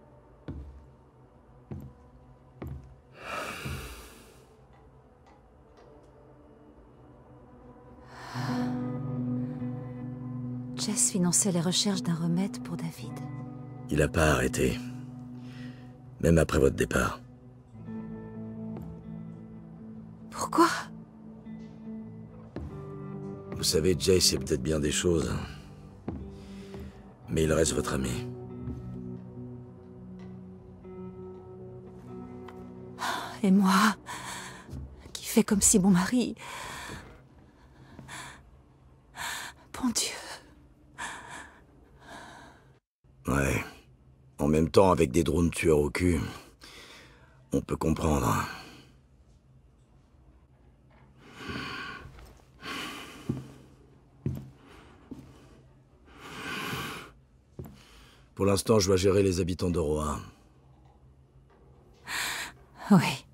Speaker 6: Jess finançait les recherches d'un remède pour David.
Speaker 3: Il n'a pas arrêté. Même après votre départ.
Speaker 6: Pourquoi?
Speaker 3: Vous savez, Jay, c'est peut-être bien des choses. Mais il reste votre ami.
Speaker 6: Et moi, qui fais comme si mon mari... Bon Dieu.
Speaker 3: Ouais. En même temps, avec des drones tueurs au cul, on peut comprendre. Pour l'instant, je dois gérer les habitants de Roa.
Speaker 6: Oui.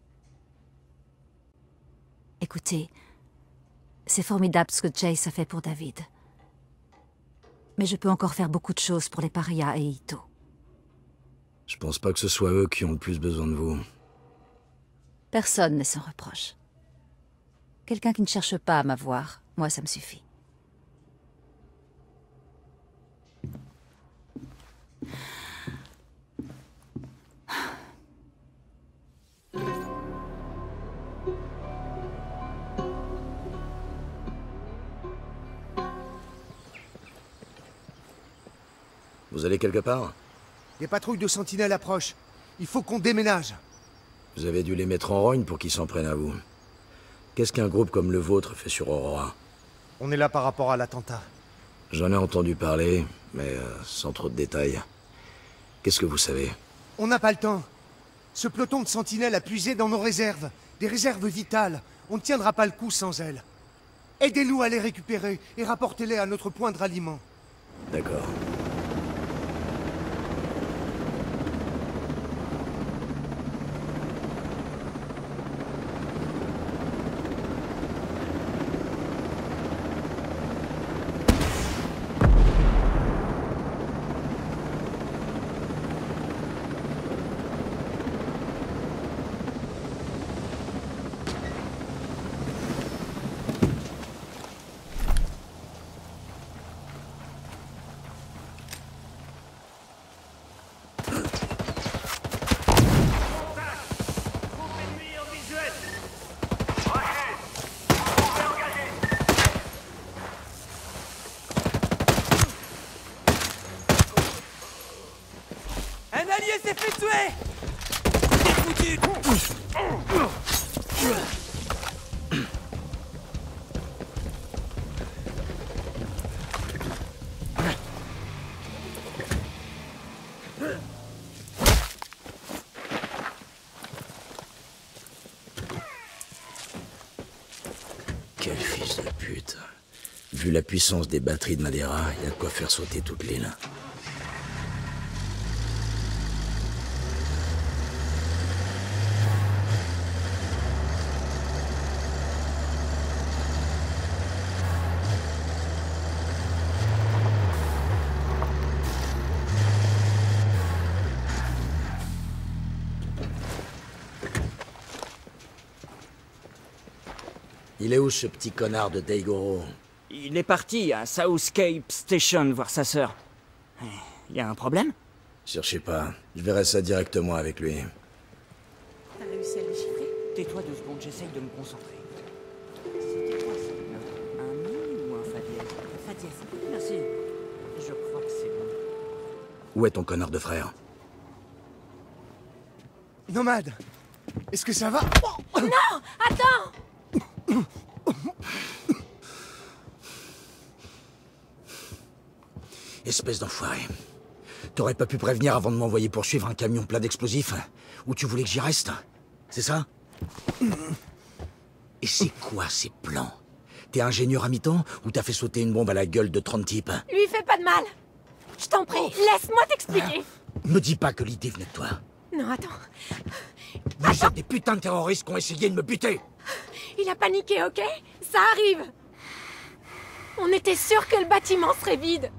Speaker 6: Écoutez, c'est formidable ce que Jace a fait pour David. Mais je peux encore faire beaucoup de choses pour les parias et Ito.
Speaker 3: Je pense pas que ce soit eux qui ont le plus besoin de vous.
Speaker 6: Personne n'est sans reproche. Quelqu'un qui ne cherche pas à m'avoir, moi ça me suffit.
Speaker 3: Vous allez quelque part?
Speaker 21: Des patrouilles de sentinelles approchent. Il faut qu'on déménage.
Speaker 3: Vous avez dû les mettre en rogne pour qu'ils s'en prennent à vous. Qu'est-ce qu'un groupe comme le vôtre fait sur Aurora?
Speaker 21: On est là par rapport à l'attentat.
Speaker 3: J'en ai entendu parler, mais euh, sans trop de détails. Qu'est-ce que vous savez?
Speaker 21: On n'a pas le temps. Ce peloton de sentinelles a puisé dans nos réserves. Des réserves vitales. On ne tiendra pas le coup sans elles. Aidez-nous à les récupérer et rapportez-les à notre point de ralliement.
Speaker 3: D'accord.
Speaker 22: Un allié s'est fait tuer! T'es foutu!
Speaker 3: Quel fils de pute. Vu la puissance des batteries de Madeira, il y a de quoi faire sauter toute l'île. Il est où ce petit connard de Daigoro?
Speaker 7: Il est parti à Southcape Station voir sa sœur. Il y a un problème?
Speaker 3: Cherchez pas, je verrai ça directement avec lui.
Speaker 22: T'as réussi à le chiffrer?
Speaker 7: Tais-toi deux secondes, j'essaye de me concentrer. C'était quoi ça? Un mi ou un fa dièse?
Speaker 22: Fa dièse.
Speaker 7: Merci. Je crois que c'est bon.
Speaker 3: Où est ton connard de frère?
Speaker 21: Nomade, est-ce que ça va?
Speaker 11: Non! Attends!
Speaker 3: Espèce d'enfoiré. T'aurais pas pu prévenir avant de m'envoyer poursuivre un camion plein d'explosifs? Ou tu voulais que j'y reste? C'est ça? Et c'est quoi ces plans? T'es ingénieur à mi-temps ou t'as fait sauter une bombe à la gueule de trente types?
Speaker 11: Lui fais pas de mal! Je t'en prie, laisse-moi t'expliquer!
Speaker 3: Me dis pas que l'idée venait de toi.
Speaker 11: Non, attends.
Speaker 3: Vous êtes des putains de terroristes qui ont essayé de me buter!
Speaker 11: Il a paniqué, ok? Ça arrive! On était sûr que le bâtiment serait vide!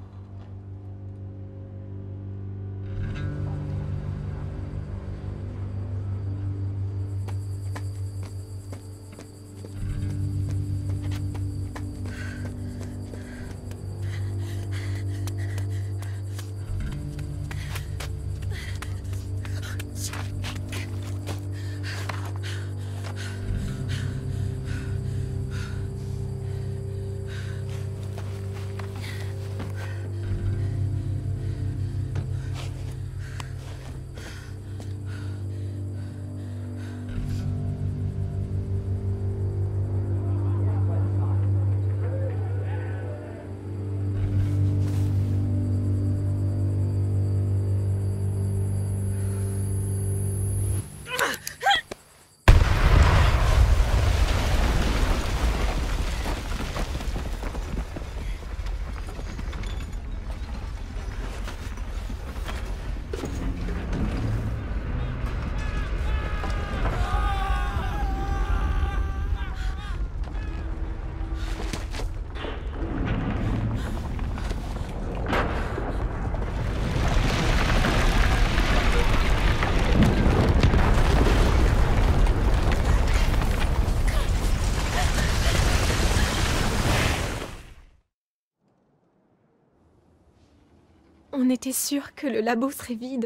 Speaker 11: On était sûr que le labo serait vide.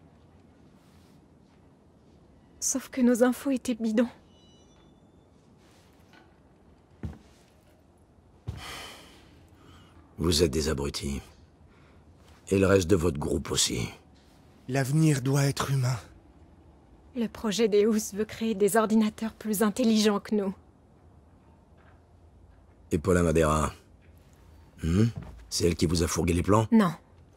Speaker 11: Sauf que nos infos étaient bidons.
Speaker 3: Vous êtes des abrutis. Et le reste de votre groupe aussi.
Speaker 21: L'avenir doit être humain.
Speaker 11: Le projet Deus veut créer des ordinateurs plus intelligents que nous.
Speaker 3: Et Paula Madeira hmm? C'est elle qui vous a fourgué les plans?
Speaker 11: Non.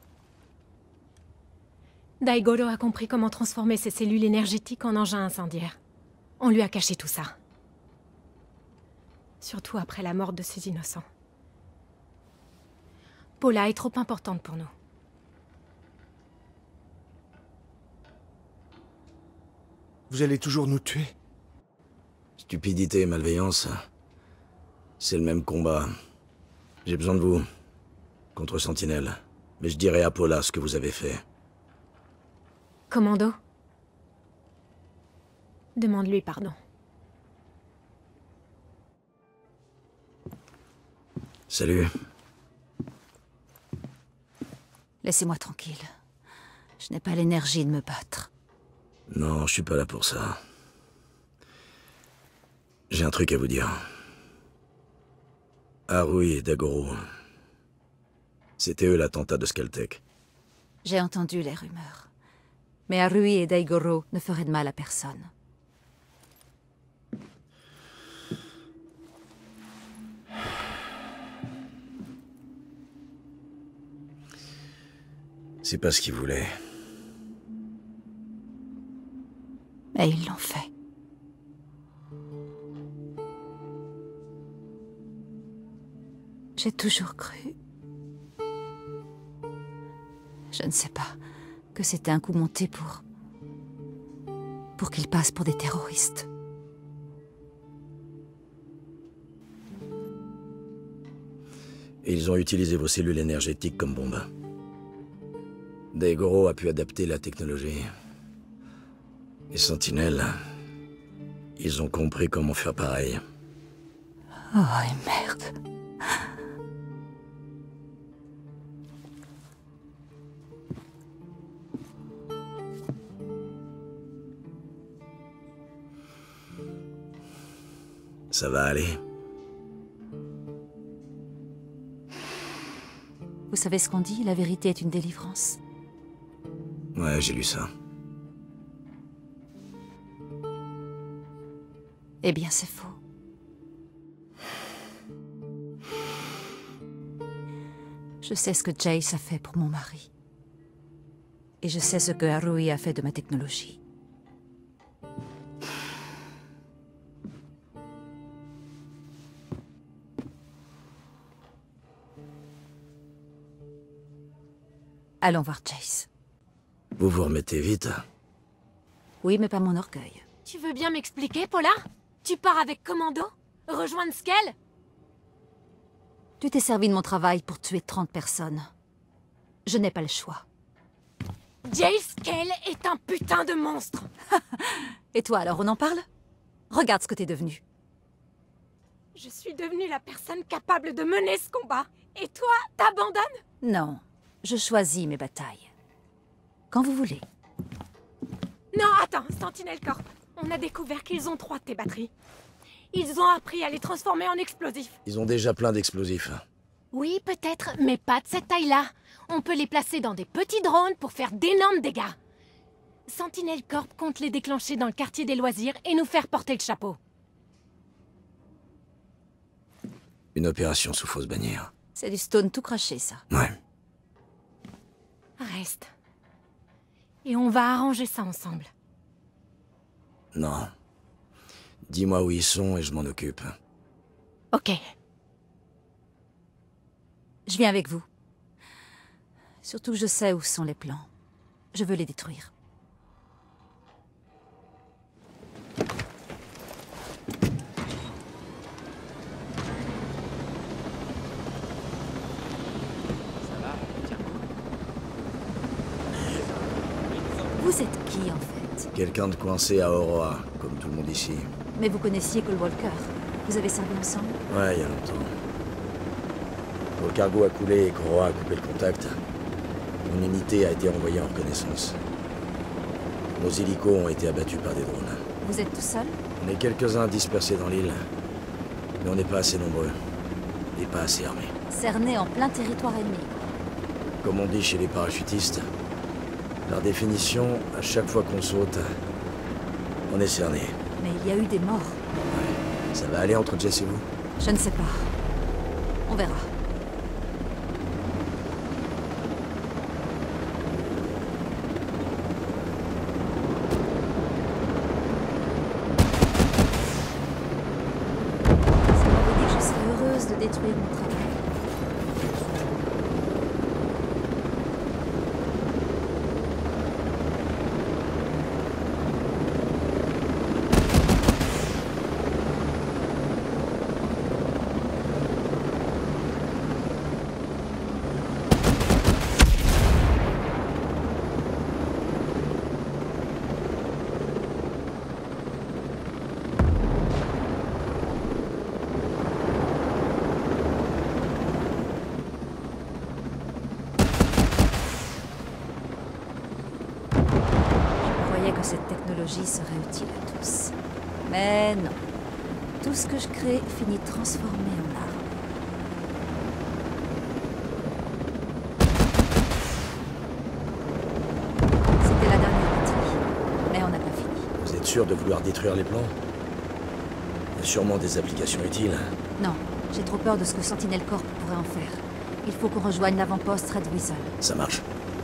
Speaker 11: Daigoro a compris comment transformer ses cellules énergétiques en engins incendiaires. On lui a caché tout ça. Surtout après la mort de ces innocents. Paula est trop importante pour nous.
Speaker 21: Vous allez toujours nous tuer?
Speaker 3: Stupidité et malveillance, c'est le même combat. J'ai besoin de vous, contre Sentinelle. Mais je dirai à Paula ce que vous avez fait.
Speaker 11: Commando? Demande-lui pardon.
Speaker 3: Salut.
Speaker 6: Laissez-moi tranquille. Je n'ai pas l'énergie de me battre.
Speaker 3: Non, je suis pas là pour ça. J'ai un truc à vous dire. Harui et Daigoro. C'était eux l'attentat de Skeltec.
Speaker 6: J'ai entendu les rumeurs. Mais Harui et Daigoro ne feraient de mal à personne.
Speaker 3: C'est pas ce qu'ils voulaient.
Speaker 6: Et ils l'ont fait. J'ai toujours cru... Je ne sais pas, que c'était un coup monté pour... pour qu'ils passent pour des terroristes.
Speaker 3: Et ils ont utilisé vos cellules énergétiques comme bombe. Daigoro a pu adapter la technologie. Et Sentinelle, ils ont compris comment faire pareil.
Speaker 6: Oh, et merde.
Speaker 3: Ça va aller.
Speaker 6: Vous savez ce qu'on dit, la vérité est une délivrance.
Speaker 3: Ouais, j'ai lu ça.
Speaker 6: Eh bien, c'est faux. Je sais ce que Jace a fait pour mon mari. Et je sais ce que Harui a fait de ma technologie. Allons voir Jace.
Speaker 3: Vous vous remettez vite.
Speaker 6: Oui, mais pas mon orgueil.
Speaker 11: Tu veux bien m'expliquer, Paula? Tu pars avec Commando? Rejoindre Skell?
Speaker 6: Tu t'es servi de mon travail pour tuer trente personnes. Je n'ai pas le choix.
Speaker 11: Jace Skell est un putain de monstre.
Speaker 6: Et toi, alors, on en parle? Regarde ce que t'es devenu.
Speaker 11: Je suis devenue la personne capable de mener ce combat. Et toi, t'abandonnes?
Speaker 6: Non, je choisis mes batailles. Quand vous voulez.
Speaker 11: Non, attends, Sentinel Corp. On a découvert qu'ils ont trois de tes batteries. Ils ont appris à les transformer en explosifs.
Speaker 3: Ils ont déjà plein d'explosifs.
Speaker 11: Oui, peut-être, mais pas de cette taille-là. On peut les placer dans des petits drones pour faire d'énormes dégâts. Sentinel Corp compte les déclencher dans le quartier des loisirs et nous faire porter le chapeau.
Speaker 3: Une opération sous fausse bannière.
Speaker 6: C'est du stone tout craché, ça.
Speaker 3: Ouais.
Speaker 11: Reste. Et on va arranger ça ensemble.
Speaker 3: Non. Dis-moi où ils sont et je m'en occupe.
Speaker 11: Ok.
Speaker 6: Je viens avec vous. Surtout que je sais où sont les plans. Je veux les détruire. Vous êtes qui, en fait?
Speaker 3: Quelqu'un de coincé à Aurora, comme tout le monde ici.
Speaker 6: Mais vous connaissiez Cole Walker. Vous avez servi ensemble?
Speaker 3: Ouais, il y a longtemps. Quand le cargo a coulé et qu'Aurora a coupé le contact, mon unité a été envoyée en reconnaissance. Nos hélicos ont été abattus par des drones.
Speaker 6: Vous êtes tout seul?
Speaker 3: On est quelques-uns dispersés dans l'île, mais on n'est pas assez nombreux. Et pas assez armés.
Speaker 6: Cerné en plein territoire ennemi.
Speaker 3: Comme on dit chez les parachutistes, par définition, à chaque fois qu'on saute, On est cerné.
Speaker 6: Mais il y a eu des morts.
Speaker 3: Ça va aller entre Jess et vous?
Speaker 6: Je ne sais pas. On verra. Ça m'avait dit que je serais heureuse de détruire mon travail. Que cette technologie serait utile à tous. Mais non. Tout ce que je crée finit transformé en arme. C'était la dernière partie. Mais on n'a pas fini.
Speaker 3: Vous êtes sûr de vouloir détruire les plans? Il y a sûrement des applications utiles.
Speaker 6: Non. J'ai trop peur de ce que Sentinel Corp pourrait en faire. Il faut qu'on rejoigne l'avant-poste Red Whistle.
Speaker 3: Ça marche.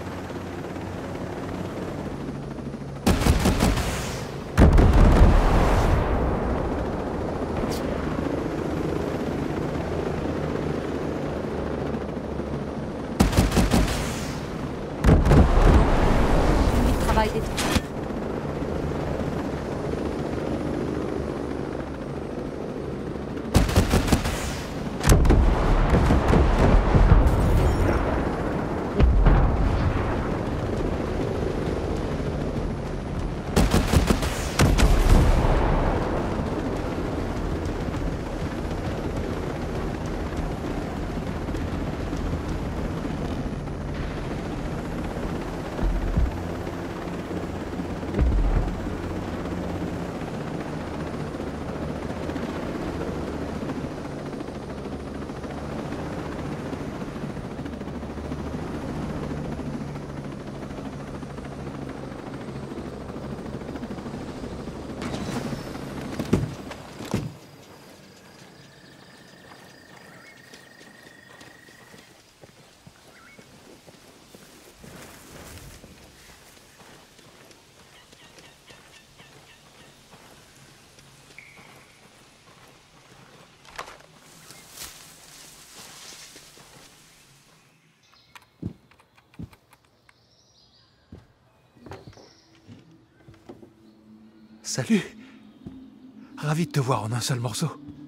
Speaker 2: Salut. Ravi de te voir en un seul morceau.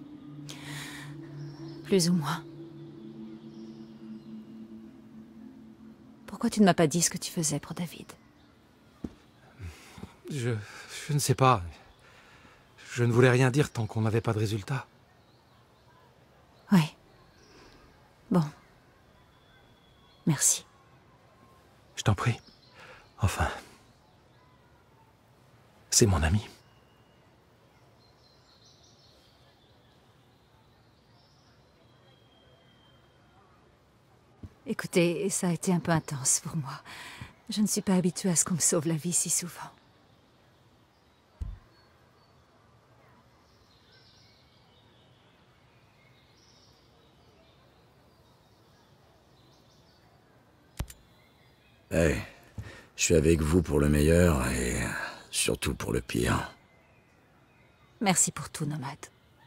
Speaker 6: Plus ou moins. Pourquoi tu ne m'as pas dit ce que tu faisais pour David?
Speaker 2: Je... je ne sais pas. Je ne voulais rien dire tant qu'on n'avait pas de résultat.
Speaker 6: Oui. Bon. Merci.
Speaker 2: Je t'en prie. Enfin... c'est mon ami.
Speaker 6: Écoutez, ça a été un peu intense pour moi. Je ne suis pas habituée à ce qu'on me sauve la vie si souvent.
Speaker 3: Hey, je suis avec vous pour le meilleur et surtout pour le pire.
Speaker 6: Merci pour tout, Nomade.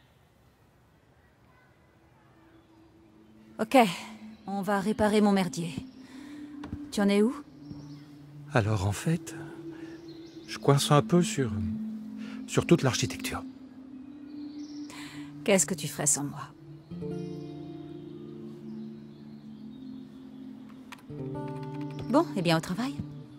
Speaker 6: Ok, on va réparer mon merdier. Tu en es où?
Speaker 2: Alors en fait, je coince un peu sur... sur toute l'architecture.
Speaker 6: Qu'est-ce que tu ferais sans moi? Bon, eh bien au travail.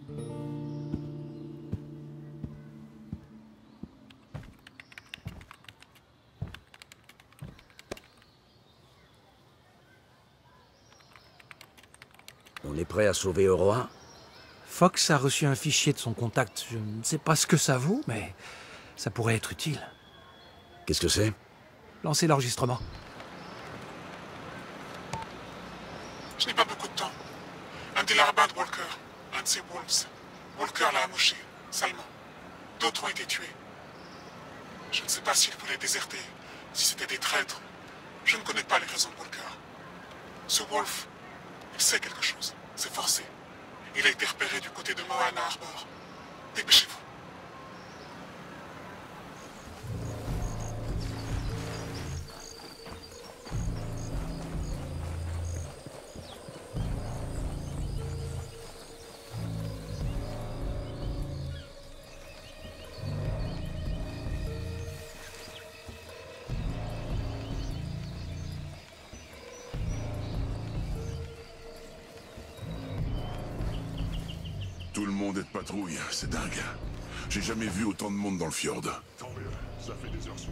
Speaker 3: On est prêt à sauver Aurora?
Speaker 2: Fox a reçu un fichier de son contact. Je ne sais pas ce que ça vaut, mais ça pourrait être utile.
Speaker 3: Qu'est-ce que c'est?
Speaker 2: Lancez l'enregistrement.
Speaker 9: Je n'ai pas beaucoup de temps. Un des larbins de Walker, un de ses wolves. Walker l'a amoché, salement. D'autres ont été tués. Je ne sais pas s'ils voulaient déserter, si c'était des traîtres. Je ne connais pas les raisons de Walker. Ce Wolf, il sait quelque chose. C'est forcé. Il a été repéré du côté de Moana Harbor. Dépêchez-vous.
Speaker 10: Tout le monde est de patrouille, c'est dingue. J'ai jamais vu autant de monde dans le fjord.
Speaker 9: Tant mieux, ça fait des heures sous.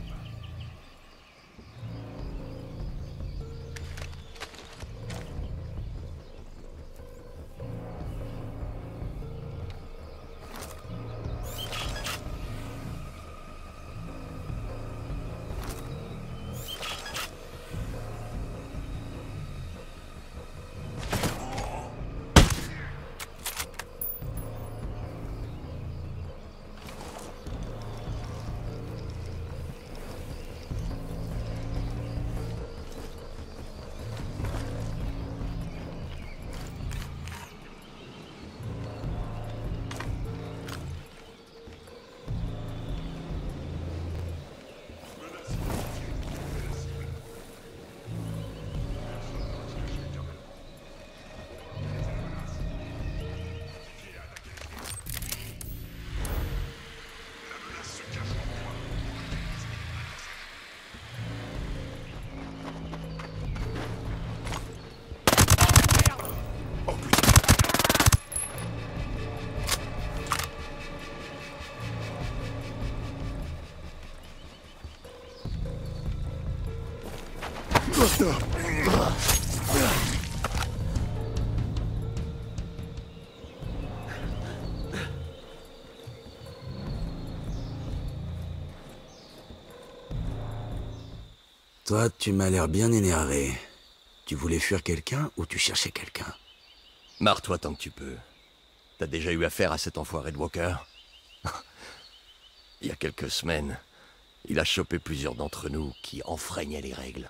Speaker 3: Toi, tu m'as l'air bien énervé. Tu voulais fuir quelqu'un ou tu cherchais quelqu'un?
Speaker 18: Marre-toi tant que tu peux. T'as déjà eu affaire à cet enfoiré de Walker? Il y a quelques semaines, il a chopé plusieurs d'entre nous qui enfreignaient les règles.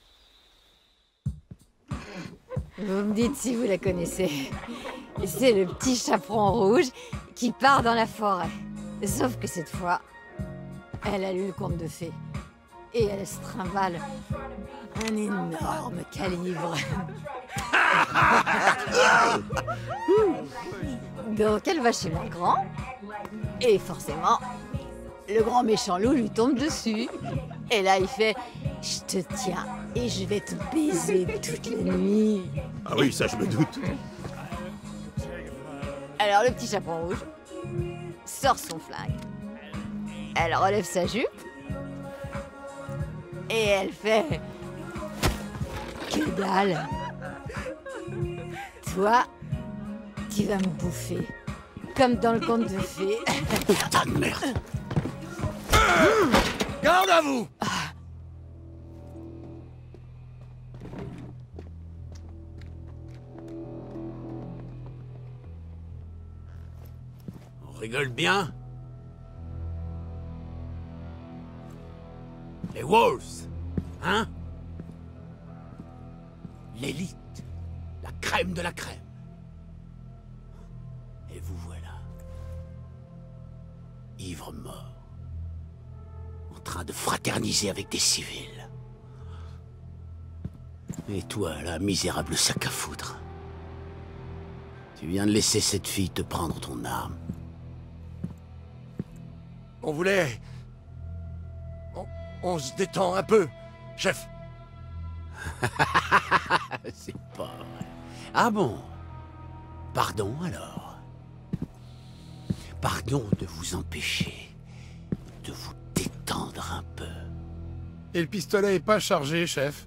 Speaker 6: Vous me dites si vous la connaissez. C'est le petit chaperon rouge qui part dans la forêt. Sauf que cette fois, elle a lu le conte de fées. Et elle se trimballe un énorme calibre. Donc elle va chez mon grand. Et forcément, le grand méchant loup lui tombe dessus. Et là il fait « Je te tiens et je vais te baiser toute la nuit. »
Speaker 18: Ah oui, ça je me doute.
Speaker 6: Alors le petit chaperon rouge sort son flingue. Elle relève sa jupe. Et elle fait... Que dalle. Toi, tu vas me bouffer. Comme dans le conte de fées.
Speaker 1: Putain de merde. Garde à vous. On rigole bien. Les Wolves, hein? L'élite, la crème de la crème. Et vous voilà, ivre mort, en train de fraterniser avec des civils. Et toi, là, misérable sac à foutre, tu viens de laisser cette fille te prendre ton arme.
Speaker 18: On voulait... On se détend un peu, chef.
Speaker 1: C'est pas vrai. Ah bon? Pardon alors. Pardon de vous empêcher de vous détendre un peu.
Speaker 19: Et le pistolet est pas chargé, chef.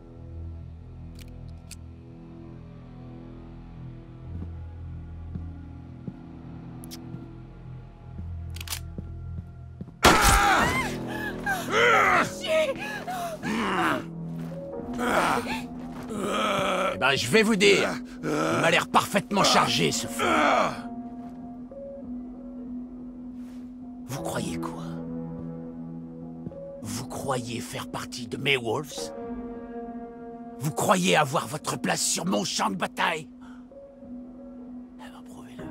Speaker 1: Eh ben, je vais vous dire, il m'a l'air parfaitement chargé, ce fou. Vous croyez quoi? Vous croyez faire partie de mes Wolves? Vous croyez avoir votre place sur mon champ de bataille? Eh ben, prouvez-le.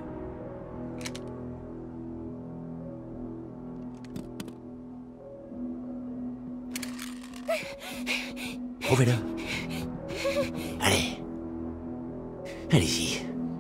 Speaker 18: Prouvez-le.
Speaker 1: Allez. Allez-y.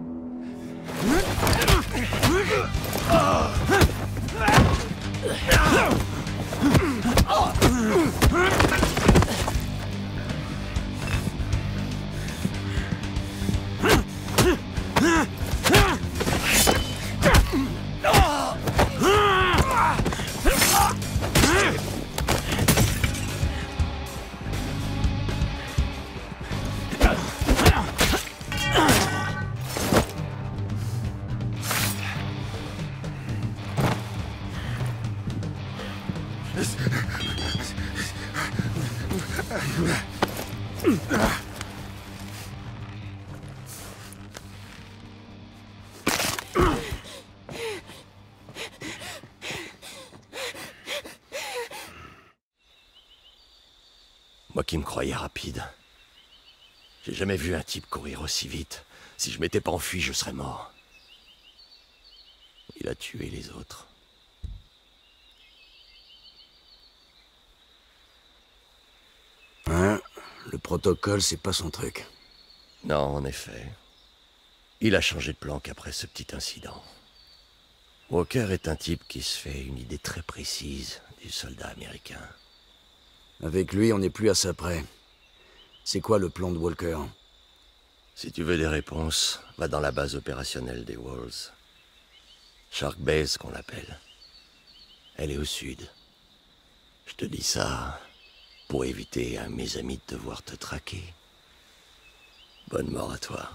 Speaker 18: Moi qui me croyais rapide. J'ai jamais vu un type courir aussi vite. Si je m'étais pas enfui, je serais mort. Il a tué les autres.
Speaker 3: Hein? Le protocole, c'est pas son truc.
Speaker 18: Non, en effet. Il a changé de plan qu'après ce petit incident. Walker est un type qui se fait une idée très précise du soldat américain.
Speaker 3: Avec lui, on n'est plus à ça près. C'est quoi le plan de Walker?
Speaker 18: Si tu veux des réponses, va dans la base opérationnelle des Wolves. Shark Base, qu'on l'appelle. Elle est au sud. Je te dis ça pour éviter à mes amis de devoir te traquer. Bonne mort à toi.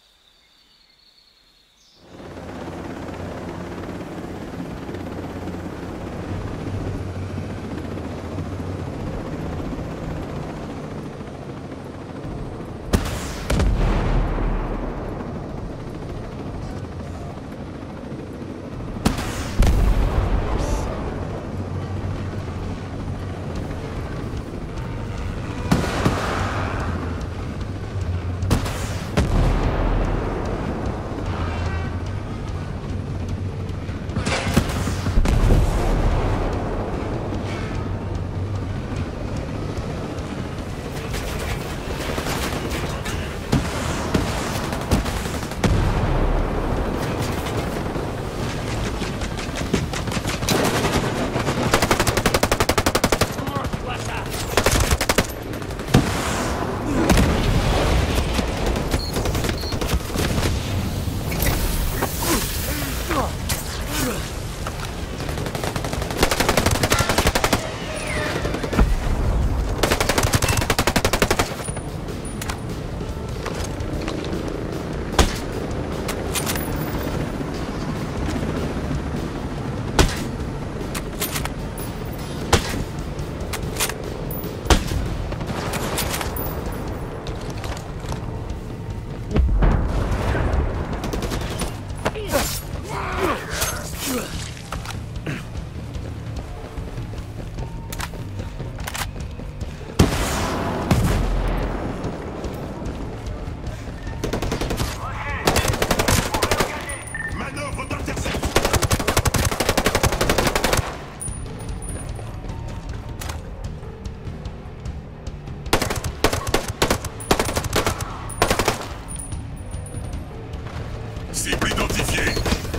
Speaker 10: Cible identifiée.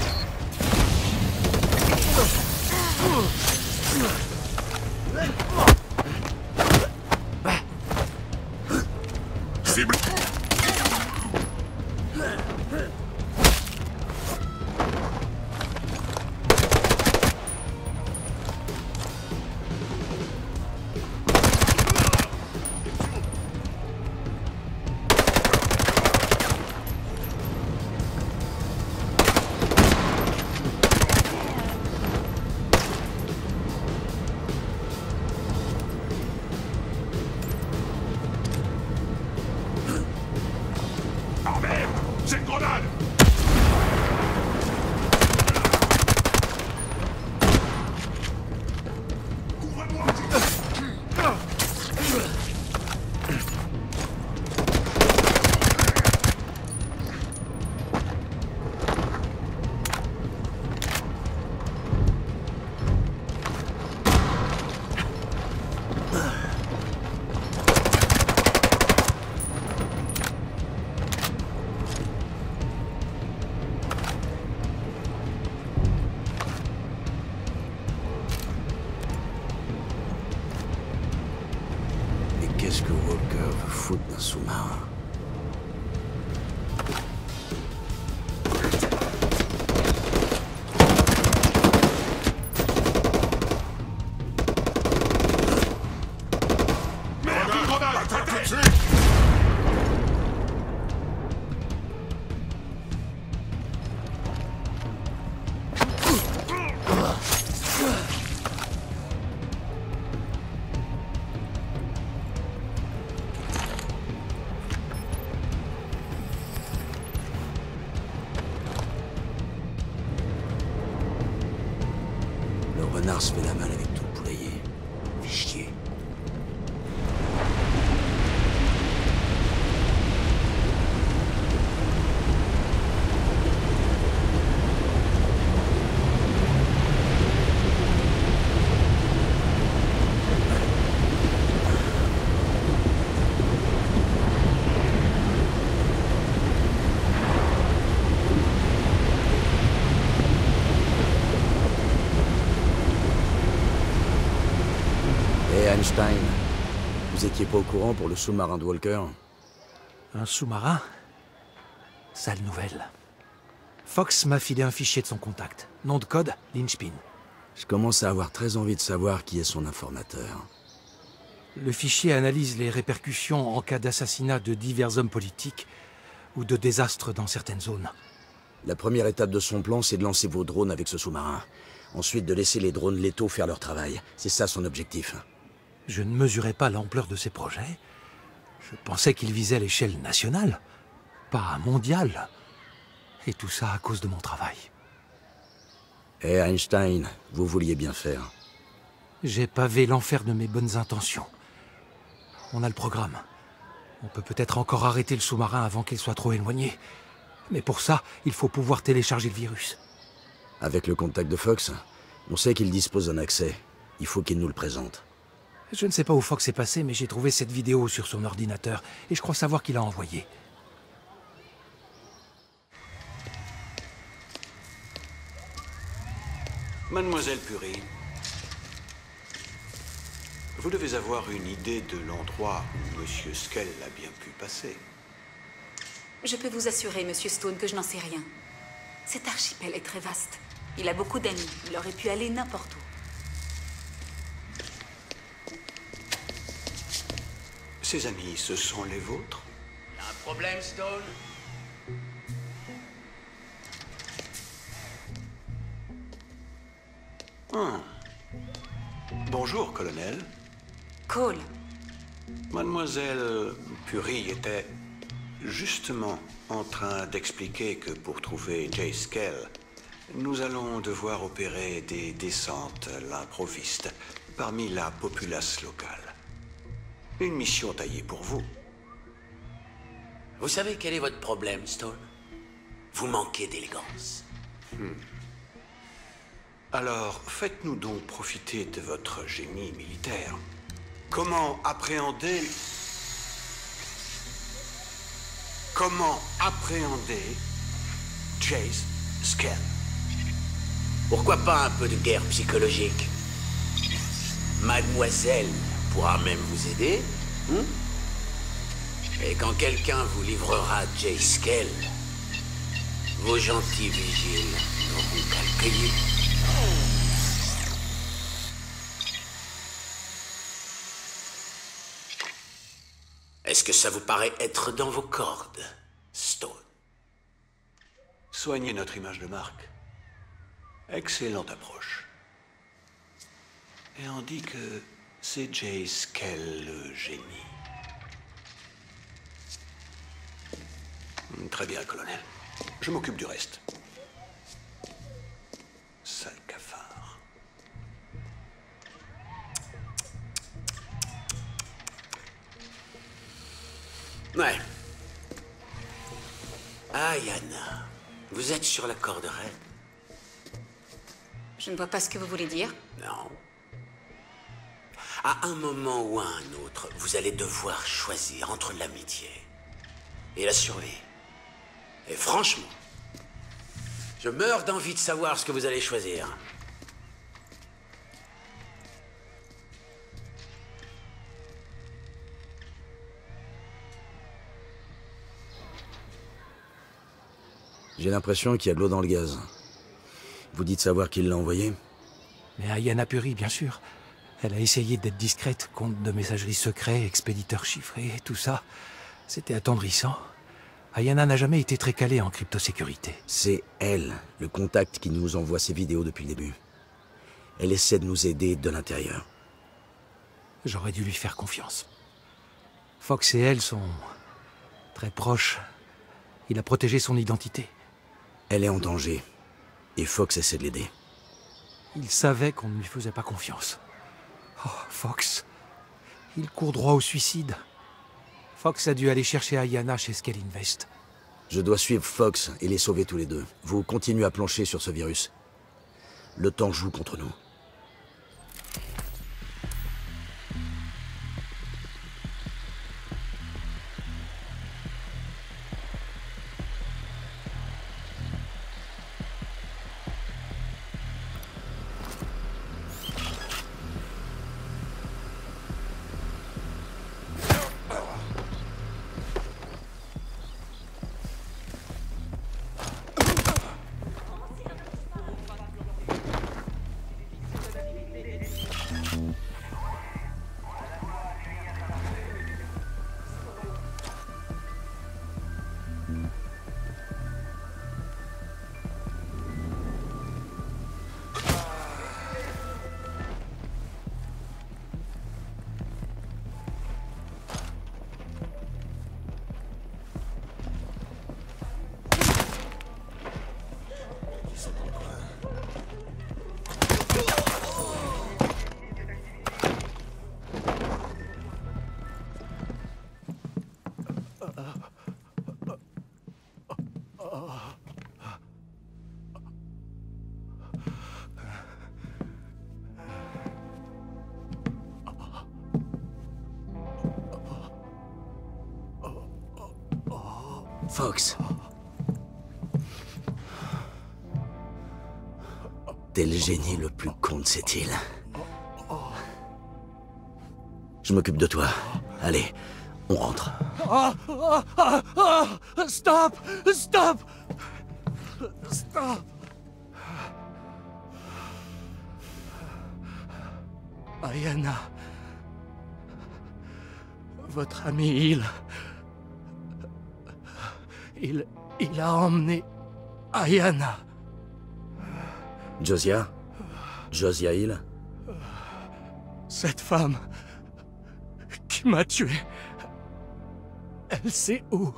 Speaker 10: Cible.
Speaker 3: qu'est-ce que Walker veut foutre d'un sous-marin? Renard se fait la malle avec tout le poulailler. Fait chier. Einstein, vous étiez pas au courant pour le sous-marin de Walker?
Speaker 2: Un sous-marin? Sale nouvelle. Fox m'a filé un fichier de son contact. Nom de code, Lynchpin.
Speaker 3: Je commence à avoir très envie de savoir qui est son informateur.
Speaker 2: Le fichier analyse les répercussions en cas d'assassinat de divers hommes politiques ou de désastres dans certaines zones.
Speaker 3: La première étape de son plan, c'est de lancer vos drones avec ce sous-marin. Ensuite, de laisser les drones létaux faire leur travail. C'est ça son objectif.
Speaker 2: Je ne mesurais pas l'ampleur de ces projets. Je pensais qu'ils visaient l'échelle nationale, pas mondiale. Et tout ça à cause de mon travail.
Speaker 3: Eh Einstein, vous vouliez bien faire.
Speaker 2: J'ai pavé l'enfer de mes bonnes intentions. On a le programme. On peut peut-être encore arrêter le sous-marin avant qu'il soit trop éloigné. Mais pour ça, il faut pouvoir télécharger le virus.
Speaker 3: Avec le contact de Fox, on sait qu'il dispose d'un accès. Il faut qu'il nous le présente.
Speaker 2: Je ne sais pas où Fox est passé, mais j'ai trouvé cette vidéo sur son ordinateur, et je crois savoir qu'il a envoyé.
Speaker 15: Mademoiselle Puri, vous devez avoir une idée de l'endroit où Monsieur Skell a bien pu passer.
Speaker 20: Je peux vous assurer, Monsieur Stone, que je n'en sais rien. Cet archipel est très vaste. Il a beaucoup d'amis. Il aurait pu aller n'importe où.
Speaker 15: Ses amis, ce sont les vôtres?
Speaker 1: Y'a un problème, Stone?
Speaker 15: Ah. Bonjour, colonel.
Speaker 20: Cole.
Speaker 15: Mademoiselle Puri était justement en train d'expliquer que pour trouver Jay Skell, nous allons devoir opérer des descentes à l'improviste parmi la populace locale. Une mission taillée pour vous.
Speaker 1: Vous savez quel est votre problème, Stone? Vous manquez d'élégance.
Speaker 15: Hmm. Alors, faites-nous donc profiter de votre génie militaire. Comment appréhender... Comment appréhender Chase Skell?
Speaker 1: Pourquoi pas un peu de guerre psychologique? Mademoiselle pourra même vous aider. Hein? Et quand quelqu'un vous livrera Jay Skell, vos gentils vigiles n'auront qu'à le cueillir. Est-ce que ça vous paraît être dans vos cordes, Stone?
Speaker 15: Soignez notre image de marque. Excellente approche. Et on dit que c'est Jay Skell le génie. Très bien, colonel. Je m'occupe du reste. Sale cafard.
Speaker 1: Ouais. Ah, Yana, vous êtes sur la corde raide.
Speaker 20: Je ne vois pas ce que vous voulez dire.
Speaker 1: Non. À un moment ou à un autre, vous allez devoir choisir entre l'amitié et la survie. Et franchement, je meurs d'envie de savoir ce que vous allez choisir.
Speaker 3: J'ai l'impression qu'il y a de l'eau dans le gaz. Vous dites savoir qui l'a envoyé?
Speaker 2: Mais Ayana Puri, bien sûr. Elle a essayé d'être discrète, compte de messagerie secret, expéditeur chiffré, tout ça. C'était attendrissant. Ayana n'a jamais été très calée en cryptosécurité.
Speaker 3: C'est elle, le contact qui nous envoie ces vidéos depuis le début. Elle essaie de nous aider de l'intérieur.
Speaker 2: J'aurais dû lui faire confiance. Fox et elle sont très proches. Il a protégé son identité.
Speaker 3: Elle est en danger. Et Fox essaie de l'aider.
Speaker 2: Il savait qu'on ne lui faisait pas confiance. Oh, Fox. Il court droit au suicide. Fox a dû aller chercher Ayana chez Scale Invest.
Speaker 3: Je dois suivre Fox et les sauver tous les deux. Vous continuez à plancher sur ce virus. Le temps joue contre nous. Fox. T'es le génie le plus con de cette île. Je m'occupe de toi. Allez, on rentre.
Speaker 4: Ah, ah, ah, ah, stop, stop, stop. Ayana, votre ami, il... Il... Il a emmené Ayana.
Speaker 3: Josiah? Josiah Hill?
Speaker 4: Cette femme qui m'a tué, elle sait où?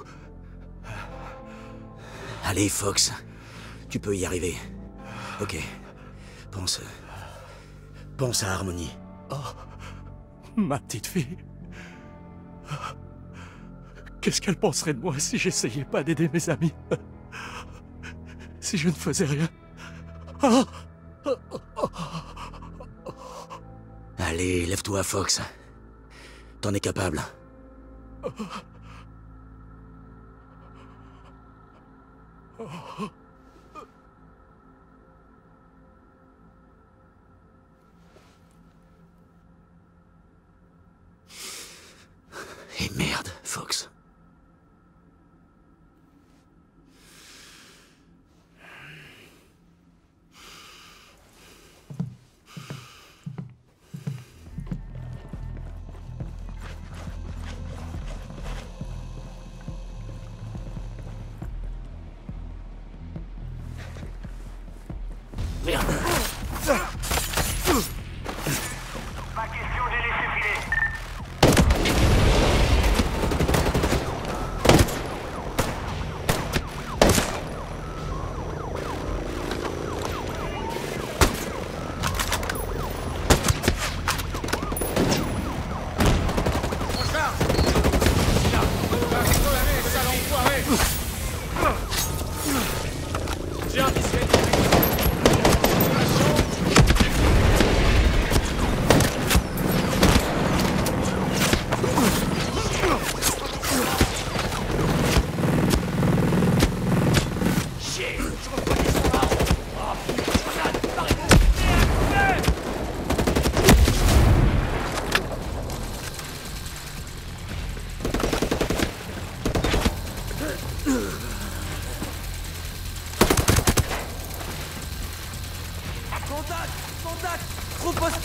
Speaker 3: Allez, Fox. Tu peux y arriver. Ok. Pense... Pense à Harmony.
Speaker 4: Oh, ma petite fille. Qu'est-ce qu'elle penserait de moi si j'essayais pas d'aider mes amis? Si je ne faisais rien?
Speaker 3: Allez, lève-toi, Fox. T'en es capable. Et merde, Fox.
Speaker 4: Merde.
Speaker 12: Pas question de laisser filer.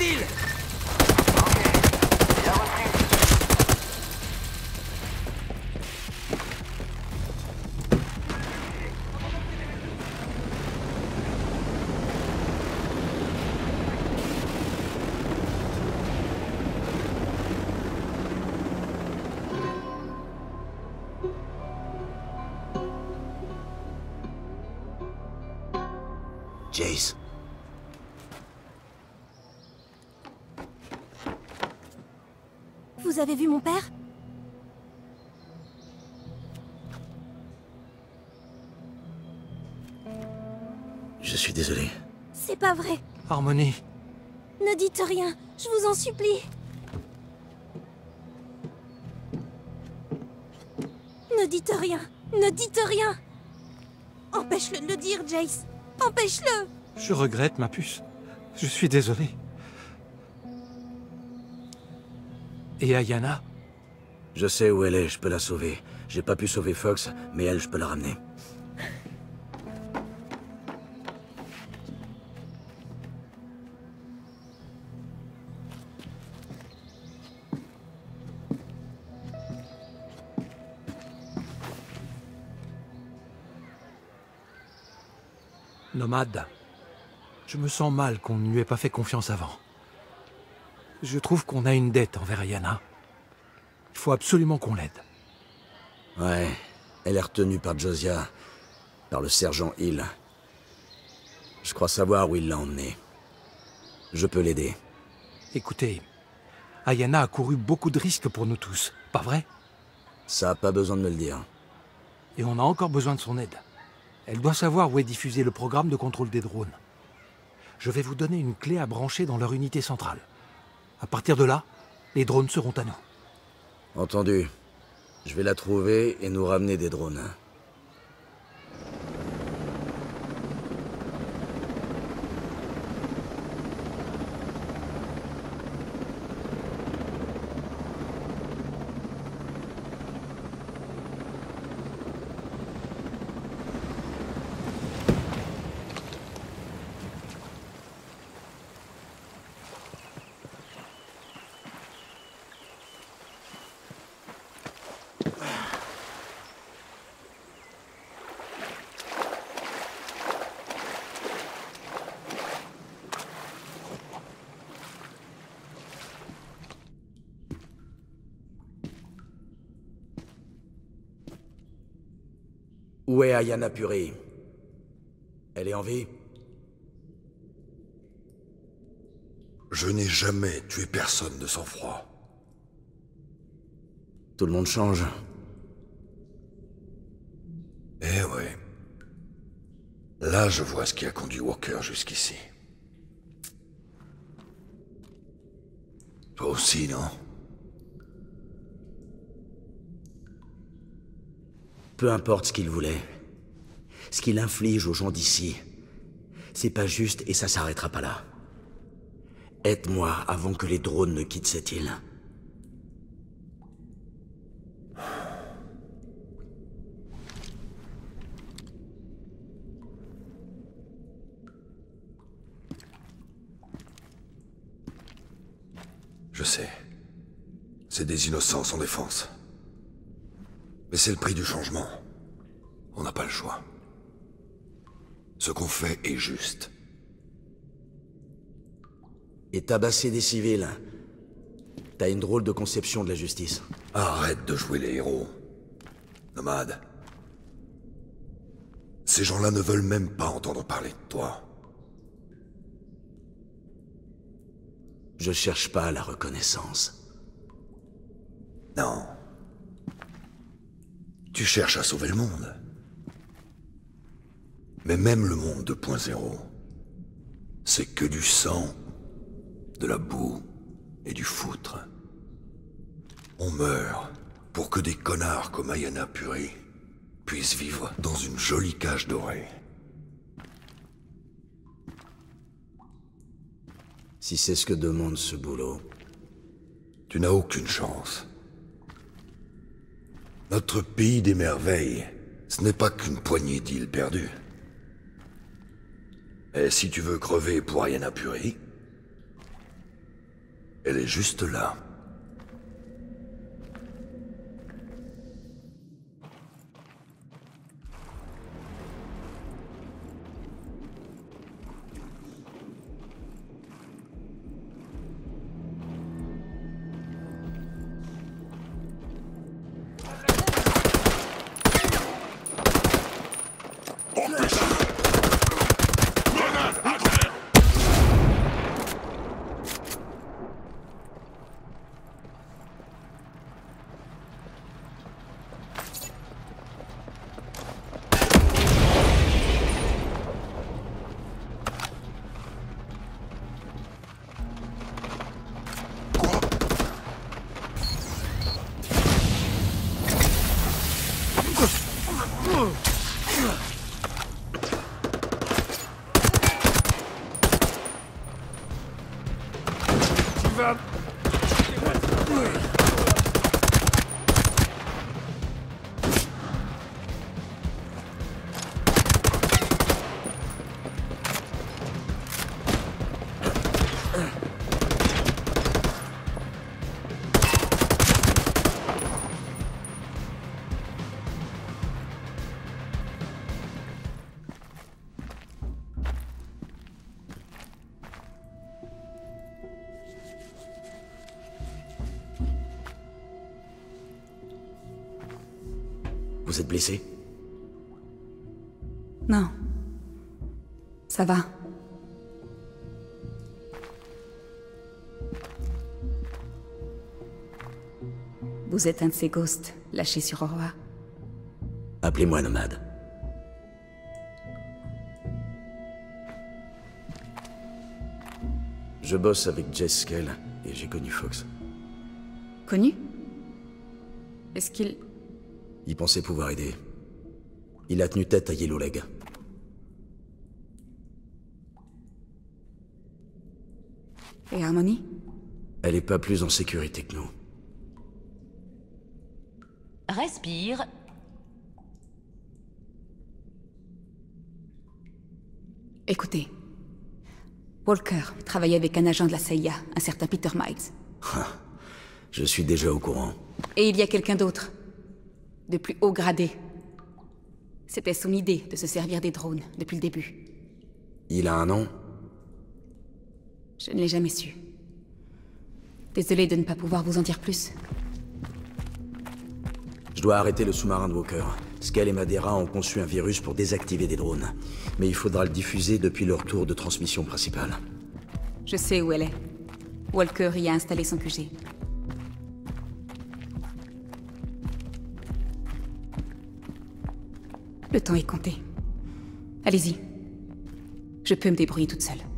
Speaker 22: missile!
Speaker 3: Jace.
Speaker 12: Vous avez vu mon père?
Speaker 3: Je suis désolé.
Speaker 12: C'est pas vrai.
Speaker 2: Harmony.
Speaker 12: Ne dites rien, je vous en supplie. Ne dites rien, ne dites rien. Empêche-le de le dire, Jace. Empêche-le!
Speaker 2: Je regrette, ma puce. Je suis désolé. Et Ayana?
Speaker 3: Je sais où elle est, je peux la sauver. J'ai pas pu sauver Fox, mais elle, je peux la ramener.
Speaker 2: Nomade, je me sens mal qu'on ne lui ait pas fait confiance avant. Je trouve qu'on a une dette envers Ayana. Il faut absolument qu'on l'aide.
Speaker 3: Ouais, elle est retenue par Josiah, par le sergent Hill. Je crois savoir où il l'a emmenée. Je peux l'aider.
Speaker 2: Écoutez, Ayana a couru beaucoup de risques pour nous tous, pas vrai?
Speaker 3: Ça a pas besoin de me le dire.
Speaker 2: Et on a encore besoin de son aide. Elle doit savoir où est diffusé le programme de contrôle des drones. Je vais vous donner une clé à brancher dans leur unité centrale. À partir de là, les drones seront à nous.
Speaker 3: Entendu. Je vais la trouver et nous ramener des drones. Où est Ayana Puri? Elle est en vie?
Speaker 10: Je n'ai jamais tué personne de sang-froid.
Speaker 3: Tout le monde change.
Speaker 10: Eh ouais. Là, je vois ce qui a conduit Walker jusqu'ici. Toi aussi, non?
Speaker 3: Peu importe ce qu'il voulait. Ce qu'il inflige aux gens d'ici, c'est pas juste et ça s'arrêtera pas là. Aide-moi avant que les drones ne quittent cette île.
Speaker 10: Je sais. C'est des innocents sans défense. Mais c'est le prix du changement. On n'a pas le choix. Ce qu'on fait est juste.
Speaker 3: Et tabasser des civils, t'as une drôle de conception de la justice.
Speaker 10: Arrête de jouer les héros. Nomade. Ces gens-là ne veulent même pas entendre parler de toi.
Speaker 3: Je cherche pas la reconnaissance.
Speaker 10: Non. Tu cherches à sauver le monde. Mais même le monde deux point zéro, c'est que du sang, de la boue et du foutre. On meurt pour que des connards comme Ayana Puri puissent vivre dans une jolie cage dorée.
Speaker 3: Si c'est ce que demande ce boulot...
Speaker 10: Tu n'as aucune chance. Notre pays des merveilles, ce n'est pas qu'une poignée d'îles perdues. Et si tu veux crever pour Ayana Puri, Elle est juste là.
Speaker 3: Vous êtes blessé?
Speaker 20: Non. Ça va. Vous êtes un de ces ghosts lâchés sur Aurora.
Speaker 3: Appelez-moi Nomade. Je bosse avec Jess Kell et j'ai connu Fox.
Speaker 20: Connu? Est-ce qu'il...
Speaker 3: Il pensait pouvoir aider. Il a tenu tête à Yellowleg.
Speaker 20: Et Harmony?
Speaker 3: Elle est pas plus en sécurité que nous.
Speaker 5: Respire.
Speaker 20: Écoutez. Walker travaillait avec un agent de la C I A, un certain Peter Miles.
Speaker 3: Je suis déjà au courant.
Speaker 20: Et il y a quelqu'un d'autre. De plus haut gradé. C'était son idée de se servir des drones depuis le début.
Speaker 3: Il a un nom?
Speaker 20: Je ne l'ai jamais su. Désolé de ne pas pouvoir vous en dire plus.
Speaker 3: Je dois arrêter le sous-marin de Walker. Skell et Madeira ont conçu un virus pour désactiver des drones. Mais il faudra le diffuser depuis leur tour de transmission principale.
Speaker 20: Je sais où elle est. Walker y a installé son Q G. Le temps est compté. Allez-y. Je peux me débrouiller toute seule.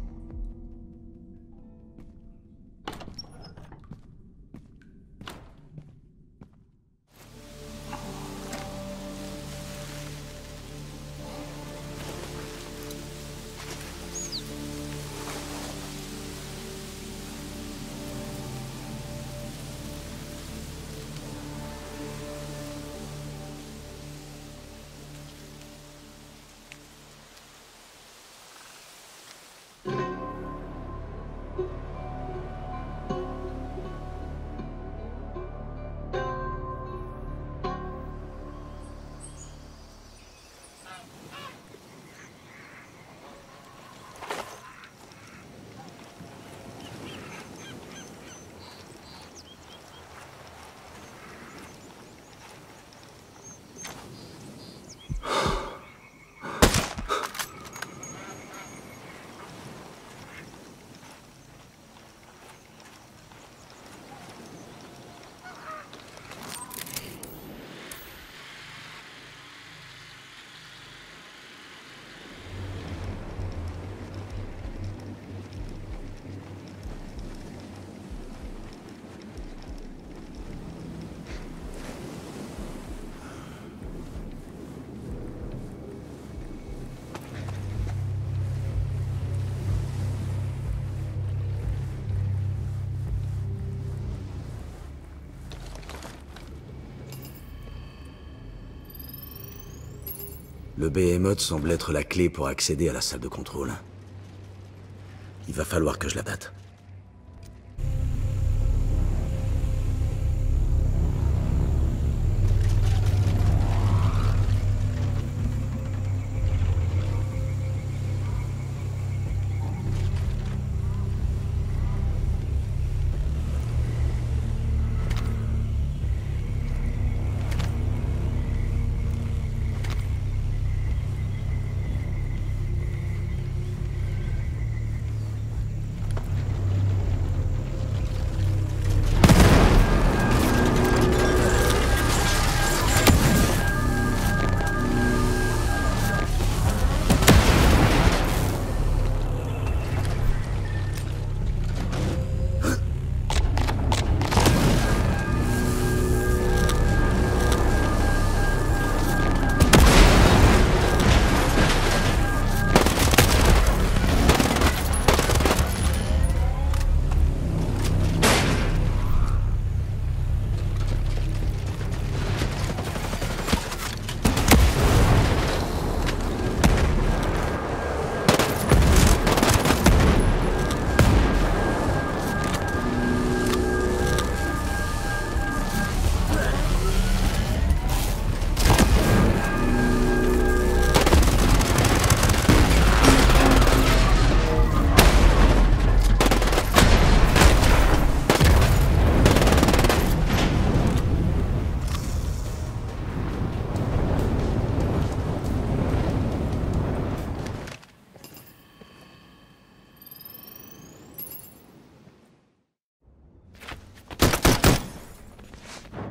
Speaker 3: Le Behemoth semble être la clé pour accéder à la salle de contrôle. Il va falloir que je la batte.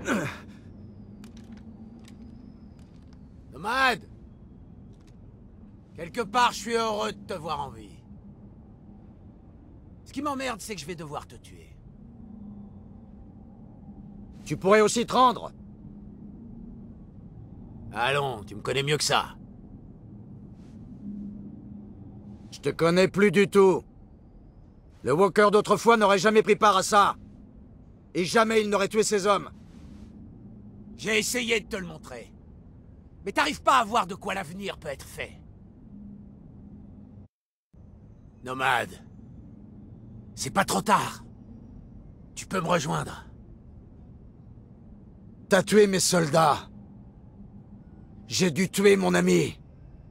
Speaker 1: Nomade! Quelque part, je suis heureux de te voir en vie. Ce qui m'emmerde, c'est que je vais devoir te tuer.
Speaker 3: Tu pourrais aussi te rendre.
Speaker 1: Allons, tu me connais mieux que ça.
Speaker 3: Je te connais plus du tout. Le Walker d'autrefois n'aurait jamais pris part à ça. Et jamais il n'aurait tué ses hommes.
Speaker 1: J'ai essayé de te le montrer. Mais t'arrives pas à voir de quoi l'avenir peut être fait. Nomade. C'est pas trop tard. Tu peux me rejoindre.
Speaker 3: T'as tué mes soldats. J'ai dû tuer mon ami.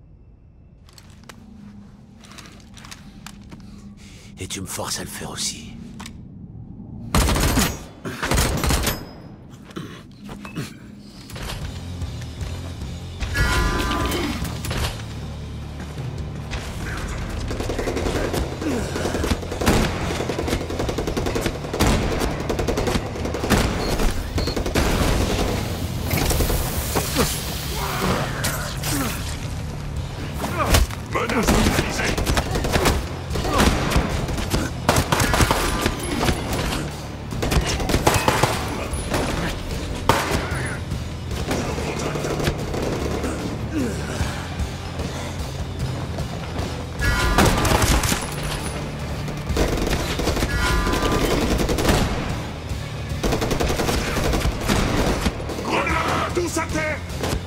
Speaker 1: Et tu me forces à le faire aussi.
Speaker 9: Menace localisée. Grenade, tous à terre.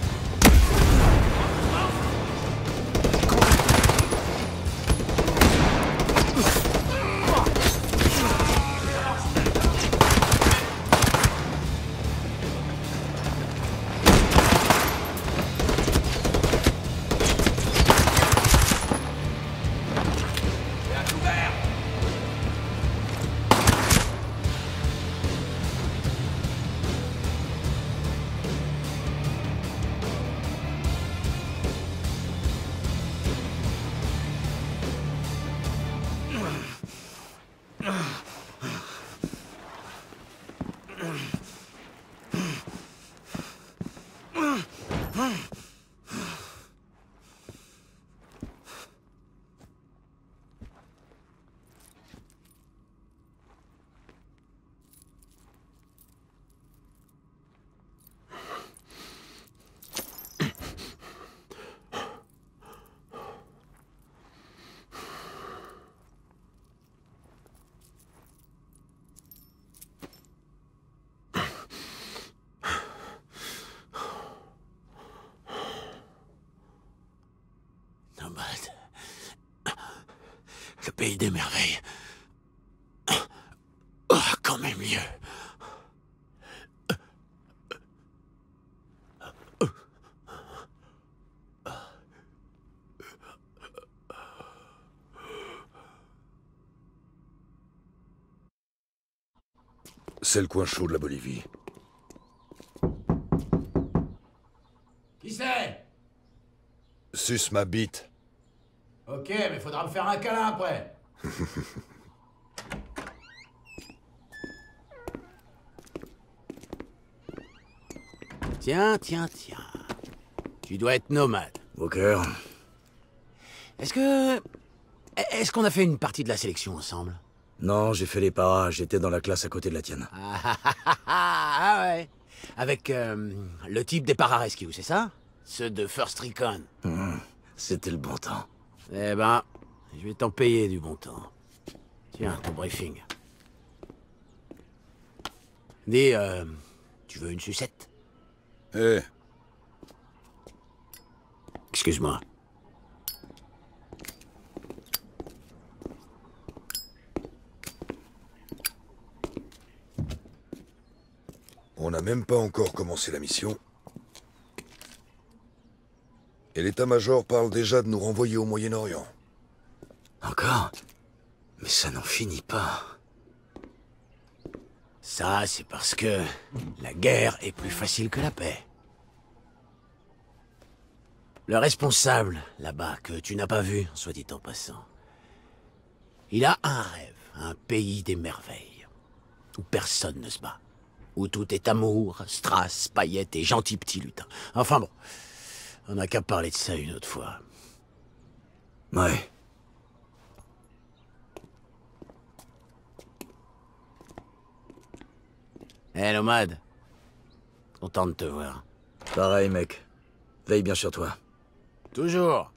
Speaker 1: Le pays des merveilles. Oh, quand même mieux.
Speaker 10: C'est le coin chaud de la Bolivie.
Speaker 1: Qui c'est?
Speaker 10: Suce ma bite.
Speaker 1: Ok, mais faudra me faire un câlin après. Tiens, tiens, tiens. Tu dois être nomade.
Speaker 3: Walker.
Speaker 1: Est-ce que... Est-ce qu'on a fait une partie de la sélection ensemble?
Speaker 3: Non, j'ai fait les paras, j'étais dans la classe à côté de la tienne.
Speaker 1: Ah, ah, ah, ah, ah ouais. Avec euh, le type des para-rescue, c'est ça? Ceux de First Recon.
Speaker 3: Mmh, c'était le bon temps.
Speaker 1: Eh ben, je vais t'en payer du bon temps. Tiens, ton briefing. Dis, euh, tu veux une sucette?
Speaker 10: Eh. Hey.
Speaker 1: Excuse-moi.
Speaker 10: On n'a même pas encore commencé la mission. Et l'état-major parle déjà de nous renvoyer au Moyen-Orient.
Speaker 3: Encore? Mais ça n'en finit pas.
Speaker 1: Ça, c'est parce que la guerre est plus facile que la paix. Le responsable, là-bas, que tu n'as pas vu, soit dit en passant, il a un rêve, un pays des merveilles, où personne ne se bat. Où tout est amour, strass, paillettes et gentil petit lutin. Enfin bon, on n'a qu'à parler de ça une autre fois.
Speaker 3: Ouais.
Speaker 1: Hé, hey, Nomade. Content de te voir.
Speaker 3: Pareil, mec. Veille bien sur toi.
Speaker 1: Toujours.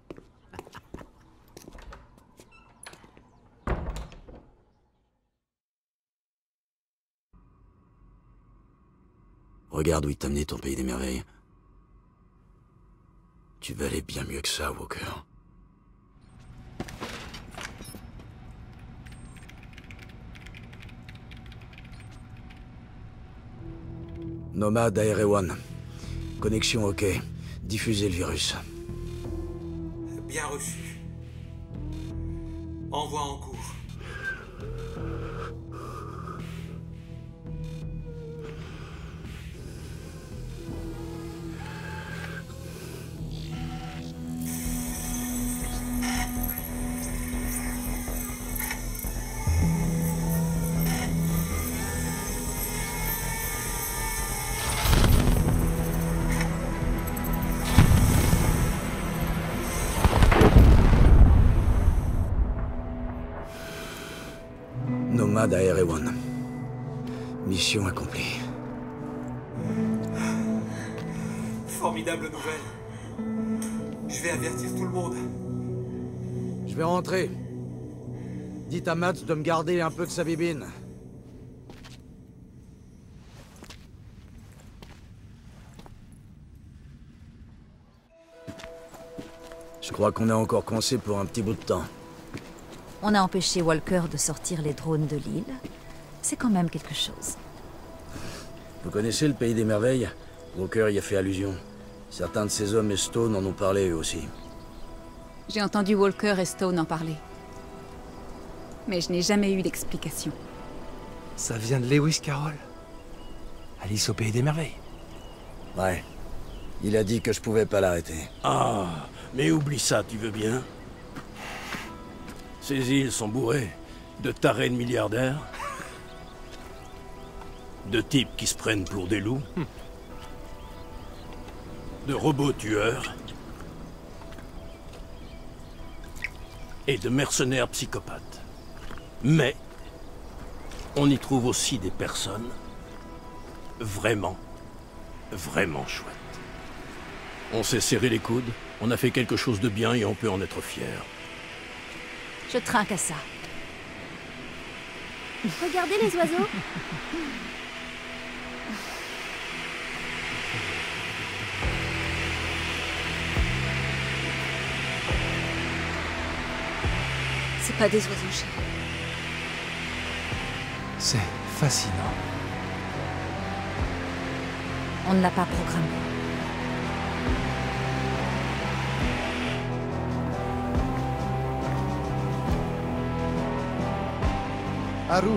Speaker 3: Regarde où il t'a amené ton pays des merveilles. Tu valais bien mieux que ça, Walker. Nomade à Erewhon. Connexion OK. Diffusez le virus.
Speaker 22: Bien reçu. Envoi en cours.
Speaker 3: Nomade à Erewhon. Mission accomplie.
Speaker 22: Formidable nouvelle. Je vais avertir tout le monde.
Speaker 3: Je vais rentrer. Dites à Mads de me garder un peu de sa bibine. Je crois qu'on est encore coincé pour un petit bout de temps.
Speaker 6: On a empêché Walker de sortir les drones de l'île. C'est quand même quelque chose.
Speaker 3: Vous connaissez le pays des merveilles? Walker y a fait allusion. Certains de ses hommes et Stone en ont parlé eux aussi.
Speaker 20: J'ai entendu Walker et Stone en parler. Mais je n'ai jamais eu d'explication.
Speaker 2: Ça vient de Lewis Carroll. Alice au pays des merveilles.
Speaker 3: Ouais. Il a dit que je pouvais pas l'arrêter.
Speaker 5: Ah, mais oublie ça, tu veux bien? Ces îles sont bourrées de tarés de milliardaires, de types qui se prennent pour des loups, de robots tueurs et de mercenaires psychopathes. Mais on y trouve aussi des personnes vraiment, vraiment chouettes. On s'est serré les coudes, on a fait quelque chose de bien et on peut en être fier.
Speaker 6: Je trinque à ça.
Speaker 12: Regardez les oiseaux.
Speaker 6: C'est pas des oiseaux, chérie.
Speaker 2: C'est fascinant.
Speaker 6: On ne l'a pas programmé.
Speaker 21: Haruhi.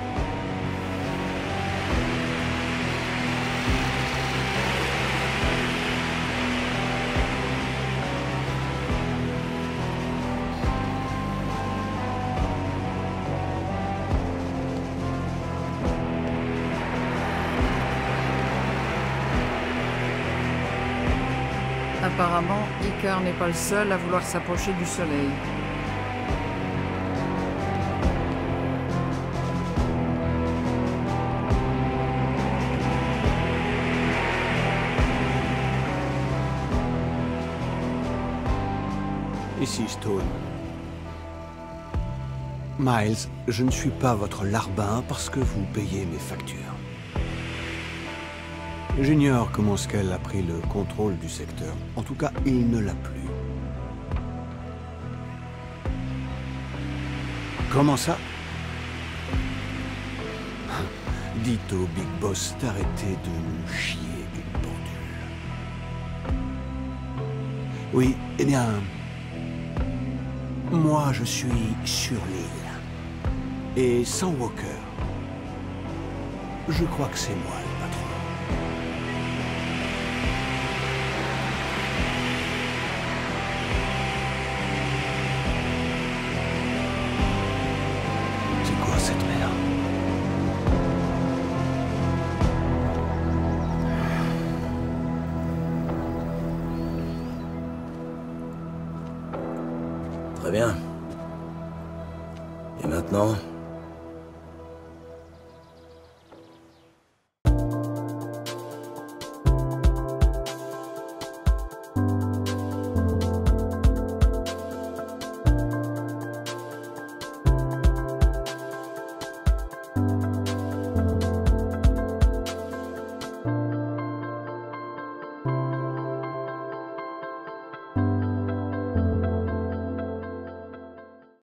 Speaker 16: Apparemment, Icar n'est pas le seul à vouloir s'approcher du soleil.
Speaker 23: Ici Stone. Miles, je ne suis pas votre larbin parce que vous payez mes factures. J'ignore comment Skell a pris le contrôle du secteur. En tout cas, il ne l'a plus. Comment ça? Dites au Big Boss d'arrêter de nous chier une pendule. Oui, eh bien... Moi, je suis sur l'île. Et sans Walker, je crois que c'est moi le patron. C'est quoi cette merde?
Speaker 3: bien. Et maintenant,